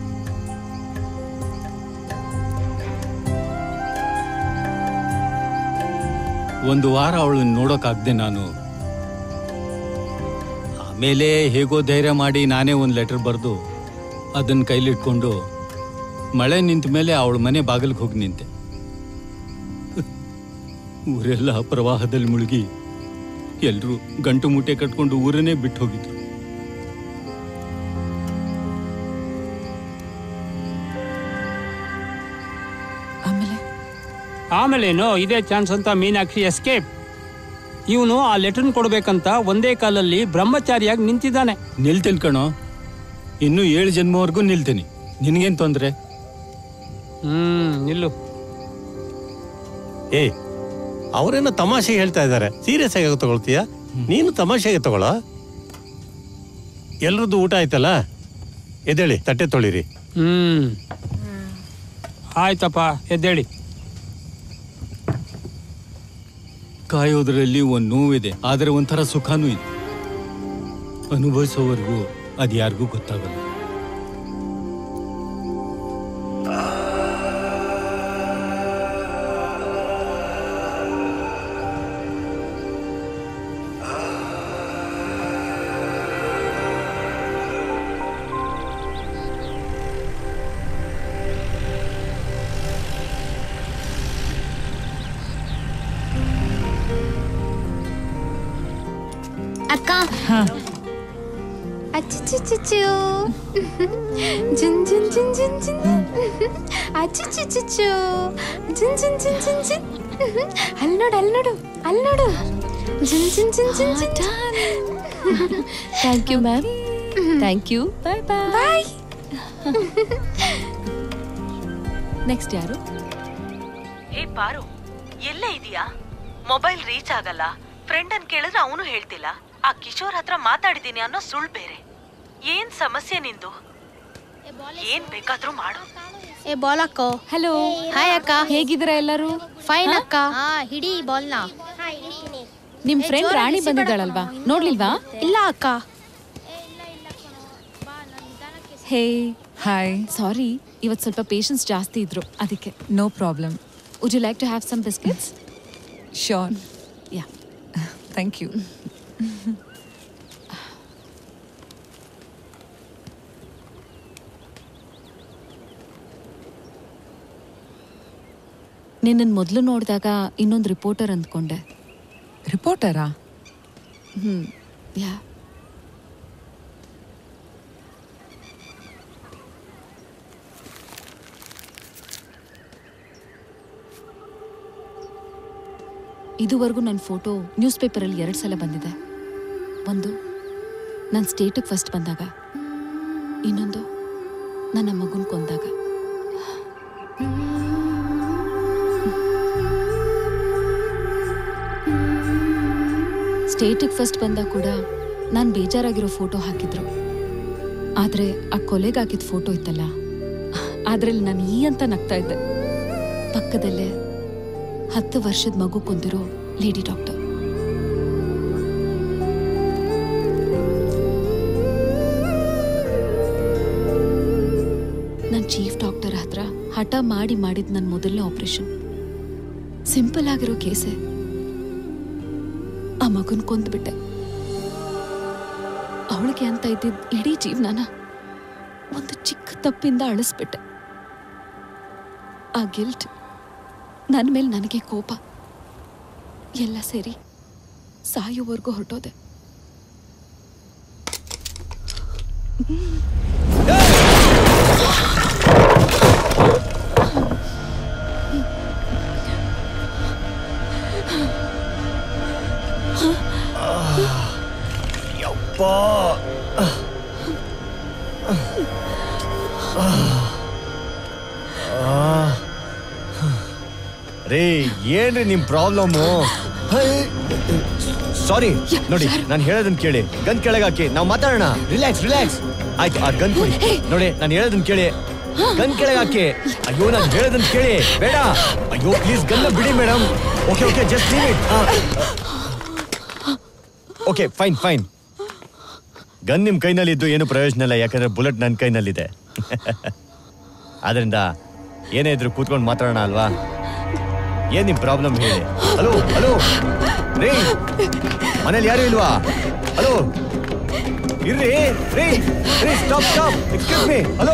ಒಂದು ವಾರ ಅವಳನ್ನ ನೋಡೋಕಾಗ್ದೆ ನಾನು. ಆಮೇಲೆ ಹೇಗೋ ಧೈರ್ಯ ಮಾಡಿ ನಾನೇ ಒಂದು ಲೆಟರ್ ಬರೆದು ಅದನ್ನ ಕೈಲಿಟ್ಕೊಂಡು ಮಳೆ ನಿಂತ ಮೇಲೆ ಅವಳ ಮನೆ ಬಾಗಿಲಿಗೆ ಹೋಗಿ ನಿಂತೆ. ಊರೆಲ್ಲ ಪ್ರವಾಹದಲ್ಲಿ ಮುಳುಗಿ ಎಲ್ರೂ ಗಂಟು ಮೂಟೆ ಕಟ್ಕೊಂಡು ಊರನ್ನೇ ಬಿಟ್ಟು ಹೋಗಿದ್ರು. ಆಮೇಲೇನು ಇದೇ ಚಾನ್ಸ್ ಅಂತ ಮೀನಾಕ್ಷಿ ಎಸ್ಕೇಪ್. ಇವನು ಆ ಲೆಟರ್ನ್ ಕೊಡ್ಬೇಕಂತ ಒಂದೇ ಕಾಲಲ್ಲಿ ಬ್ರಹ್ಮಚಾರಿಯಾಗಿ ನಿಂತಿದ್ದಾನೆ. ನಿಲ್ತೀನಿ ಕಣೋ, ಇನ್ನು ಏಳು ಜನ್ಮವರೆಗೂ ನಿಲ್ತೀನಿ. ನಿನ್ಗೇನ್ ತೊಂದ್ರೆ? ಹ್ಮ್ ನಿಲ್ಲು. ಏಯ್, ಅವರೇನೋ ತಮಾಷೆಗೆ ಹೇಳ್ತಾ ಇದ್ದಾರೆ, ಸೀರಿಯಸ್ ಆಗಿ ತಗೊಳ್ತೀಯ? ನೀನು ತಮಾಷೆಗೆ ತಗೊಳ್ಳೋ. ಎಲ್ರದ್ದು ಊಟ ಆಯ್ತಲ್ಲ, ಎದ್ದೇಳಿ ತಟ್ಟೆ ತೊಳಿರಿ. ಹ್ಮ್ ಆಯ್ತಪ್ಪ, ಎದ್ದೇಳಿ. ಕಾಯೋದ್ರಲ್ಲಿ ಒಂದ್ ನೋವಿದೆ, ಆದ್ರೆ ಒಂಥರ ಸುಖನೂ ಇದೆ. ಅನುಭವಿಸೋವರೆಗೂ ಅದು ಯಾರಿಗೂ ಗೊತ್ತಾಗಲ್ಲ. ಅಕ್ಕ ಅಚ್ಚುಚ್ಚುಚ್ಚು ಜುನ್ ಜುನ್ ಜುನ್ ಜುನ್ ಜುನ್ ಅಚ್ಚುಚ್ಚುಚ್ಚು ಜುನ್ ಜುನ್ ಜುನ್ ಜುನ್ ಜುನ್ ಅಲ್ಲಿ ನೋಡು ಅಲ್ಲಿ ನೋಡು ಅಲ್ಲಿ ನೋಡು ಜುನ್ ಜುನ್ ಜುನ್ ಜುನ್ ಜುನ್. Thank you ma'am. Thank you. Bye bye. Next ಯಾರು? ಹೇ ಪಾರು, ಎಲ್ಲೇ ಇದೀಯಾ? ಮೊಬೈಲ್ ರೀಚ್ ಆಗಲ್ಲ. ಫ್ರೆಂಡ್ ಅನ್ ಕೇಳಿದ್ರೆ ಅವನು ಹೇಳ್ತಿಲ್ಲ. ಆ ಕಿಶೋರ್ ಹತ್ರ ಮಾತಾಡಿದೀನಿ ಅನ್ನೋ ಸುಳ್ಳು ಬೇರೆ. ಏನ್ ಸಮಸ್ಯೆ ನಿಂದು? ಏನ್ ಬೇಕಾದ್ರೂ ಮಾಡು. ಏ ಬಾಲ್ ಅಕ್ಕ. ಹಲೋ. ಹಾಯ್ ಅಕ್ಕ. ಹೇಗಿದ್ದೀರಾ ಎಲ್ಲರೂ? ಫೈನ್ ಅಕ್ಕ. ಹಾ ಹಿಡಿ ಬಾಲ್ನ. ನಿಮ್ ಫ್ರೆಂಡ್ ರಾಣಿ ಬಂದಿದ್ದಾಳಲ್ವಾ, ನೋಡ್ಲಿಲ್ವಾ? ಇಲ್ಲ ಅಕ್ಕ. ಹೇ ಹಾಯ್. ಸಾರಿ, ಇವತ್ತು ಸ್ವಲ್ಪ ಪೇಷನ್ಸ್ ಜಾಸ್ತಿ ಇದ್ರು, ಅದಕ್ಕೆ. No problem. Would you like to have some biscuits? Sure. Yeah, thank you. ನಿನ್ನನ್ನು ಮೊದಲು ನೋಡಿದಾಗ ಇನ್ನೊಂದು ರಿಪೋರ್ಟರ್ ಅಂದ್ಕೊಂಡೆ. ರಿಪೋರ್ಟರಾ? ಹ್ಮ್, ಯಾ. ಇದುವರೆಗೂ ನನ್ನ ಫೋಟೋ ನ್ಯೂಸ್ ಪೇಪರಲ್ಲಿ ಎರಡು ಸಲ ಬಂದಿದೆ. ಒಂದು ನನ್ನ ಸ್ಟೇಟಿಗೆ ಫಸ್ಟ್ ಬಂದಾಗ, ಇನ್ನೊಂದು ನನ್ನ ಮಗುನ ಕೊಂದಾಗ. ಸ್ಟೇಟಿಗೆ ಫಸ್ಟ್ ಬಂದಾಗ ಕೂಡ ನಾನು ಬೇಜಾರಾಗಿರೋ ಫೋಟೋ ಹಾಕಿದ್ರು. ಆದರೆ ಆ ಕೊಲೆಗೆ ಹಾಕಿದ ಫೋಟೋ ಇತ್ತಲ್ಲ, ಅದರಲ್ಲಿ ನಾನು ಈ ಅಂತ ನಗ್ತಾ ಇದ್ದೆ. ಪಕ್ಕದಲ್ಲೇ ಹತ್ತು ವರ್ಷದ ಮಗು ಕೊಂದಿರೋ ಲೇಡಿ ಡಾಕ್ಟರ್. ನನ್ನ ಚೀಫ್ ಡಾಕ್ಟರ್ ಹತ್ರ ಹಠ ಮಾಡಿ ಮಾಡಿದ ನನ್ನ ಮೊದಲನೇ ಆಪರೇಷನ್. ಸಿಂಪಲ್ ಆಗಿರೋ ಕೇಸೆ, ಆ ಮಗುನ್ ಕೊಂದ್ಬಿಟ್ಟೆ. ಅವಳಿಗೆ ಅಂತ ಇದ್ದಿದ್ದ ಇಡೀ ಜೀವನನ ಒಂದು ಚಿಕ್ಕ ತಪ್ಪಿಂದ ಅಳಿಸ್ಬಿಟ್ಟೆ. ಆ ಗಿಲ್ಟ್, ನನ್ನ ಮೇಲೆ ನನಗೆ ಕೋಪ ಎಲ್ಲ ಸೇರಿ ಸಾಯುವವರೆಗೂ ಹೊರಟೋದೆ. ರೇ, ಏನ್ರಿ ನಿಮ್ ಪ್ರಾಬ್ಲಮ್ಮು? ಸಾರಿ, ನೋಡಿ ನಾನು ಹೇಳೋದನ್ನ ಕೇಳಿ. ಗನ್ ಕೆಳಗೆ ಹಾಕಿ, ನಾವು ಮಾತಾಡೋಣ. ರಿಲ್ಯಾಕ್ಸ್ ರಿಲ್ಯಾಕ್ಸ್ ಆಯ್ತು. ಆ ಗನ್ ಕೊಡಿ. ನೋಡಿ ನಾನು ಹೇಳೋದನ್ನ ಕೇಳಿ. ಗನ್ ಕೆಳಗೆ ಹಾಕಿ. ಅಯ್ಯೋ, ನಾನು ಹೇಳೋದನ್ನ ಕೇಳಿ. ಬೇಡ, ಅಯ್ಯೋ ಪ್ಲೀಸ್ ಗನ್ನ ಬಿಡಿ madam. Okay okay, just leave it. Okay fine fine. Gun ನಿಮ್ ಕೈನಲ್ಲಿದ್ದು ಏನು ಪ್ರಯೋಜನ ಇಲ್ಲ, ಯಾಕಂದ್ರೆ ಬುಲೆಟ್ ನನ್ನ ಕೈನಲ್ಲಿದೆ. ಆದ್ರಿಂದ ಏನೇ ಇದ್ರು ಕೂತ್ಕೊಂಡು ಮಾತಾಡೋಣ ಅಲ್ವಾ? ಏನ್ ನಿಮ್ ಪ್ರಾಬ್ಲಮ್ ಹೇಳಿ. ಹಲೋ ಹಲೋ ರೀ, ಮನೇಲಿ ಯಾರು ಇಲ್ವಾ? ಹಲೋ ಇರ್ರಿ ರೀ ರೀ, stop stop, excuse me. Hello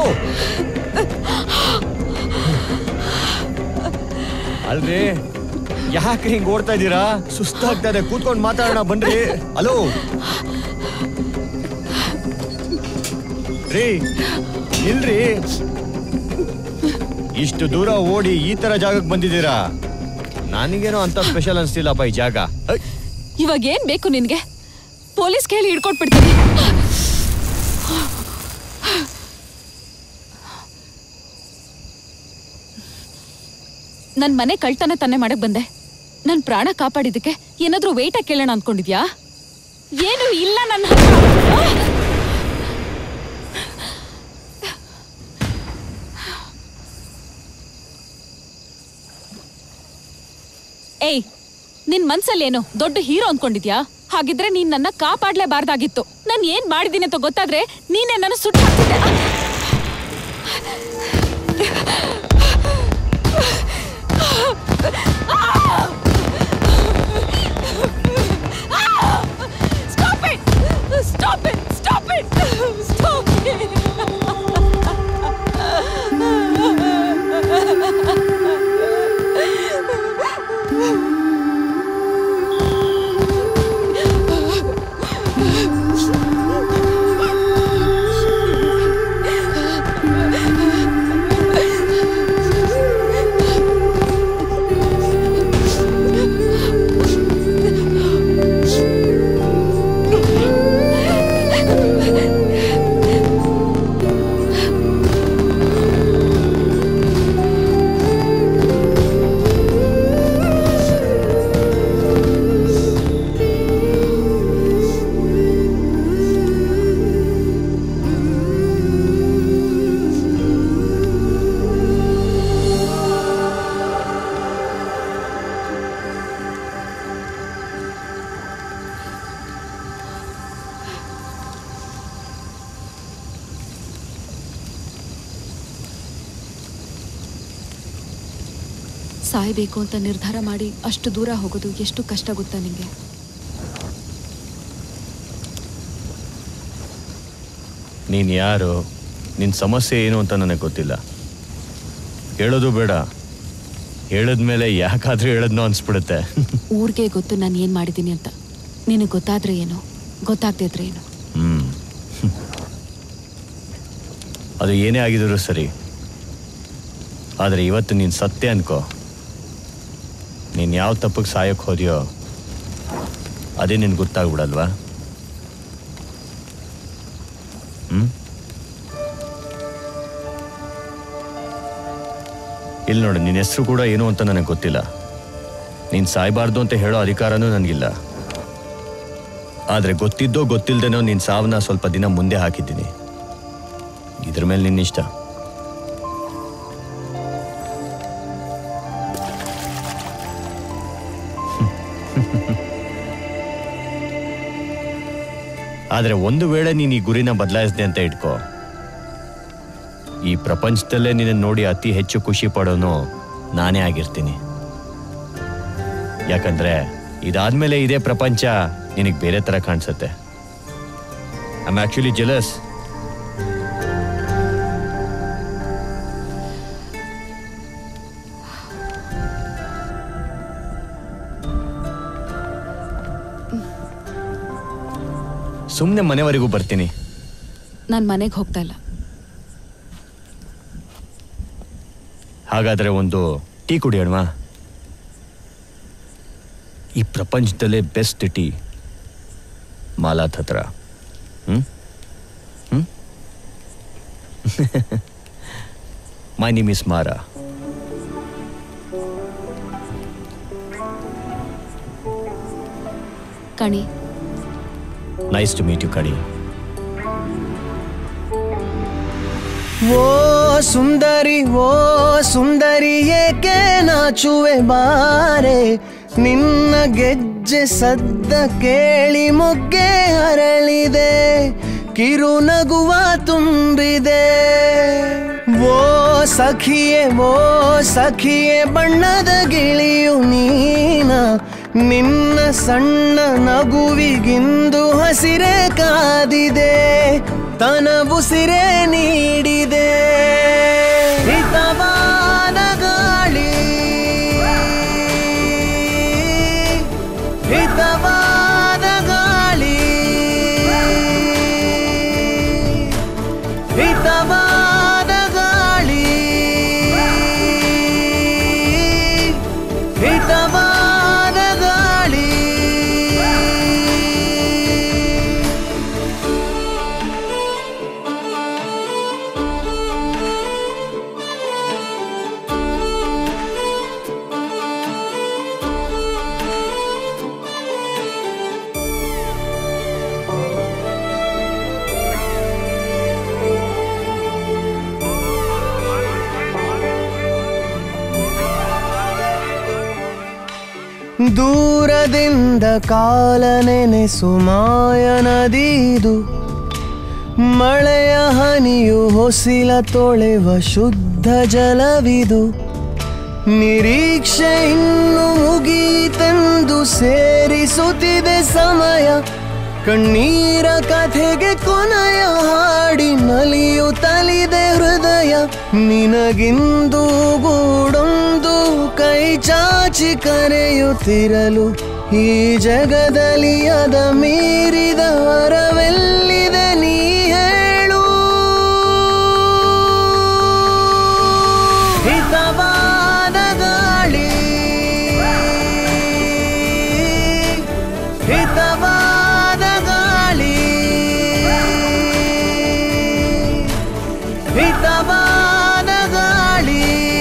ಅಲ್ರಿ, ಯಾಕೆ ಹಿಂಗ್ ಓಡ್ತಾ ಇದ್ದೀರಾ? ಸುಸ್ತಾಗ್ತಾ ಇದೆ, ಕೂತ್ಕೊಂಡು ಮಾತಾಡೋಣ ಬನ್ರಿ. ಹಲೋ ರೀ, ಇಲ್ರಿ, ಇಷ್ಟು ದೂರ ಓಡಿ ಈ ತರ ಜಾಗಕ್ಕೆ ಬಂದಿದ್ದೀರಾ? ನನಗೇನೋ ಅಂತ ಸ್ಪೆಷಲ್ ಅನ್ಸ್ತಿಲ್ಲಪ್ಪ ಈ ಜಾಗ. ಇವಾಗ ಏನ್ ಬೇಕು ನಿನ್ಗೆ? ಪೊಲೀಸ್ ಕೇಳಿ ಹಿಡ್ಕೊಟ್ಬಿಡ್ತೀನಿ. ನನ್ ಮನೆ ಕಳ್ತನ ತಾನೆ ಮಾಡಕ್ ಬಂದೆ. ನನ್ ಪ್ರಾಣ ಕಾಪಾಡಿದಕ್ಕೆ ಏನಾದ್ರೂ ವೇಟ ಕೇಳೋಣ ಅನ್ಕೊಂಡಿದ್ಯಾ? ಏನು ಇಲ್ಲ ನನ್ನ ಹತ್ರ. ಏಯ್, ನಿನ್ ಮನ್ಸಲ್ಲಿ ಏನು ದೊಡ್ಡ ಹೀರೋ ಅನ್ಕೊಂಡಿದ್ಯಾ? ಹಾಗಿದ್ರೆ ನೀನ್ ನನ್ನ ಕಾಪಾಡ್ಲೇಬಾರ್ದಾಗಿತ್ತು. ನಾನು ಏನ್ ಮಾಡಿದೀನಿ ಅಂತ ಗೊತ್ತಾದ್ರೆ ನೀನೇ ನನ್ನ ಸುಟ್ಟು ಹಾಕ್ತಿದ್ದೆ. Stop it! Stop it! Stop it! Stop it! ಸಾಯ್ಬೇಕು ಅಂತ ನಿರ್ಧಾರ ಮಾಡಿ ಅಷ್ಟು ದೂರ ಹೋಗೋದು ಎಷ್ಟು ಕಷ್ಟ ಗೊತ್ತಾ ನಿಂಗೆ? ನೀನ್ ಯಾರು, ನಿನ್ ಸಮಸ್ಯೆ ಏನು ಅಂತ ನನಗೆ ಗೊತ್ತಿಲ್ಲ. ಹೇಳೋದು ಬೇಡ, ಹೇಳದ್ಮೇಲೆ ಯಾಕಾದ್ರೂ ಹೇಳದ್ನೋ ಅನ್ಸ್ಬಿಡುತ್ತೆ. ಊರಿಗೆ ಗೊತ್ತು ನಾನು ಏನ್ ಮಾಡಿದ್ದೀನಿ ಅಂತ. ನಿನಗೆ ಗೊತ್ತಾದ್ರೆ ಏನು, ಗೊತ್ತಾಗ್ದೇ ಇದ್ರೆ ಏನು? ಹ್ಮ್ ಅದು ಏನೇ ಆಗಿದ್ರು ಸರಿ, ಆದ್ರೆ ಇವತ್ತು ನೀನ್ ಸತ್ಯ ಅನ್ಕೋ. ನೀನ್ ಯಾವ ತಪ್ಪಿಗೆ ಸಾಯಕ್ ಹೋದ್ಯೋ ಅದೇ ನಿನ್ ಗೊತ್ತಾಗ್ಬಿಡಲ್ವಾ? ಹ್ಮ್ ಇಲ್ಲಿ ನೋಡು, ನಿನ್ನ ಹೆಸರು ಕೂಡ ಏನು ಅಂತ ನನಗೆ ಗೊತ್ತಿಲ್ಲ. ನೀನ್ ಸಾಯ್ಬಾರ್ದು ಅಂತ ಹೇಳೋ ಅಧಿಕಾರನೂ ನನಗಿಲ್ಲ. ಆದ್ರೆ ಗೊತ್ತಿದ್ದೋ ಗೊತ್ತಿಲ್ದೇನೋ ನಿನ್ ಸಾವನ್ನ ಸ್ವಲ್ಪ ದಿನ ಮುಂದೆ ಹಾಕಿದ್ದೀನಿ. ಇದ್ರ ಮೇಲೆ ನಿನ್ನಿಷ್ಟ. ಆದ್ರೆ ಒಂದು ವೇಳೆ ನೀನು ಈ ಗುರಿನ ಬದಲಾಯಿಸಿದೆ ಅಂತ ಇಟ್ಕೋ, ಈ ಪ್ರಪಂಚದಲ್ಲೇ ನಿನ್ನ ನೋಡಿ ಅತಿ ಹೆಚ್ಚು ಖುಷಿ ಪಡೋನು ನಾನೇ ಆಗಿರ್ತೀನಿ. ಯಾಕಂದ್ರೆ ಇದಾದ್ಮೇಲೆ ಇದೇ ಪ್ರಪಂಚ ನಿನಗೆ ಬೇರೆ ತರ ಕಾಣಿಸುತ್ತೆ. I am actually jealous. ಸುಮ್ಮನೆ ಮನೆವರೆಗೂ ಬರ್ತೀನಿ. ನಾನು ಮನೆಗೆ ಹೋಗ್ತಾ ಇಲ್ಲ. ಹಾಗಾದ್ರೆ ಒಂದು ಟೀ ಕುಡಿಯೋಣವಾ? ಈ ಪ್ರಪಂಚದಲ್ಲೇ ಬೆಸ್ಟ್ ಟೀ ಮಾಲಾತ್ ಹತ್ರ. ಹ್ಮ್ ಹ್ಮ್ ಮೈ ನೇಮ್ ಇಸ್ ಮಾರಾ. ಕಣಿ. ನೈಸ್ ಟು ಮೀಟ್ ಯು ಕಣಿ. ಓ ಸುಂದರಿ ಓ ಸುಂದರಿ ಏಕೆ ನಾಚುವೆ ಬಾರೆ, ನಿನ್ನ ಗೆಜ್ಜೆ ಸದ್ದ ಕೇಳಿ ಮೊಗ್ಗೆ ಅರಳಿದೆ, ಕಿರು ನಗುವ ತುಂಬಿದೆ. ಓ ಸಖಿಯೇ ಓ ಸಖಿಯೇ ಬಣ್ಣದ ಗಿಳಿಯು ನೀನ, ನಿನ್ನ ಸಣ್ಣ ನಗುವಿಗಿಂದು ಹಸಿರೆ ಕಾದಿದೆ, ತನಬುಸಿರೆ ನೀಡಿದೆ. ಹಿತವಾದ ಗಾಳಿ ಹಿತವಾದ ಗಾಳಿ ಹಿತವಾದ ಗಾಳಿ ಹಿತವಾದ ಗಾಳಿ. ದೂರದಿಂದ ಕಾಲ ನೆನೆಸು ಮಾಯ ನದಿದು ಮಳೆಯ ಹನಿಯು ಹೊಸಿಲ ತೊಳೆವ ಶುದ್ಧ ಜಲವಿದು ನಿರೀಕ್ಷೆ ಇನ್ನು ಮುಗೀತೆಂದು ಸೇರಿಸುತ್ತಿದೆ ಸಮಯ ಕಣ್ಣೀರ ಕಥೆಗೆ ಕೊನೆಯ ಹಾಡಿ ನಲಿಯುತ್ತಲಿದೆ ಹೃದಯ ನಿನಗಿಂದು ಗೂಡೊಂದು ಕೈ ಚಾಚಿ ಕರೆಯುತ್ತಿರಲು ಈ ಜಗದಲ್ಲಿ ಅದ ಮೀರಿದ ವರವೆಲ್ಲಿದೆ ನೀ ಹೇಳು ಹಿತವಾದ ಗಾಳಿ ಹಿತವಾದ ಗಾಳಿ ಹಿತವಾದ ಗಾಳಿ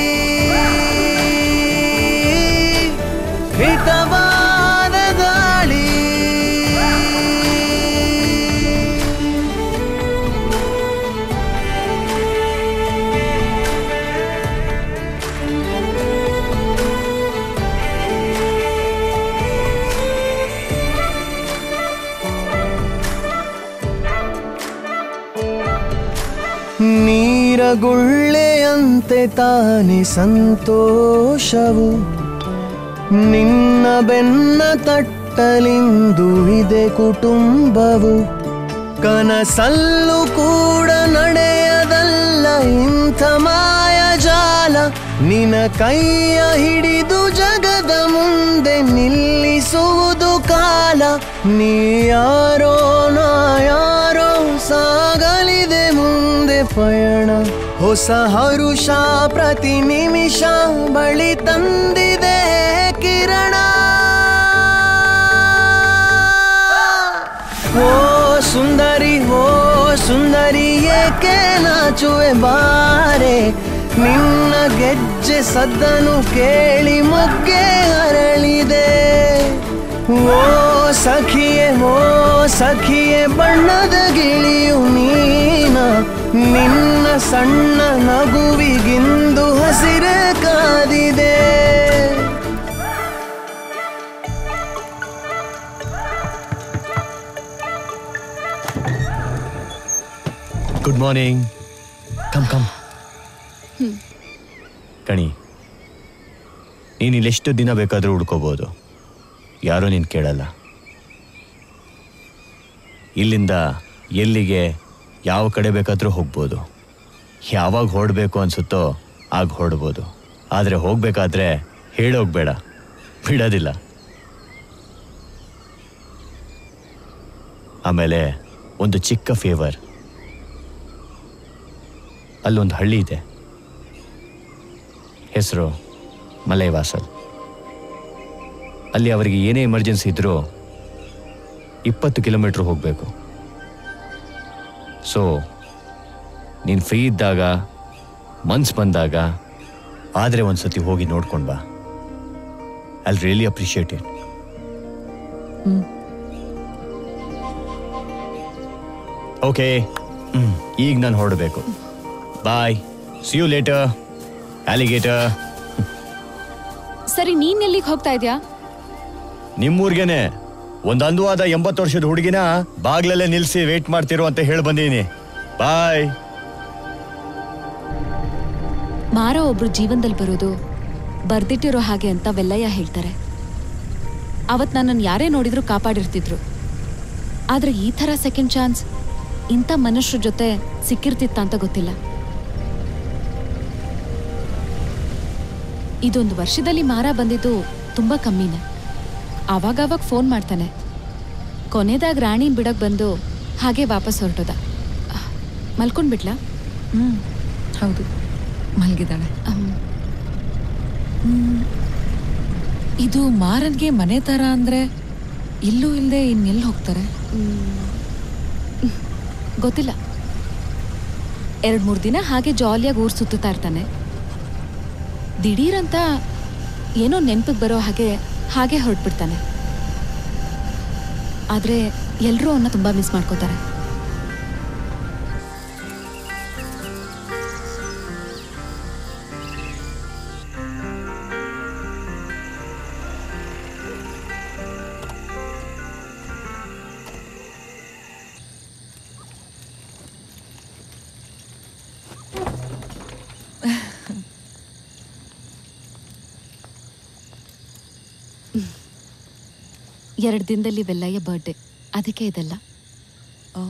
ಹಿತವಾದ ಗಾಳಿ ನೀರಗುಳ್ಳೆಯಂತೆ ತಾನೆ ಸಂತೋಷವು ನಿನ್ನ ಬೆನ್ನ ತಟ್ಟಲಿಂದು ಇದೆ ಕುಟುಂಬವು ಕನಸಲ್ಲೂ ಕೂಡ ನಡೆಯದಲ್ಲ ಇಂಥ ಮಾಯಜಾಲ ನಿನ ಕೈಯ ಹಿಡಿದು ಜಗದ ಮುಂದೆ ನಿಲ್ಲಿಸುವುದು ಕಾಲ ನೀ ಯಾರೋ ನಾ ಯಾರೋ ಸಾಗಲಿದೆ ಮುಂದೆ ಪಯಣ ಹೊಸ ಹರುಷ ಪ್ರತಿ ನಿಮಿಷ ಬಳಿ ತಂದಿದೆ ಕಿರಣ ಓ ಸುಂದರಿ ಓ ಸುಂದರಿ ಏಕೆ ನಾಚುವೆ ಬಾರೆ ನಿನ್ನ ಗೆಜ್ಜೆ ಸದ್ದನು ಕೇಳಿ ಮೊಗ್ಗೆ ಅರಳಿದೆ ಓ ಸಖಿಯೇ ಓ ಸಖಿಯೇ ಬಣ್ಣದ ಗಿಳಿಯು ನೀನ ನಿನ್ನ ಸಣ್ಣ ನಗುವಿಗಿಂದು ಹಸಿರೇ ಕಾದಿದೆ ಗುಡ್ ಮಾರ್ನಿಂಗ್ ಕಮ್ ಕಮ್ ಕಣಿ ನೀನು ಇಲ್ಲೆಷ್ಟು ದಿನ ಬೇಕಾದರೂ ಹುಡ್ಕೋಬೋದು ಯಾರೂ ನೀನು ಕೇಳಲ್ಲ ಇಲ್ಲಿಂದ ಎಲ್ಲಿಗೆ ಯಾವ ಕಡೆ ಬೇಕಾದರೂ ಹೋಗ್ಬೋದು ಯಾವಾಗ ಹೊರಡಬೇಕು ಅನಿಸುತ್ತೋ ಆಗ ಹೊರಡ್ಬೋದು ಆದರೆ ಹೋಗಬೇಕಾದ್ರೆ ಹೇಳೋಗ್ಬೇಡ ಬಿಡೋದಿಲ್ಲ ಆಮೇಲೆ ಒಂದು ಚಿಕ್ಕ ಫೇವರ್ ಅಲ್ಲೊಂದು ಹಳ್ಳಿ ಇದೆ ಹೆಸರು ಮಲೈವಾಸಲ್ ಅಲ್ಲಿ ಅವರಿಗೆ ಏನೇ ಎಮರ್ಜೆನ್ಸಿ ಇದ್ದರೂ ಇಪ್ಪತ್ತು ಕಿಲೋಮೀಟ್ರ್ ಹೋಗಬೇಕು ಸೊ ನೀನು ಫ್ರೀ ಇದ್ದಾಗ ಮನ್ಸು ಬಂದಾಗ ಆದರೆ ಒಂದು ಸತಿ ಹೋಗಿ ನೋಡ್ಕೊಂಡು ಬಾ I really appreciate it okay ಈಗ ನಾನು ಹೊರಡಬೇಕು bye see you later alligator ಸರಿ ನೀನ್ ಎಲ್ಲಿಗೆ ಹೋಗ್ತಾ ಇದ್ಯಾ ನಿಮ್ಮೂರ್ಗೆನೆ ಒಂದು ಅಂದವಾದ ಎಂಬತ್ತು ವರ್ಷದ ಹುಡುಗಿನ ಬಾಗ್ಲಲ್ಲೇ ನಿಲ್ಸಿ ವೇಟ್ ಮಾಡ್ತಿರೋ ಅಂತ ಹೇಳಿ ಬಂದೀನಿ ಬಾಯ್ ಮಾರ ಒಬ್ರು ಜೀವನದಲ್ಲಿ ಬರೋದು ಬರ್ದಿಟ್ಟಿರೋ ಹಾಗೆ ಅಂತ ವೆಲ್ಲಯ್ಯ ಹೇಳ್ತಾರೆ ಅವತ್ ನನ್ನನ್ನು ಯಾರೇ ನೋಡಿದ್ರು ಕಾಪಾಡಿರ್ತಿದ್ರು ಆದ್ರೆ ಈ ಥರ ಸೆಕೆಂಡ್ ಚಾನ್ಸ್ ಇಂಥ ಮನುಷ್ಯರ ಜೊತೆ ಸಿಕ್ಕಿರ್ತಿತ್ತ ಅಂತ ಗೊತ್ತಿಲ್ಲ ಇದೊಂದು ವರ್ಷದಲ್ಲಿ ಮಾರ ಬಂದಿದ್ದು ತುಂಬಾ ಕಮ್ಮಿನೇ ಆವಾಗವಾಗ ಫೋನ್ ಮಾಡ್ತಾನೆ ಕೊನೆದಾಗ ರಾಣಿನ್ ಬಿಡಕ್ ಬಂದು ಹಾಗೆ ವಾಪಸ್ ಹೊರಟೋದ ಮಲ್ಕೊಂಡ್ಬಿಟ್ಲಾ ಹ್ಮ್ ಹೌದು ಮಲಗಿದ್ದಾಳೆ ಇದು ಮಾರನ್ಗೆ ಮನೆ ತರ ಅಂದ್ರೆ ಇಲ್ಲೂ ಇಲ್ಲದೆ ಇನ್ನೆಲ್ಲಿ ಹೋಗ್ತಾರೆ ಗೊತ್ತಿಲ್ಲ ಎರಡ್ ಮೂರ್ ದಿನ ಹಾಗೆ ಜಾಲಿಯಾಗಿ ಊರ್ ಸುತ್ತಾ ಇರ್ತಾನೆ ದಿಢೀರಂತ ಏನೋ ನೆನ್ಪಿಗೆ ಬರೋ ಹಾಗೆ ಹಾಗೆ ಹೊರಟ್ಬಿಡ್ತಾನೆ ಆದ್ರೆ ಎಲ್ರೂ ಅವನ್ನ ತುಂಬಾ ಮಿಸ್ ಮಾಡ್ಕೋತಾರೆ ಎರಡು ದಿನದಲ್ಲಿ ವೆಲ್ಲಯ್ಯ ಬರ್ಡೇ, ಅದಕ್ಕೆ ಇದೆಲ್ಲ. ಓ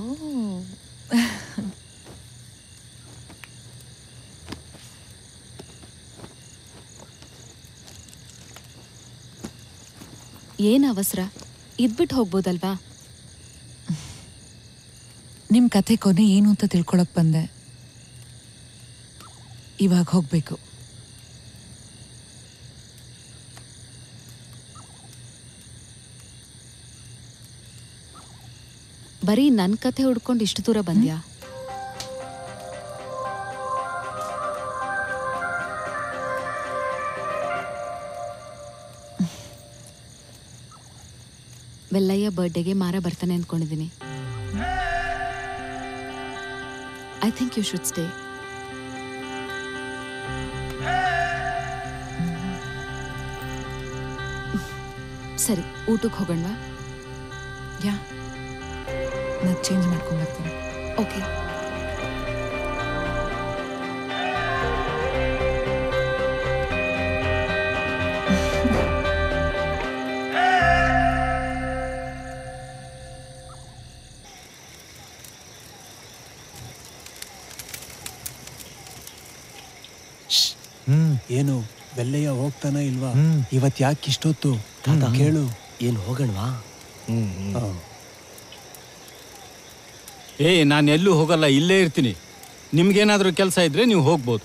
ಏನ್ ಅವಸರ, ಇದ್ಬಿಟ್ಟು ಹೋಗ್ಬೋದಲ್ವಾ? ನಿಮ್ ಕಥೆ ಕೊನೆ ಏನು ಅಂತ ತಿಳ್ಕೊಳಕ್ ಬಂದೆ. ಇವಾಗ ಹೋಗ್ಬೇಕು. ಬರೀ ನನ್ ಕಥೆ ಹುಡ್ಕೊಂಡು ಇಷ್ಟು ದೂರ ಬಂದ್ಯಾ? ವೆಲ್ಲಯ್ಯ ಬರ್ಡೇಗೆ ಮಾರ ಬರ್ತಾನೆ ಅಂದ್ಕೊಂಡಿದ್ದೀನಿ. I think you should stay. ಸರಿ, ಊಟಕ್ಕೆ ಹೋಗೋಣವಾ? ಯಾ, ನಾನು ಚೇಂಜ್ ಮಾಡ್ಕೊಂಡು ಬರ್ತೀನಿ. ಓಕೆ. ಏನು ಬೆಲ್ಲಯ್ಯ ಹೋಗ್ತಾನ ಇಲ್ವಾ? ಇವತ್ ಯಾಕೆ ಇಷ್ಟೊತ್ತು ಕೇಳು. ಏನು ಹೋಗೋಣವಾ? ಏ, ನಾನು ಎಲ್ಲೂ ಹೋಗಲ್ಲ, ಇಲ್ಲೇ ಇರ್ತೀನಿ. ನಿಮ್ಗೇನಾದ್ರೂ ಕೆಲಸ ಇದ್ರೆ ನೀವು ಹೋಗ್ಬೋದು.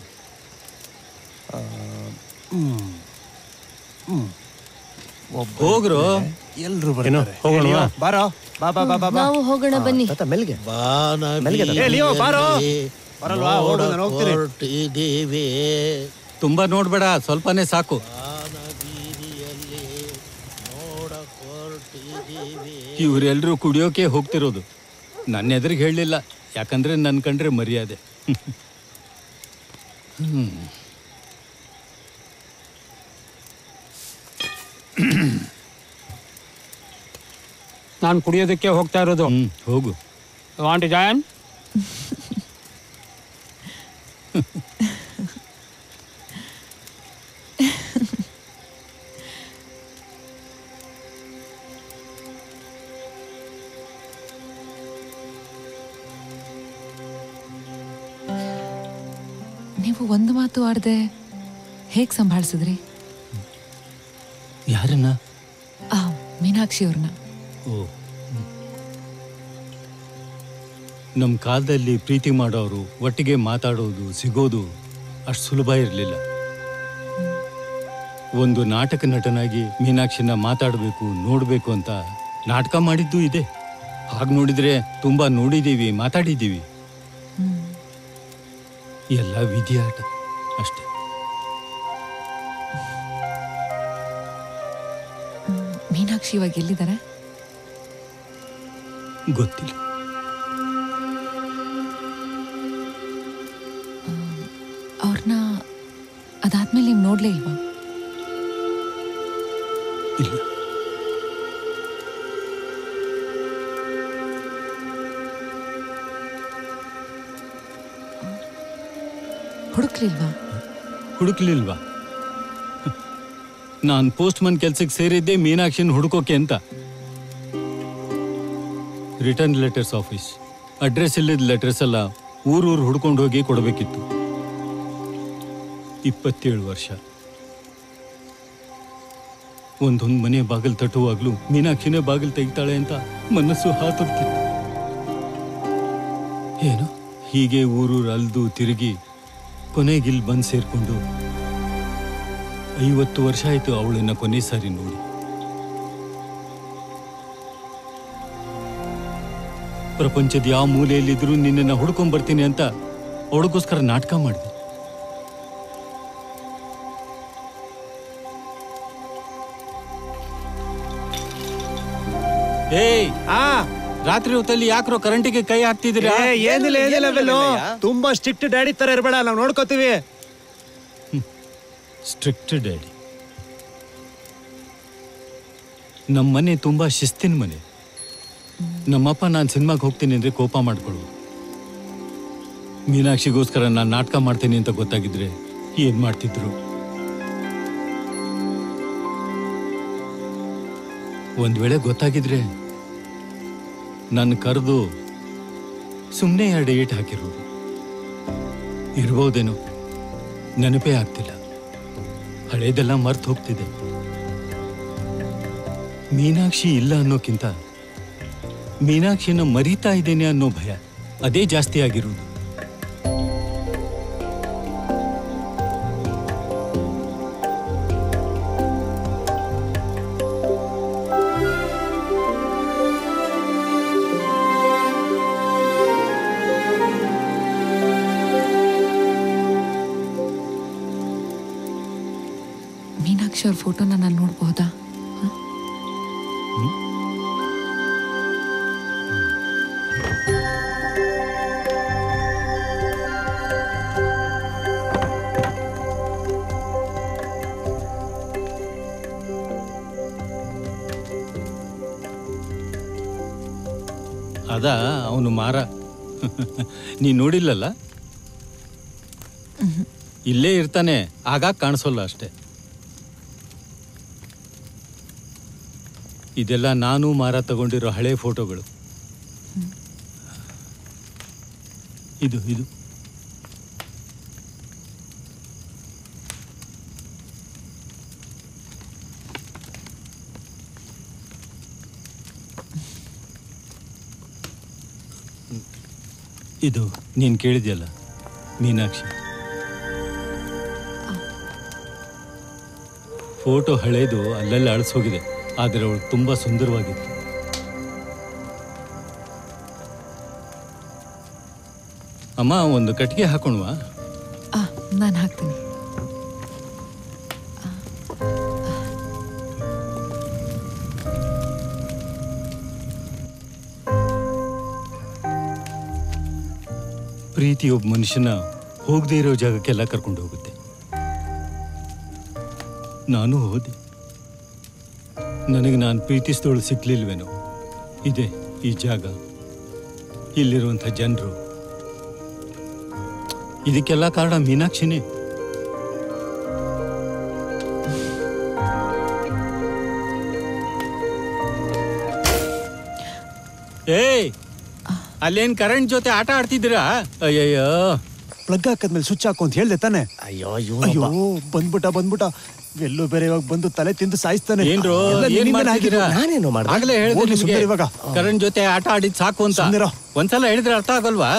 ಹೋಗ್ರು. ಎಲ್ರು ಹೋಗೋಣ. ಬಾರೋ, ಬಾ ಬಾ ಬಾ ಬಾ. ನಾವು ಹೋಗೋಣ ಬನ್ನಿ. ಮೆಲ್ಗೆ ಬಾರೋ. ಬರಲ್ವಾ? ಹೋಗು, ನಾನು ಹೋಗ್ತೀನಿ. ತುಂಬಾ ನೋಡ್ಬೇಡ, ಸ್ವಲ್ಪನೇ ಸಾಕು. ಇವರೆಲ್ಲರೂ ಕುಡಿಯೋಕೆ ಹೋಗ್ತಿರೋದು. ನನ್ನ ಎದುರಿಗೆ ಹೇಳಲಿಲ್ಲ, ಯಾಕಂದ್ರೆ ನನ್ನ ಕಂಡ್ರೆ ಮರ್ಯಾದೆ. ಹ್ಮ್ ನಾನು ಕುಡಿಯೋದಕ್ಕೆ ಹೋಗ್ತಾ ಇರೋದು. ಹೋಗು. Want join? ನೀವು ಒಂದು ಮಾತು ಆಡದೆ ಹೇಗ್ ಸಂಭಾಳಿಸಿದ್ರಿ? ಯಾರನ್ನ? ಆ ಮೀನಾಕ್ಷಿ ಅವ್ರನ್ನ. ಓ, ನಮ್ಮ ಕಾಲದಲ್ಲಿ ಪ್ರೀತಿ ಮಾಡೋರು, ಒಟ್ಟಿಗೆ ಮಾತಾಡೋದು, ಸಿಗೋದು ಅಷ್ಟು ಸುಲಭ ಇರಲಿಲ್ಲ. ಒಂದು ನಾಟಕ ನಟನಾಗಿ ಮೀನಾಕ್ಷಿನ ಮಾತಾಡಬೇಕು, ನೋಡಬೇಕು ಅಂತ ನಾಟಕ ಮಾಡಿದ್ದು ಇದೆ. ಹಾಗೆ ನೋಡಿದ್ರೆ ತುಂಬಾ ನೋಡಿದ್ದೀವಿ, ಮಾತಾಡಿದ್ದೀವಿ. ಎಲ್ಲ ವಿಧಿಯಾಟ ಅಷ್ಟೇ. ಮೀನಾಕ್ಷಿ ಇವಾಗ ಎಲ್ಲಿದ್ದಾರೆ? ಗೊತ್ತಿಲ್ಲ. ಅವ್ರನ್ನ ಅದಾದ್ಮೇಲೆ ನೀವು ನೋಡ್ಲೇ ಇಲ್ವಾ? ಇಲ್ಲ. ಹುಡುಕ್ಲಿಲ್ವಾ? ಹುಡುಕ್ಲಿಲ್ವಾ? ನಾನು ಪೋಸ್ಟ್ ಮನ್ ಕೆಲ್ಸಕ್ಕೆ ಸೇರಿದ್ದೆ ಮೀನಾಕ್ಷಿನ ಹುಡುಕೋಕೆ ಅಂತ. Return letters office. ಅಡ್ರೆಸ್ ಇಲ್ಲದ ಲೆಟರ್ಸ್ ಎಲ್ಲ ಊರೂರು ಹುಡ್ಕೊಂಡು ಹೋಗಿ ಕೊಡಬೇಕಿತ್ತು. ಇಪ್ಪತ್ತೇಳು ವರ್ಷ. ಒಂದೊಂದು ಮನೆ ಬಾಗಿಲು ತಟ್ಟುವಾಗ್ಲೂ ಮೀನಾಕ್ಷಿನೇ ಬಾಗಿಲು ತೆಗಿತಾಳೆ ಅಂತ ಮನಸ್ಸು ಹಾತೊಡ್ತಿತ್ತು. ಏನು ಹೀಗೆ ಊರೂರು ಅಲ್ದು ತಿರುಗಿ ಕೊನೆಗಿಲ್ ಬಂದು ಸೇರ್ಕೊಂಡು ಐವತ್ತು ವರ್ಷ ಆಯ್ತು ಅವಳನ್ನ ಕೊನೆ ಸಾರಿ ನೋಡಿ. ಪ್ರಪಂಚದ ಯಾವ ಮೂಲೆಯಲ್ಲಿದ್ರು ನಿನ್ನನ್ನು ಹುಡ್ಕೊಂಡ್ ಬರ್ತೀನಿ ಅಂತ ಅವಳಿಗೋಸ್ಕರ ನಾಟಕ ಮಾಡಿದೆ. ಏಯ್, ಆ ರಾತ್ರಿ ಹೊತ್ತಲ್ಲಿ ಯಾಕ್ರೋ ಕರೆಂಟಿಗೆ ಕೈ ಹಾಕ್ತಿದ್ದೀರಾ? ಏನಿಲ್ಲ ಏನಿಲ್ಲ ಬೆಲ್ಲು, ತುಂಬಾ ಸ್ಟ್ರಿಕ್ಟ್ ಡ್ಯಾಡಿ ತರ ಇರಬೇಡ, ನಾವು ನೋಡ್ಕೋತೀವಿ. Strict daddy? ನಮ್ಮ ಮನೆ ತುಂಬಾ ಶಿಸ್ತಿನ ಮನೆ. ನಮ್ಮಪ್ಪ ನಾನು ಸಿನಿಮಾಗೆ ಹೋಗ್ತೀನಿ ಅಂದ್ರೆ ಕೋಪ ಮಾಡ್ಕೊಳ್ಳು. ಮೀನಾಕ್ಷಿಗೋಸ್ಕರ ನಾನು ನಾಟಕ ಮಾಡ್ತೀನಿ ಅಂತ ಗೊತ್ತಾಗಿದ್ರೆ ಏನ್ ಮಾಡ್ತಿದ್ರು? ಒಂದ್ ವೇಳೆ ಗೊತ್ತಾಗಿದ್ರೆ ನನ್ನ ಕರೆದು ಸುಮ್ಮನೆ ಎರಡು ಏಟ್ ಹಾಕಿರೋರು ಇರ್ಬೋದೇನೋ, ನೆನಪೇ ಆಗ್ತಿಲ್ಲ. ಹಳೇದೆಲ್ಲ ಮರ್ತು ಹೋಗ್ತಿದೆ. ಮೀನಾಕ್ಷಿ ಇಲ್ಲ ಅನ್ನೋಕ್ಕಿಂತ ಮೀನಾಕ್ಷಿನ ಮರೀತಾ ಇದ್ದೇನೆ ಅನ್ನೋ ಭಯ ಅದೇ ಜಾಸ್ತಿ ಆಗಿರುವುದು. ಮೀನಾಕ್ಷಿ ಅವ್ರ ಫೋಟೋನ ನಾನು ನೋಡ್ಬಹುದಾ? ಅದ ಅವನು ಮಾರ. ನೀ ನೋಡಿಲ್ಲಲ್ಲ, ಇಲ್ಲೇ ಇರ್ತಾನೆ, ಆಗಾಗ ಕಾಣಿಸೋಲ್ಲ ಅಷ್ಟೆ. ಇದೆಲ್ಲ ನಾನು ಮಾರ ತಗೊಂಡಿರೋ ಹಳೆ ಫೋಟೋಗಳು. ಇದು ಇದು ಇದು ನೀನ್ ಕೇಳಿದ್ಯಲ್ಲ ಮೀನಾಕ್ಷಿ. ಫೋಟೋ ಹಳೇದು ಅಲ್ಲೆಲ್ಲ ಅಳಿಸೋಗಿದೆ, ಆದರೆ ಅವಳು ತುಂಬಾ ಸುಂದರವಾಗಿತ್ತು. ಅಮ್ಮ, ಒಂದು ಕಟ್ಟಿಗೆ ಹಾಕೋಣವಾ? ನಾನು ಹಾಕ್ತೀನಿ. ಪ್ರೀತಿ ಒಬ್ಬ ಮನುಷ್ಯನ ಹೋಗದೆ ಇರೋ ಜಾಗಕ್ಕೆಲ್ಲ ಕರ್ಕೊಂಡು ಹೋಗುತ್ತೆ. ನಾನು ಹೋದೆ, ನನಗೆ ನಾನು ಪ್ರೀತಿಸಿದವಳು ಸಿಕ್ಲಿಲ್ವೇನೋ. ಇದೆ ಈ ಜಾಗ, ಇಲ್ಲಿರುವಂಥ ಜನರು, ಇದಕ್ಕೆಲ್ಲ ಕಾರಣ ಮೀನಾಕ್ಷಿನೇ. ಏಯ್, ಅಲ್ಲೇನ್ ಕರೆಂಟ್ ಜೊತೆ ಆಟ ಆಡ್ತಿದ್ದೀರಾ? ಅಯ್ಯಯ್ಯೋ, ಪ್ಲಗ್ ಹಾಕದ್ಮೇಲೆ ಸ್ವಿಚ್ ಹಾಕು ಅಂತ ಹೇಳ್ದೆ ತಾನೆ? ಅಯ್ಯೋ ಅಯ್ಯೋ, ಬಂದ್ಬಿಟ್ಟ ಬಂದ್ಬಿಟ್ಟ ಎಲ್ಲೋ ಬೇರೆ ಇವಾಗ ಬಂದು ತಲೆ ತಿಂದು ಸಾಯಿಸ್ತಾನೆ. ಏನ್ರೋ, ಏನ್ ಮಾಡ್ತಿದ್ದೀರಾ? ನಾನೇನು ಮಾಡ್ದೆ? ಆಗ್ಲೇ ಹೇಳಿದೆ ಹೋಗ್ಲಿ ನಿಮ್ಗೆ, ಸುಮ್ನಿರು ಇವಾಗ. ಕರೆಂಟ್ ಜೊತೆ ಆಟ ಆಡಿದ್ ಸಾಕು ಅಂತ. ಸುಮ್ನಿರು. ಒಂದ್ಸಲ ಹೇಳಿದ್ರೆ ಅರ್ಥ ಆಗಲ್ವಾ?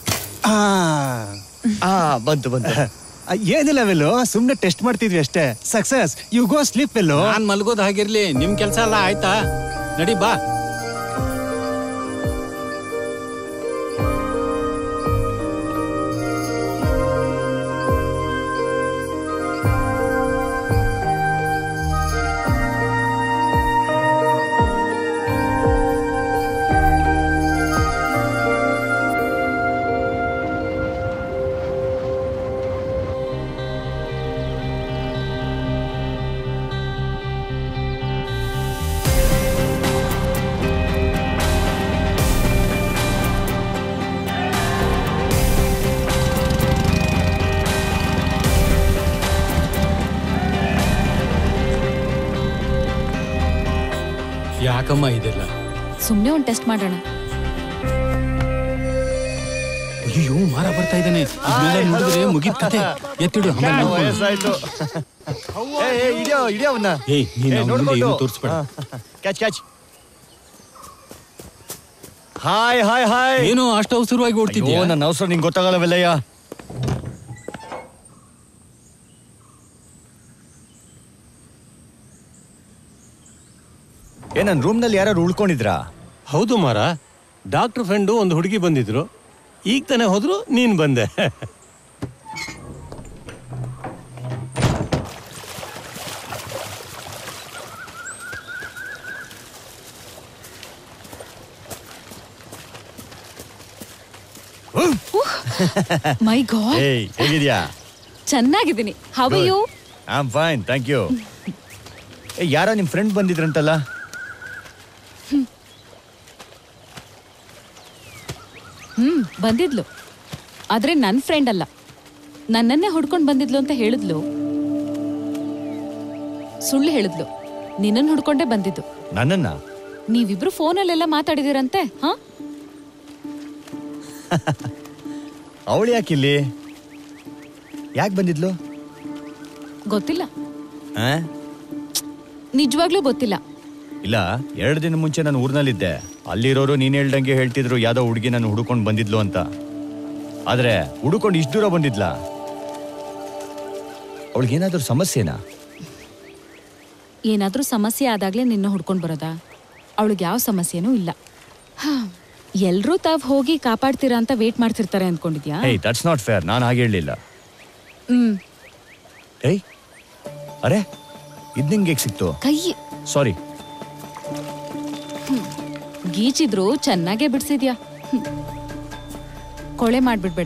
ಆ ಬಂತು ಬಂತು. ಆ, ಏನಿಲ್ಲ ವೆಲ್ಲು, ಸುಮ್ನೆ ಟೆಸ್ಟ್ ಮಾಡ್ತಿದ್ವಿ ಅಷ್ಟೇ. Success, you go sleep well. ನಾನ್ ಮಲ್ಗೋದ್ ಹಾಗಿರ್ಲಿ, ನಿಮ್ ಕೆಲ್ಸ ಎಲ್ಲ ಆಯ್ತಾ? ನಡಿ ಬಾ. ಯಾಕಮ್ಮ ಇದೆಲ್ಲ? ಸುಮ್ನೆ ಒಂದ್ ಟೆಸ್ಟ್ ಮಾಡೋಣ. ಅಯ್ಯೋ, ಮಾರ ಬರ್ತಾ ಇದ್ದಾನೆ. ಇದನ್ನೆಲ್ಲ ನೋಡಿದ್ರೆ ಮುಗಿದ ಕತೆ. ಎತ್ತಿಡು, ಆಮೇಲೆ ನೋಡ್ಕೊಳ್ಳು. ವಯಸ್ಸಾಯ್ತು. ಇದ್ಯೋ ಇದ್ಯೋ ಅವನ್ನ. ಏಯ್, ನೀನ್ ಅವ್ನ ಮುಂದೆ ಏನು ತೋರಿಸ್ಬೇಡ. Catch catch. Hi hi hi. ಏನು ಅಷ್ಟು ಅವಸರವಾಗಿ ಓಡ್ತಿದ್ಯಾ? ನನ್ನ ಅವಸರ ನಿಂಗೆ ಗೊತ್ತಾಗಲ್ಲವೆಲ್ಲಯ್ಯ. ಏ, ನನ್ನ ರೂಮ್ನಲ್ಲಿ ಯಾರು ಉಳ್ಕೊಂಡಿದ್ರಾ? ಹೌದು ಮಾರ, ಡಾಕ್ಟರ್ ಫ್ರೆಂಡು ಒಂದು ಹುಡುಗಿ ಬಂದಿದ್ರು, ಈಗ ತಾನೇ ಹೋದ್ರು, ನೀನ್ ಬಂದೆ. ಮೈ ಗಾಡ್, ಏಯ್, ಹೇಗಿದ್ಯಾ? ಚೆನ್ನಾಗಿದ್ದೀನಿ. How are you? I am fine, thank you. ಏ, ಯಾರೋ ನಿಮ್ ಫ್ರೆಂಡ್ ಬಂದಿದ್ರಂತಲ್ಲ? ಹ್ಮ್, ಬಂದಿದ್ಲು. ಆದ್ರೆ ನನ್ ಫ್ರೆಂಡ್ ಅಲ್ಲ, ನನ್ನನ್ನೇ ಹುಡ್ಕೊಂಡ್ ಬಂದಿದ್ಲು ಅಂತ ಹೇಳಿದ್ಲು. ಸುಳ್ಳು ಹೇಳಿದ್ಲು. ನಿನ್ನನ್ ಹುಡ್ಕೊಂಡೇ ಬಂದಿದ್ದು. ನನ್ನನ್ನ ನೀವಿಬ್ರು ಫೋನಲ್ಲೆಲ್ಲ ಮಾತಾಡಿದಿರಂತೆ. ಹಾ, ಅವಳು ಯಾಕಿಲ್ಲಿ? ಯಾಕೆ ಬಂದಿದ್ಲು? ಗೊತ್ತಿಲ್ಲ, ಆ? ನಿಜವಾಗ್ಲೂ ಗೊತ್ತಿಲ್ಲ. ಇಲ್ಲ, ಎರಡು ದಿನ ಮುಂಚೆ ನಾನು ಊರ್ನಲ್ಲಿದ್ದೆ. ಅಲ್ಲಿರೋರು ನೀನ್ ಹೇಳ್ದಂಗೆ ಹೇಳ್ತಿದ್ರು ಯಾವ್ದೋ ಹುಡುಗಿ ನಾನು ಹುಡುಕೊಂಡು ಬಂದಿದ್ಲು ಅಂತ. ಆದ್ರೆ ಹುಡುಕೊಂಡು ಇಷ್ಟು ದೂರ ಬಂದಿದ್ಲ? ಅವಳಿಗೇನಾದ್ರೂ ಸಮಸ್ಯೆನಾ? ಏನಾದ್ರೂ ಸಮಸ್ಯೆ ಆದಾಗ್ಲೇ ನಿನ್ನ ಹುಡ್ಕೊಂಡ್ ಬರೋದಾ? ಅವಳಿಗೆ ಯಾವ ಸಮಸ್ಯೆನೂ ಇಲ್ಲ. ಹಾ, ಎಲ್ರೂ ತಾವ್ ಹೋಗಿ ಕಾಪಾಡ್ತೀರಾ ಅಂತ ವೇಟ್ ಮಾಡ್ತಿರ್ತಾರೆ ಅನ್ಕೊಂಡಿದ್ಯಾ? ಏಯ್, ದಟ್ಸ್ ನಾಟ್ ಫೇರ್. ನಾನು ಹಾಗೆ ಹೇಳಲಿಲ್ಲ. ಹ್ಮ್ ಏಯ್, ಅರೆ ಇದ್ ನಿಂಗೆ ಸಿಕ್ತು? ಕೈ ಸಾರಿ. ಗೀಚಿದ್ರು ಚೆನ್ನಾಗೇ ಬಿಡ್ಸಿದ್ಯಾ. ಹ್ಮ್. ಕೊಳೆ ಮಾಡ್ಬಿಡ್ಬೇಡ.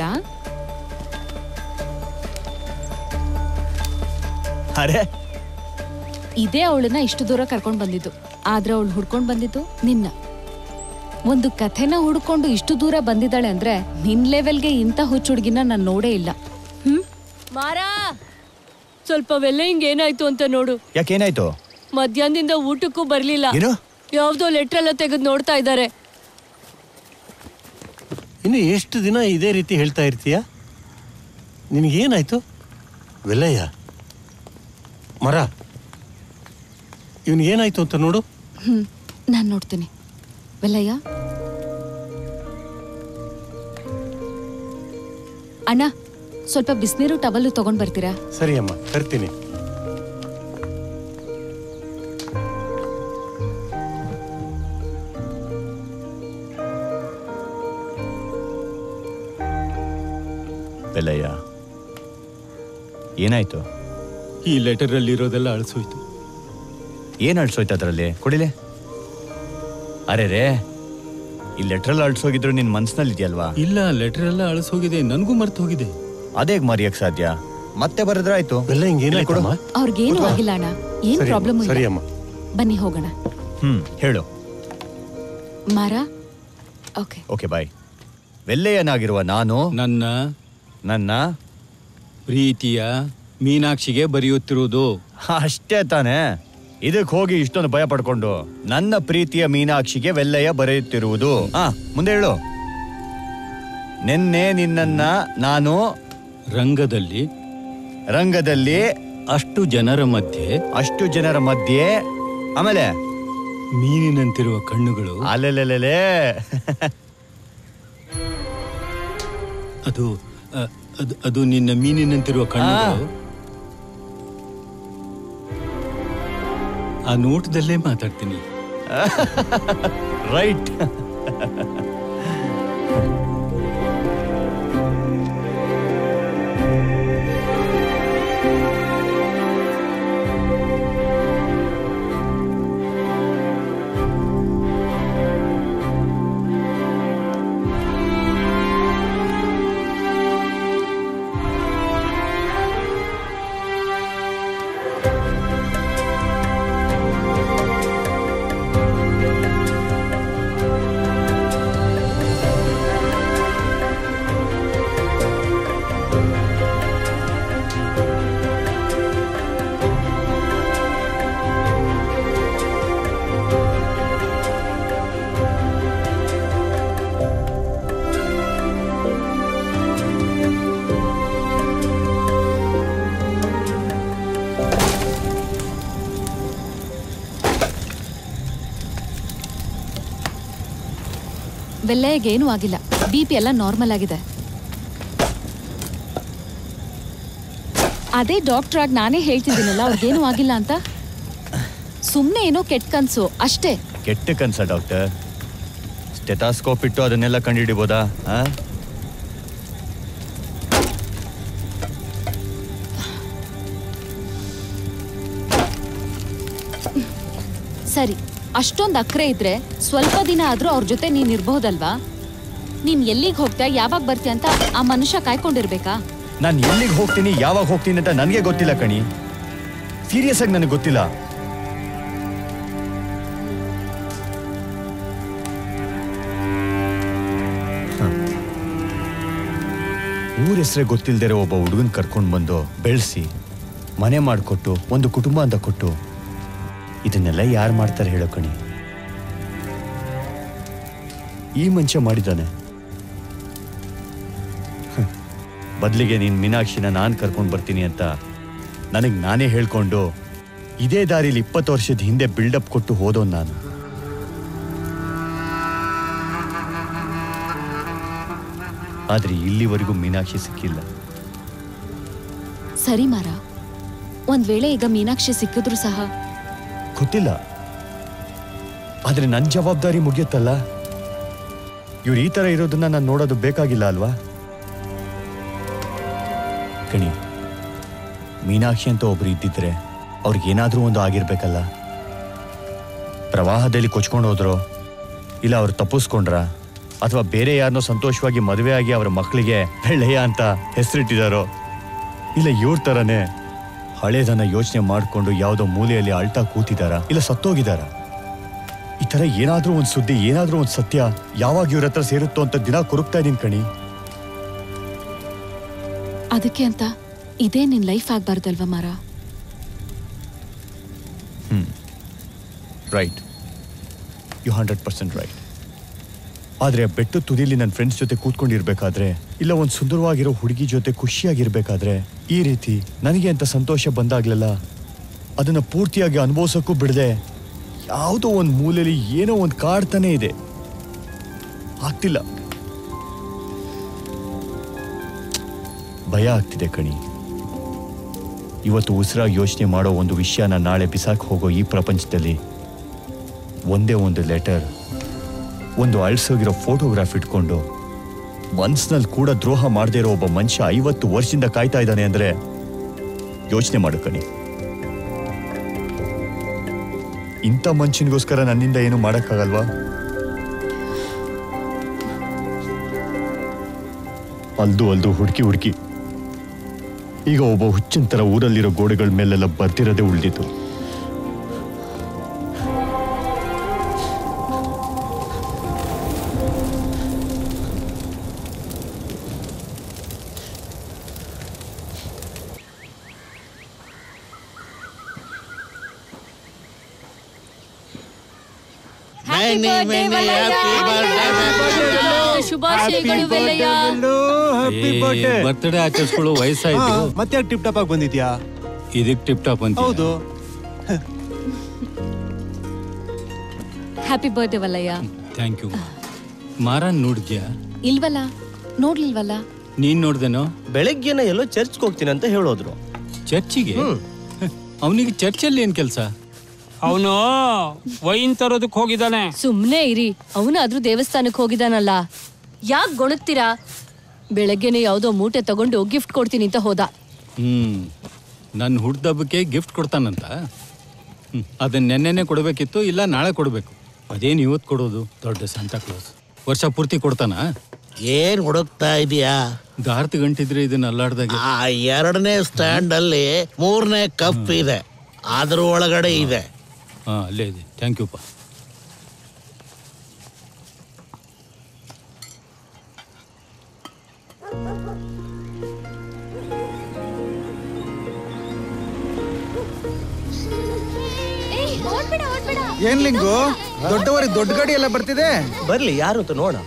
ಅರೆ, ಇದೇ ಅವಳನ್ನ ಇಷ್ಟು ದೂರ ಕರ್ಕೊಂಡ್ ಬಂದಿದ್ದು. ಆದ್ರೆ ಅವಳು ಹುಡ್ಕೊಂಡ್ ಬಂದಿದ್ದು ನಿನ್ನ. ಒಂದು ಕಥೆನ ಹುಡ್ಕೊಂಡು ಇಷ್ಟು ದೂರ ಬಂದಿದ್ದಾಳೆ ಅಂದ್ರೆ ನಿನ್ ಲೆವೆಲ್ಗೆ ಇಂಥ ಹುಚ್ಚು ಹುಡ್ಗಿನ ನಾನ್ ನೋಡೇ ಇಲ್ಲ. ಹ್ಮ್ ಮಾರಾ, ಸ್ವಲ್ಪ ವೆಲ್ಲ ಹಿಂಗ್ ಏನಾಯ್ತು ಅಂತ ನೋಡು. ಯಾಕೇನಾಯ್ತು? ಮಧ್ಯಾಹ್ನದಿಂದ ಊಟಕ್ಕೂ ಬರ್ಲಿಲ್ಲ. ಏನು? ಯಾವ್ದೋ ಲೆಟರ್ ಎಲ್ಲ ತೆಗೆದು ನೋಡ್ತಾ ಇದ್ದಾರೆ. ಇನ್ನು ಎಷ್ಟು ದಿನ ಇದೇ ರೀತಿ ಹೇಳ್ತಾ ಇರ್ತೀಯ? ನಿನಗೇನಾಯ್ತು? ವೆಲ್ಲಯ್ಯ, ಮರ, ಇವನಿಗೇನಾಯ್ತು ಅಂತ ನೋಡು. ಹ್ಮ್ ನಾನ್ ನೋಡ್ತೀನಿ. ವೆಲ್ಲಯ್ಯ, ಅಣ್ಣ ಸ್ವಲ್ಪ ಬಿಸಿನೀರು ಟವಲ್ಲು ತಗೊಂಡ್ ಬರ್ತೀರಾ? ಸರಿ ಅಮ್ಮ, ತರ್ತೀನಿ. ಬೆಲ್ಲಯ್ಯ, ಏನಾಯ್ತು? ಈ ಲೆಟರ್ ಅಲ್ಲಿ ಇರೋದೆಲ್ಲ ಅಳಿಸೋಯ್ತು. ಏನ್ ಅಳ್ಸೋಯ್ತು ಅದ್ರಲ್ಲಿ? ಕೊಡಿಲೆ. ಅರೆ ರೇ, ಈ ಲೆಟ್ರಲ್ಲಿ ಅಳ್ಸೋಗಿದ್ರು ನಿನ್ ಮನ್ಸಿನಲ್ಲಿ ಇದೆಯಲ್ವಾ? ಇಲ್ಲ, ಲೆಟರ್ ಎಲ್ಲ ಅಳಿಸೋಗಿದೆ, ನನ್ಗೂ ಮರ್ತು ಹೋಗಿದೆ. ಅದೇಗ್ ಮರಿಯಕ್ ಸಾಧ್ಯ? ಮತ್ತೆ ಬರೆದ್ರಾಯ್ತು. ಬೆಲ್ಲ ಹಿಂಗೇನಾಯ್ತು? ಅವ್ರಿಗೇನು ಆಗಿಲ್ಲ ಅಣ್ಣ, ಏನ್ ಪ್ರಾಬ್ಲಮ್ ಸರಿ ಇಲ್ಲ. ಅಮ್ಮ, ಬನ್ನಿ ಹೋಗೋಣ. ಹ್ಮ್ ಹೇಳು. ಮಾರ, ಓಕೆ ಓಕೆ ಬಾಯ್. ವೆಲ್ಲೆಯನಾಗಿರುವ ನಾನು ನನ್ನ ನನ್ನ ಪ್ರೀತಿಯ ಮೀನಾಕ್ಷಿಗೆ ಬರೆಯುತ್ತಿರುವುದು. ಅಷ್ಟೇ ತಾನೇ? ಇದಕ್ ಹೋಗಿ ಇಷ್ಟೊಂದು ಭಯ ಪಡ್ಕೊಂಡು ನನ್ನ ಪ್ರೀತಿಯ ಮೀನಾಕ್ಷಿಗೆ ವೆಲ್ಲಯ್ಯ ಬರೆಯುತ್ತಿರುವುದು. ಹಾ, ಮುಂದೆ ಹೇಳು. ನಿನ್ನೆ ನಿನ್ನನ್ನ ನಾನು ರಂಗದಲ್ಲಿ ರಂಗದಲ್ಲಿ ಅಷ್ಟು ಜನರ ಮಧ್ಯೆ ಅಷ್ಟು ಜನರ ಮಧ್ಯೆ ಆಮೇಲೆ ಮೀನಿನಂತಿರುವ ಕಣ್ಣುಗಳು. ಅಲೆಲೆಲೆಲೆ. ಅದು ಅ- ಅದು- ಅದು ನಿನ್ನ ಮೀನಿನಂತಿರುವ ಕಣ್ಣುಗಳು. ಆ ನೋಟದಲ್ಲೇ ಮಾತಾಡ್ತೀನಿ. ರೈಟ್. ಬೆಲ್ಲಯ್ಯಗೇನೂ ಆಗಿಲ್ಲ. ಬಿ ಪಿ ಎಲ್ಲ ನಾರ್ಮಲ್ ಆಗಿದೆ. ಅದೇ ಡಾಕ್ಟರ್ ಆಗಿ ನಾನೇ ಹೇಳ್ತಿದ್ದೀನಲ್ಲ ಅವ್ರಿಗೇನೂ ಆಗಿಲ್ಲ ಅಂತ. ಸುಮ್ಮನೆ ಏನೋ ಕೆಟ್ಟ ಕನ್ಸು ಅಷ್ಟೇ. ಕೆಟ್ಟ ಕನ್ಸ ಡಾಕ್ಟರ್? ಸ್ಟೆಥಾಸ್ಕೋಪ್ ಇಟ್ಟು ಅದನ್ನೆಲ್ಲ ಕಂಡುಹಿಡಿಬೋದಾ? ಸರಿ, ಅಷ್ಟೊಂದು ಅಕ್ರೆ ಇದ್ರೆ ಸ್ವಲ್ಪ ದಿನ ಆದ್ರೂ ಅವ್ರ ಜೊತೆ ನೀನ್ ಇರ್ಬಹುದಲ್ವಾ? ನೀನ್ ಎಲ್ಲಿಗೆ ಹೋಗ್ತಾ ಯಾವಾಗ ಬರ್ತೀಯ ಅಂತ ಆ ಮನುಷ್ಯ ಕಾಯ್ಕೊಂಡಿರ್ಬೇಕಾ? ನಾನು ಎಲ್ಲಿಗೆ ಹೋಗ್ತೀನಿ ಯಾವಾಗ ಹೋಗ್ತೀನಿ ಅಂತ ನನಗೆ ಗೊತ್ತಿಲ್ಲ ಕಣಿ. ಸೀರಿಯಸ್ ಆಗಿ ನನಗೆ ಗೊತ್ತಿಲ್ಲ. ಊರ ಹೆಸರೇ ಗೊತ್ತಿಲ್ದಿರೋ ಒಬ್ಬ ಹುಡುಗನ್ ಕರ್ಕೊಂಡು ಬಂದು ಬೆಳೆಸಿ ಮನೆ ಮಾಡಿಕೊಟ್ಟು ಒಂದು ಕುಟುಂಬ ಅಂತ ಕೊಟ್ಟು ಇದನ್ನೆಲ್ಲ ಯಾರು ಮಾಡ್ತಾರೆ ಹೇಳೋ ಕಣಿ? ಈ ಮನುಷ್ಯ ಮಾಡಿದ್ದಾನೆ. ಬದಲಿಗೆ ನೀನ್ ಮೀನಾಕ್ಷಿನ ನಾನು ಕರ್ಕೊಂಡು ಬರ್ತೀನಿ ಅಂತ ನನಗೆ ನಾನೇ ಹೇಳ್ಕೊಂಡು ಇದೇ ದಾರಿಲಿ ಇಪ್ಪತ್ತು ವರ್ಷದ ಹಿಂದೆ ಬಿಲ್ಡಪ್ ಕೊಟ್ಟು ಹೋದೋನ್ ನಾನು. ಆದ್ರೆ ಇಲ್ಲಿವರೆಗೂ ಮೀನಾಕ್ಷಿ ಸಿಕ್ಕಿಲ್ಲ. ಸರಿ ಮಾರ, ಒಂದ್ ವೇಳೆ ಈಗ ಮೀನಾಕ್ಷಿ ಸಿಕ್ಕಿದ್ರು ಸಹ ಗೊತ್ತಿಲ್ಲ. ಆದ್ರೆ ನನ್ನ ಜವಾಬ್ದಾರಿ ಮುಗಿಯುತ್ತಲ್ಲ. ಇವ್ರು ಈ ತರ ಇರೋದನ್ನ ನಾನು ನೋಡೋದು ಬೇಕಾಗಿಲ್ಲ ಅಲ್ವಾ ಕಣಿ? ಮೀನಾಕ್ಷಿ ಅಂತ ಒಬ್ರು ಇದ್ದಿದ್ರೆ ಅವ್ರಿಗೇನಾದ್ರೂ ಒಂದು ಆಗಿರ್ಬೇಕಲ್ಲ. ಪ್ರವಾಹದಲ್ಲಿ ಕೊಚ್ಕೊಂಡು ಹೋದ್ರು, ಇಲ್ಲ ಅವ್ರು ತಪ್ಪಿಸ್ಕೊಂಡ್ರ, ಅಥವಾ ಬೇರೆ ಯಾರನ್ನೋ ಸಂತೋಷವಾಗಿ ಮದುವೆ ಆಗಿ ಅವರ ಮಕ್ಕಳಿಗೆ ಬೆಳ್ಳೆಯ ಅಂತ ಹೆಸರಿಟ್ಟಿದಾರೋ, ಇಲ್ಲ ಇವ್ರ ತರನೇ ಹಳೇದನ್ನ ಯೋಚನೆ ಮಾಡಿಕೊಂಡು ಯಾವುದೋ ಮೂಲೆಯಲ್ಲಿ ಅಳ್ತಾ ಕೂತಿದಾರ, ಇಲ್ಲ ಸತ್ತೋಗಿದಾರ. ಈ ತರ ಏನಾದ್ರೂ ಒಂದು ಸುದ್ದಿ, ಏನಾದ್ರೂ ಒಂದು ಸತ್ಯ ಯಾವಾಗ ಇವ್ರ ಹತ್ರ ಸೇರುತ್ತೋ ಅಂತ ದಿನ ಕೊರಗ್ತಾ ಇದೀನಿ ಕಣಿ. ಅದಕ್ಕೆ ಅಂತ ಇದೇ ನಿನ್ ಲೈಫ್ ಆಗ್ಬಾರ್ದಲ್ವಾ Maara? Hmm right, you hundred percent right. ಆದ್ರೆ ಬೆಟ್ಟು ತುದಿಲಿ ನನ್ನ ಫ್ರೆಂಡ್ಸ್ ಜೊತೆ ಕೂತ್ಕೊಂಡಿರ್ಬೇಕಾದ್ರೆ, ಇಲ್ಲ ಒಂದು ಸುಂದರವಾಗಿರೋ ಹುಡುಗಿ ಜೊತೆ ಖುಷಿಯಾಗಿರ್ಬೇಕಾದ್ರೆ, ಈ ರೀತಿ ನನಗೆ ಅಂತ ಸಂತೋಷ ಬಂದಾಗ್ಲೆಲ್ಲ ಅದನ್ನ ಪೂರ್ತಿಯಾಗಿ ಅನುಭವಿಸೋಕ್ಕೂ ಬಿಡದೆ ಯಾವುದೋ ಒಂದು ಮೂಲೆಯಲ್ಲಿ ಏನೋ ಒಂದು ಕಾಡ್ತಾನೆ ಇದೆ. ಆಗ್ತಿಲ್ಲ, ಭಯ ಆಗ್ತಿದೆ ಕಣಿ. ಇವತ್ತು ಉಸಿರಾಗಿ ಯೋಚನೆ ಮಾಡೋ ಒಂದು ವಿಷಯನ ನಾಳೆ ಬಿಸಾಕ್ ಹೋಗೋ ಈ ಪ್ರಪಂಚದಲ್ಲಿ ಒಂದೇ ಒಂದು ಲೆಟರ್, ಒಂದು ಅಳ್ಸೋಗಿರೋ ಫೋಟೋಗ್ರಾಫ್ ಇಟ್ಕೊಂಡು ಮನ್ಸ್ನಲ್ಲಿ ಕೂಡ ದ್ರೋಹ ಮಾಡದೇ ಇರೋ ಒಬ್ಬ ಮನುಷ್ಯ ಐವತ್ತು ವರ್ಷದಿಂದ ಕಾಯ್ತಾ ಇದ್ದಾನೆ ಅಂದ್ರೆ ಯೋಚನೆ ಮಾಡು ಕಣಿ. ಇಂಥ ಮನುಷ್ಯನಿಗೋಸ್ಕರ ನನ್ನಿಂದ ಏನು ಮಾಡಕ್ಕಾಗಲ್ವಾ? ಅಲ್ದು ಅಲ್ದು ಹುಡುಕಿ ಹುಡುಕಿ ಈಗ ಒಬ್ಬ ಹುಚ್ಚಿನ ತರ ಊರಲ್ಲಿರೋ ಗೋಡೆಗಳ ಮೇಲೆಲ್ಲ ಬರ್ತಿರೋದೇ ಉಳಿದಿತ್ತು. ಶುಭಾಶಯಗಳು ವೆಲ್ಲಯ್ಯ. ಬರ್ತ್ಡೇ ಆಚರಿಸ್ಕೊಳ್ಳೋ ವಯಸ್ಸಾಯ್ತು, ಮತ್ತೆ ಟಿಪ್ ಟಾಪ್ ಆಗಿ ಬಂದಿದ್ಯಾ? ಇದಕ್ ಟಿಪ್ ಟಾಪ್ ಅಂತ. ಹೌದು. Happy birthday Vallayya. Thank you. ಮಾರನ್ ನೋಡಿದ್ಯಾ? ಇಲ್ವಲ್ಲ, ನೋಡ್ಲಿಲ್ವಲ್ಲ. ನೀನ್ ನೋಡ್ದೇನೋ? ಬೆಳಗ್ಗೆನ ಎಲ್ಲೋ ಚರ್ಚ್ಗೆ ಹೋಗ್ತೀನಿ ಅಂತ ಹೇಳೋದ್ರು. ಚರ್ಚಿಗೆ? ಅವನಿಗೆ ಚರ್ಚಲ್ಲಿ ಏನ್ ಕೆಲಸ? ಅವನು ವೈನ್ ತರೋದಕ್ಕೆ ಹೋಗಿದ್ದಾನೆ. ಸುಮ್ನೆ ಇರಿ, ಅವನಾದ್ರೂ ದೇವಸ್ಥಾನಕ್ಕೆ ಹೋಗಿದ್ದಾನಲ್ಲ. ಯಾಕೆ ಗೊಣಗ್ತೀರಾ? ಬೆಳಗ್ಗೆನೆ ಯಾವ್ದೋ ಮೂಟೆ ತಗೊಂಡು ಗಿಫ್ಟ್ ಕೊಡ್ತೀನಿ ಅಂತ ಹೋದ. ಹ್ಮ್ ನನ್ನ ಹುಡ್ದಬ್ಬಕ್ಕೆ ಗಿಫ್ಟ್ ಕೊಡ್ತಾನಂತ. ಹ್ಮ್ ಅದನ್ನ ನೆನ್ನೆನೆ ಕೊಡ್ಬೇಕಿತ್ತು, ಇಲ್ಲ ನಾಳೆ ಕೊಡ್ಬೇಕು. ಅದೇನು ಇವತ್ತು ಕೊಡೋದು? ದೊಡ್ಡ ಸಂತಾ ಕ್ಲಾಸ್ ವರ್ಷ ಪೂರ್ತಿ ಕೊಡ್ತಾನ? ಏನ್ ಹುಡುಕ್ತಾ ಇದೀಯಾ? ದಾರ್ತಿ ಗಂಟಿದ್ರೆ ಇದನ್ನ ಅಲ್ಲಾಡ್ದಾಗ. ಆ ಎರಡನೇ ಸ್ಟ್ಯಾಂಡ್ ಅಲ್ಲಿ ಮೂರನೇ ಕಪ್ ಇದೆ, ಅದ್ರ ಒಳಗಡೆ ಇದೆ. ಹಾ ಅಲ್ಲೇ ಇದೆ. ಥ್ಯಾಂಕ್ ಯು ಪಾ. ಏನ್ ಲಿಂಗು, ದೊಡ್ಡವರಿಗೆ ದೊಡ್ಡ ಗಾಡಿ ಎಲ್ಲ ಬರ್ತಿದೆ. ಬರ್ಲಿ, ಯಾರು ಅಂತ ನೋಡ.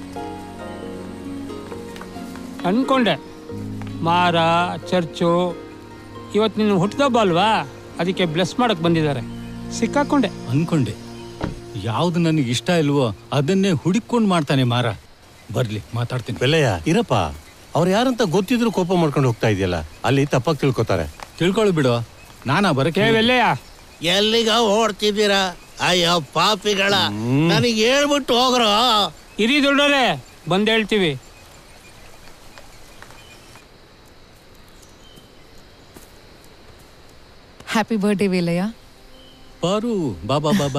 ಅನ್ಕೊಂಡೆ ಮಾರ ಚರ್ಚು ಇವತ್ತು ನಿನ್ನ ಹುಟ್ಟಿದಬ್ಬ ಅಲ್ವಾ, ಅದಕ್ಕೆ ಬ್ಲೆಸ್ ಮಾಡಕ್ ಬಂದಿದ್ದಾರೆ. ಸಿಕ್ಕಾಕೊಂಡೆ. ಅನ್ಕೊಂಡೆ ಯಾವ್ದು ನನಗೆ ಇಷ್ಟ ಇಲ್ವೋ ಅದನ್ನೇ ಹುಡುಕೊಂಡು ಮಾಡ್ತಾನೆ ಮಾರ. ಬರ್ಲಿ ಮಾತಾಡ್ತೀನಿ. ಬೆಲೆಯ ಇರಪ್ಪ, ಅವ್ರು ಯಾರಂತ ಗೊತ್ತಿದ್ರು ಕೋಪ ಮಾಡ್ಕೊಂಡು ಹೋಗ್ತಾ ಇದೆಯಲ್ಲ, ಅಲ್ಲಿ ತಪ್ಪಾಗಿ ತಿಳ್ಕೊತಾರೆ. ತಿಳ್ಕೊಳ್ಳಿ ಬಿಡು. ನಾನಾ ಬರಕ್ಕೆ ಬೆಲೆಯ ಎಲ್ಲಿಗ ಓಡ್ತಿದ್ದೀರಾ? ಅಯ್ಯೋ ಪಾಪಿಗಳ, ನನಗೆ ಹೇಳ್ಬಿಟ್ಟು ಹೋಗ್ರೋ. ಇರಿ ದೊಡ್ಡೋರೆ, ಬಂದ್ ಹೇಳ್ತೀವಿ. Happy birthday Velayya. ಪಾರು ಬಾಬಾ ಬಾಬಾ.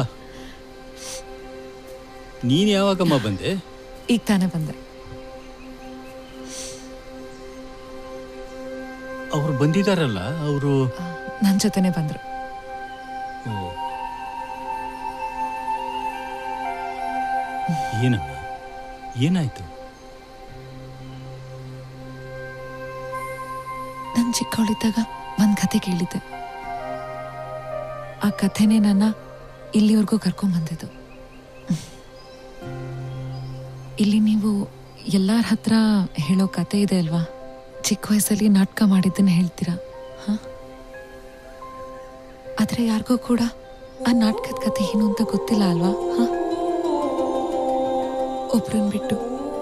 ನೀನ್ ಯಾವಾಗಮ್ಮ ಬಂದೆ? ಈಗ ತಾನೇ ಬಂದೆ. ಅವ್ರು ಬಂದಿದಾರಲ್ಲ, ಅವರು ನನ್ ಜೊತೆನೆ ಬಂದ್ರು. ಏನಮ್ಮ, ಏನಾಯ್ತು? ನನ್ ಚಿಕ್ಕವಳಿದ್ದಾಗ ಒಂದ್ ಕತೆ ಕೇಳಿದ್ದೆ. ಆ ಕಥೆನೇ ನನ್ನ ಇಲ್ಲಿವರೆಗೂ ಕರ್ಕೊಂಬಂದಿದ್ದು. ಇಲ್ಲಿ ನೀವು ಎಲ್ಲರ ಹತ್ರ ಹೇಳೋ ಕತೆ ಇದೆ ಅಲ್ವಾ? ಚಿಕ್ಕ ವಯಸ್ಸಲ್ಲಿ ನಾಟಕ ಮಾಡಿದ್ದನ್ನ ಹೇಳ್ತೀರಾ, ಹ? ಆದ್ರೆ ಯಾರಿಗೂ ಕೂಡ ಆ ನಾಟಕದ ಕತೆ ಏನು ಅಂತ ಗೊತ್ತಿಲ್ಲ ಅಲ್ವಾ? ಹ? ಒಬ್ರನ್ನ ಬಿಟ್ಟು,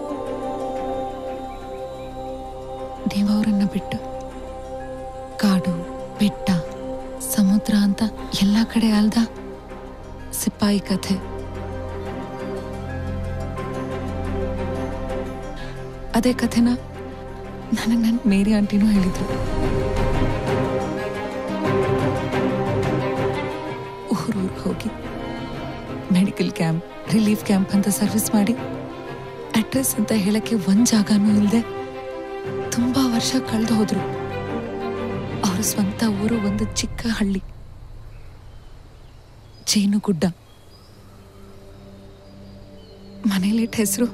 ನೀವು ಅವರನ್ನ ಬಿಟ್ಟು ಕಾಡು, ಬೆಟ್ಟ, ಸಮುದ್ರ ಅಂತ ಎಲ್ಲ ಕಡೆ ಅಲ್ದ ಸಿಪಾಯಿ ಕಥೆ. ಅದೇ ಕಥೆನ ನನಗೆ ನನ್ನ ಮೇರಿ ಆಂಟಿನೂ ಹೇಳಿದ್ರು. ಊರೂರಿಗೆ ಹೋಗಿ ಮೆಡಿಕಲ್ ಕ್ಯಾಂಪ್, ರಿಲೀಫ್ ಕ್ಯಾಂಪ್ ಅಂತ ಸರ್ವಿಸ್ ಮಾಡಿ ಅಡ್ರೆಸ್ ಅಂತ ಹೇಳಕ್ಕೆ ಒಂದ್ ಜಾಗನೂ ಇಲ್ಲದೆ ತುಂಬಾ ವರ್ಷ ಕಳೆದು ಹೋದ್ರು. ಅವ್ರ ಸ್ವಂತ ಊರು ಒಂದು ಚಿಕ್ಕ ಹಳ್ಳಿ, ಜೇನುಗುಡ್ಡ. ಮನೇಲಿಟ್ಟ ಹೆಸರು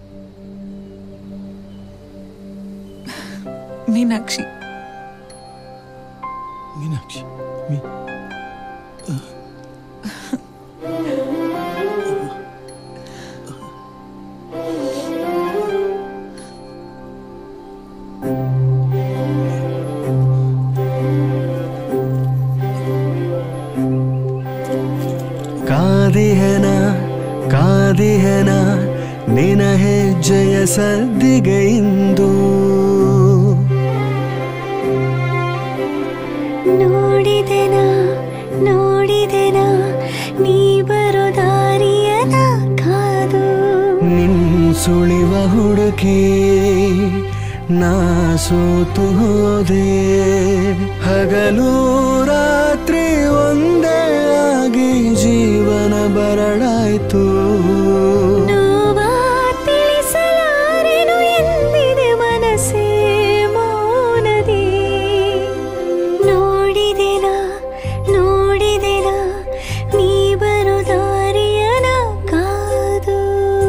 ಮೀನಾಕ್ಷಿ. ಮೀನಾಕ್ಷಿ ಕಾದಿಹನ ಕಾದಿಹನ ನಿನ ಹೆಜ್ಜೆಯ ಸದ್ದಿಗೆ ಇಂದು ನೋಡಿದೆನ ನೋಡಿದೆನ ನೀ ಬರೋ ದಾರಿಯನ ಕಾದು ನಿನ್ ಸುಳಿವ ಹುಡುಕಿ ನಾ ಸೋತು ಹೋದೆ. ಹಗಲು ರಾತ್ರಿ ಒಂದೇ ಆಗಿ ಜೀವನ ಬರಡಾಯ್ತು. ನೋವ ತಿಳಿಸಲಾರೆನು ಎಂದಿದೆ ಮನಸ್ಸೇ ಮೌನದಿ. ನೋಡಿದೆನ ನೋಡಿದೆನ ನೀ ಬರೋ ದಾರಿಯನ ಕಾದು.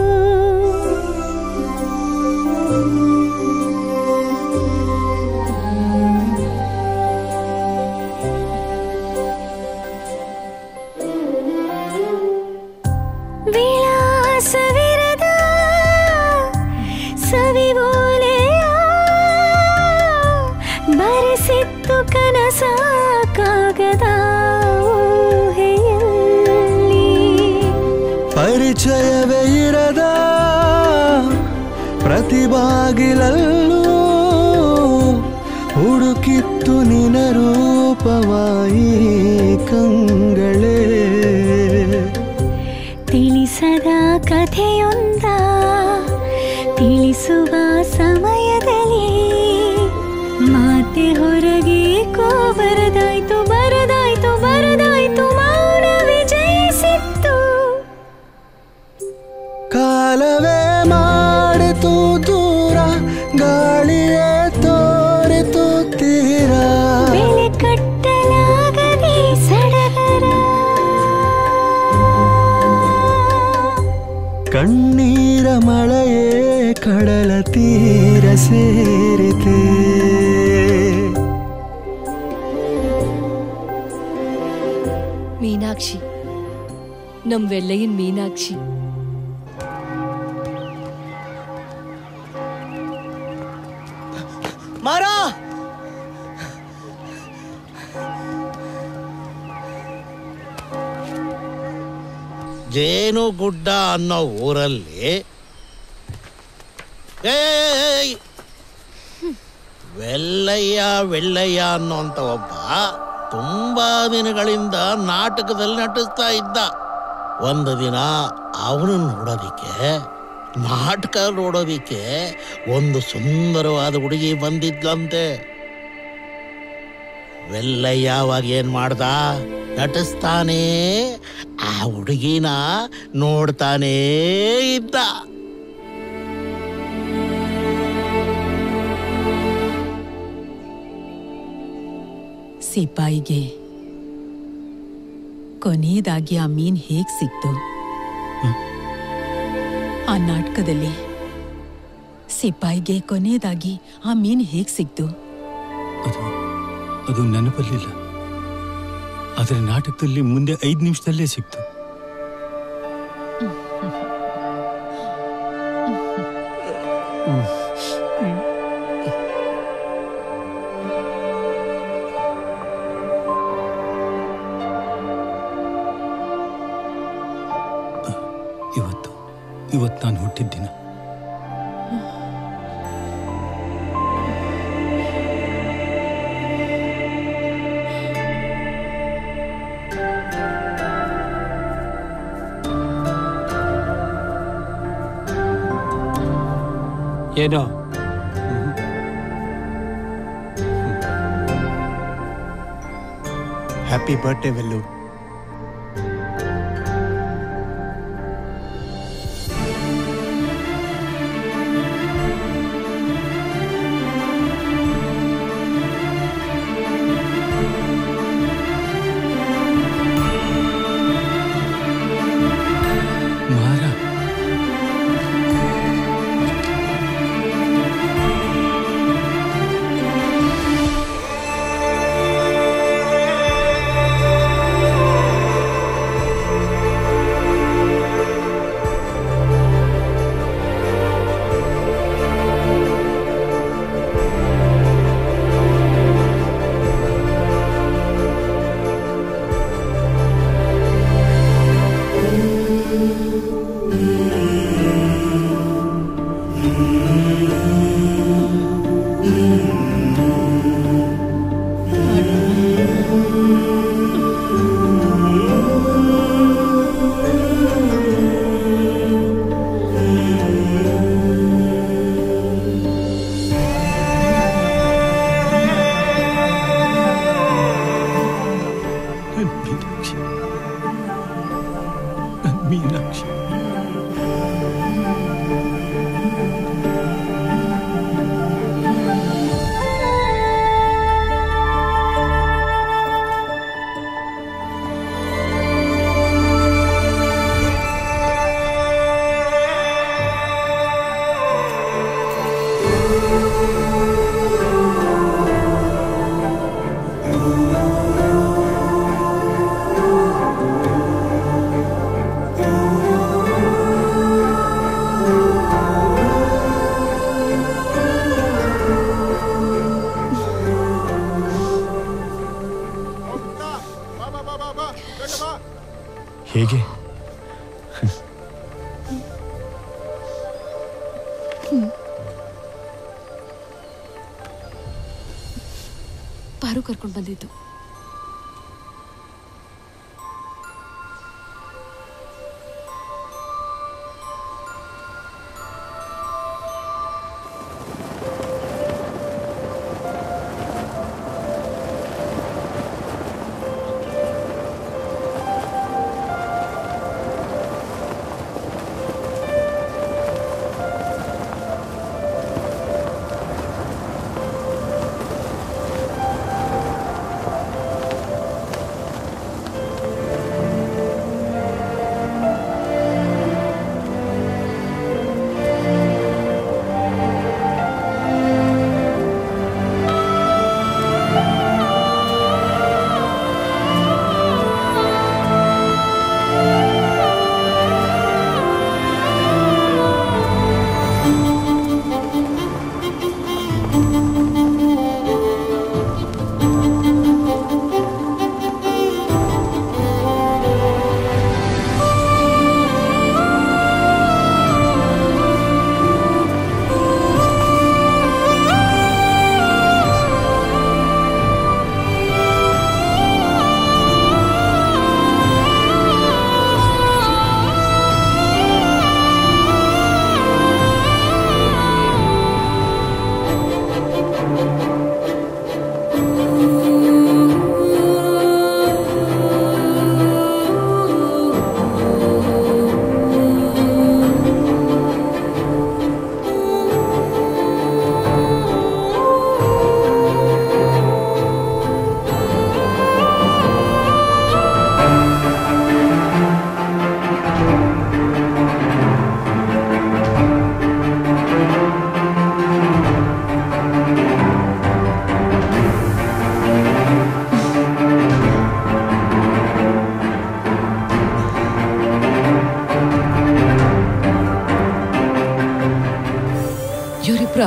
ವಿಳಾಸವಿರದ ಸವಿಬೋಲೆಯ ಬರೆಸಿತ್ತು ಕನಸ ಕಾಗದ ಊಹೆಯಲ್ಲಿ. ಪರಿಚಯವೇ ಇರದ ಪ್ರತಿಭಾಗಿಲಲ್ಲೂ ಹುಡುಕಿತ್ತು ನಿನ ರೂಪವಾಯಿ ಕಂಗಳೇ. ತಿಳಿಸದ ಕಥೆಯೊಂದ ತಿಳಿಸುವ ಸಮಯದಲ್ಲಿ ಮಾತೆ ಹೊರಗೆ ಕೋ ಬರದಾಯ್ತು ಬರದಾಯ್ತು ಬರದಾಯ್ತು ಮೌನ ವಿಜಯಿಸಿತ್ತು. ಕಾಲವೇ ಮಾಡಿತು ದೂರ, ಗಾಳಿಯೇ ತೋರಿತು ತೀರ. ಬೆಲೆ ಕಟ್ಟಲಾಗದೆ ಸಡಗರ ಕಣ್ಣೀರ ಮಳೆಯೇ ಕಡಲ ತೀರ ಸೇರಿತೆ. ಮೀನಾಕ್ಷಿ, ನಮ್ ವೆಲ್ಲಯ್ಯನ್ ಮೀನಾಕ್ಷಿ. ಮಾರ ಜೇನುಗುಡ್ಡ ಅನ್ನೋ ಊರಲ್ಲಿ ಏಯ್ ವೆಲ್ಲಯ್ಯ ವೆಲ್ಲಯ್ಯ ಅನ್ನೋಂಥ ಒಬ್ಬ ತುಂಬಾ ದಿನಗಳಿಂದ ನಾಟಕದಲ್ಲಿ ನಟಿಸ್ತಾ ಇದ್ದ. ಒಂದು ದಿನ ಅವನನ್ನು ನೋಡೋದಿಕ್ಕೆ, ನಾಟಕ ನೋಡೋದಿಕ್ಕೆ ಒಂದು ಸುಂದರವಾದ ಹುಡುಗಿ ಬಂದಿದ್ಲಂತೆ. ವೆಲ್ಲಯ್ಯ ಅವಾಗ ಏನ್ ಮಾಡ್ದ? ನಟಿಸ್ತಾನೇ ಆ ಹುಡುಗಿನ ನೋಡ್ತಾನೇ ಇದ್ದ. ಸಿಪಾಯಿಗೆ ಕೊನೆಯದಾಗಿ ಆ ಮೀನ್ ಹೇಗ್ ಸಿಕ್ತು? ಆ ನಾಟಕದಲ್ಲಿ ಸಿಪಾಯಿಗೆ ಕೊನೆಯದಾಗಿ ಆ ಮೀನ್ ಹೇಗ್ ಸಿಕ್ತು? ಅದು ಅದು ನೆನಪಲ್ಲಿಲ್ಲ. ಆದರೆ ನಾಟಕದಲ್ಲಿ ಮುಂದೆ ಐದು ನಿಮಿಷದಲ್ಲೇ ಸಿಕ್ತು. ಇವತ್ತು ಇವತ್ತು ನಾನು ಹುಟ್ಟಿದ ದಿನ. ಏನೋ ಹ್ಯಾಪಿ ಬರ್ಡೇ ವೆಲ್ಲು. ಮೀನಾಕ್ಷಿ ಹೇಗೆ? ಪಾರು ಕರ್ಕೊಂಡು ಬಂದಿದ್ದು.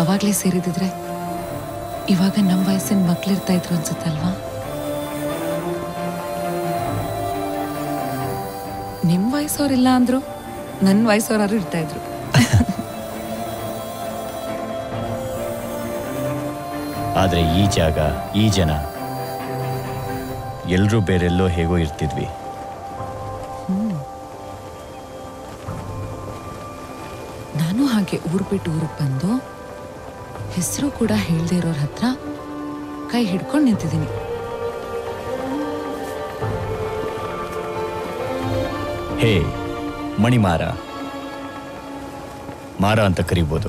ಅವಾಗ್ಲೇ ಸೇರಿದಿದ್ರೆ ಇವಾಗ ನಮ್ಮ ವಯಸ್ಸಿನ ಮಕ್ಳಿರ್ತಾ ಇದ್ರು ಅನ್ಸುತ್ತಲ್ವಾ? ನಿಮ್ ವಯಸ್ಸವ್ರಿಲ್ಲ ಅಂದ್ರು ನನ್ನ ವಯಸ್ಸವ್ರು ಇರ್ತಾ ಇದ್ರು. ಆದ್ರೆ ಈ ಜಾಗ, ಈ ಜನ ಎಲ್ರೂ ಬೇರೆಲ್ಲೋ ಹೇಗೋ ಇರ್ತಿದ್ವಿ. ನಾನು ಹಾಗೆ ಊರ್ ಬಿಟ್ಟು ಊರಿಗೆ ಬಂದು ಹೆಸರು ಕೂಡ ಹೇಳ್ದೇ ಇರೋರ್ ಹತ್ರ ಕೈ ಹಿಡ್ಕೊಂಡು ನಿಂತಿದ್ದೀನಿ. ಹೇ ಮಣಿಮಾರ, ಮಾರ ಅಂತ ಕರಿಬೋದು.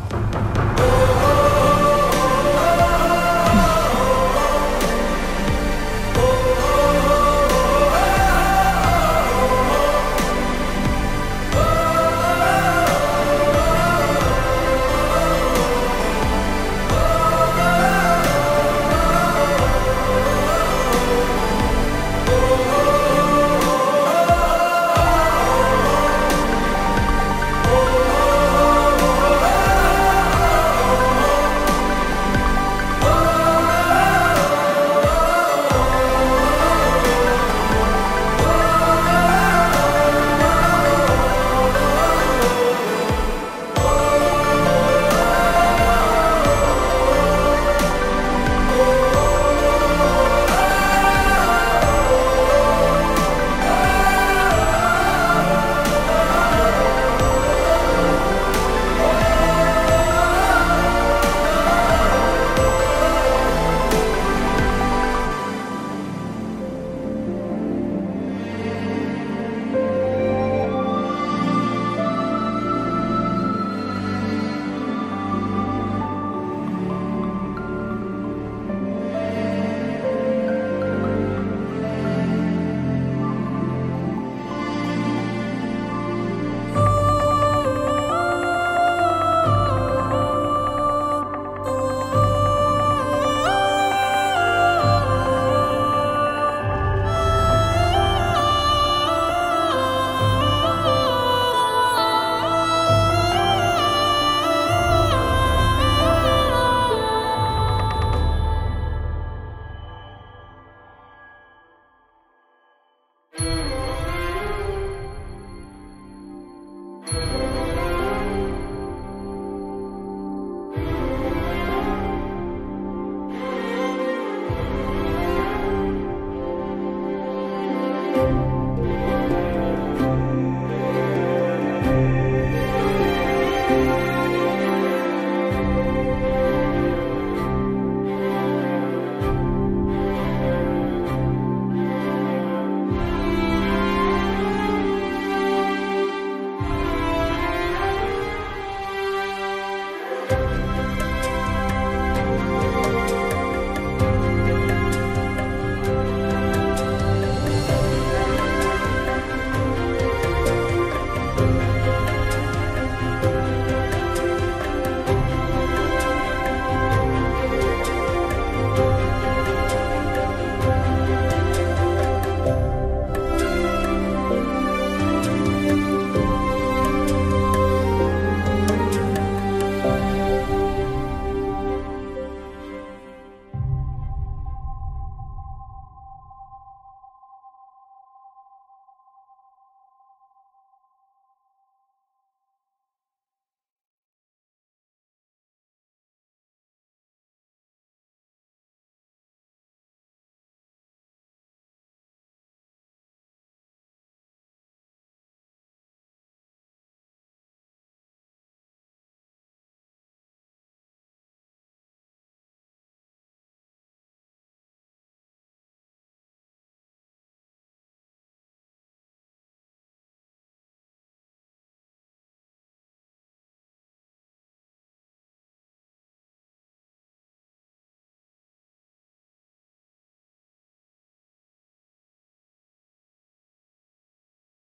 thank you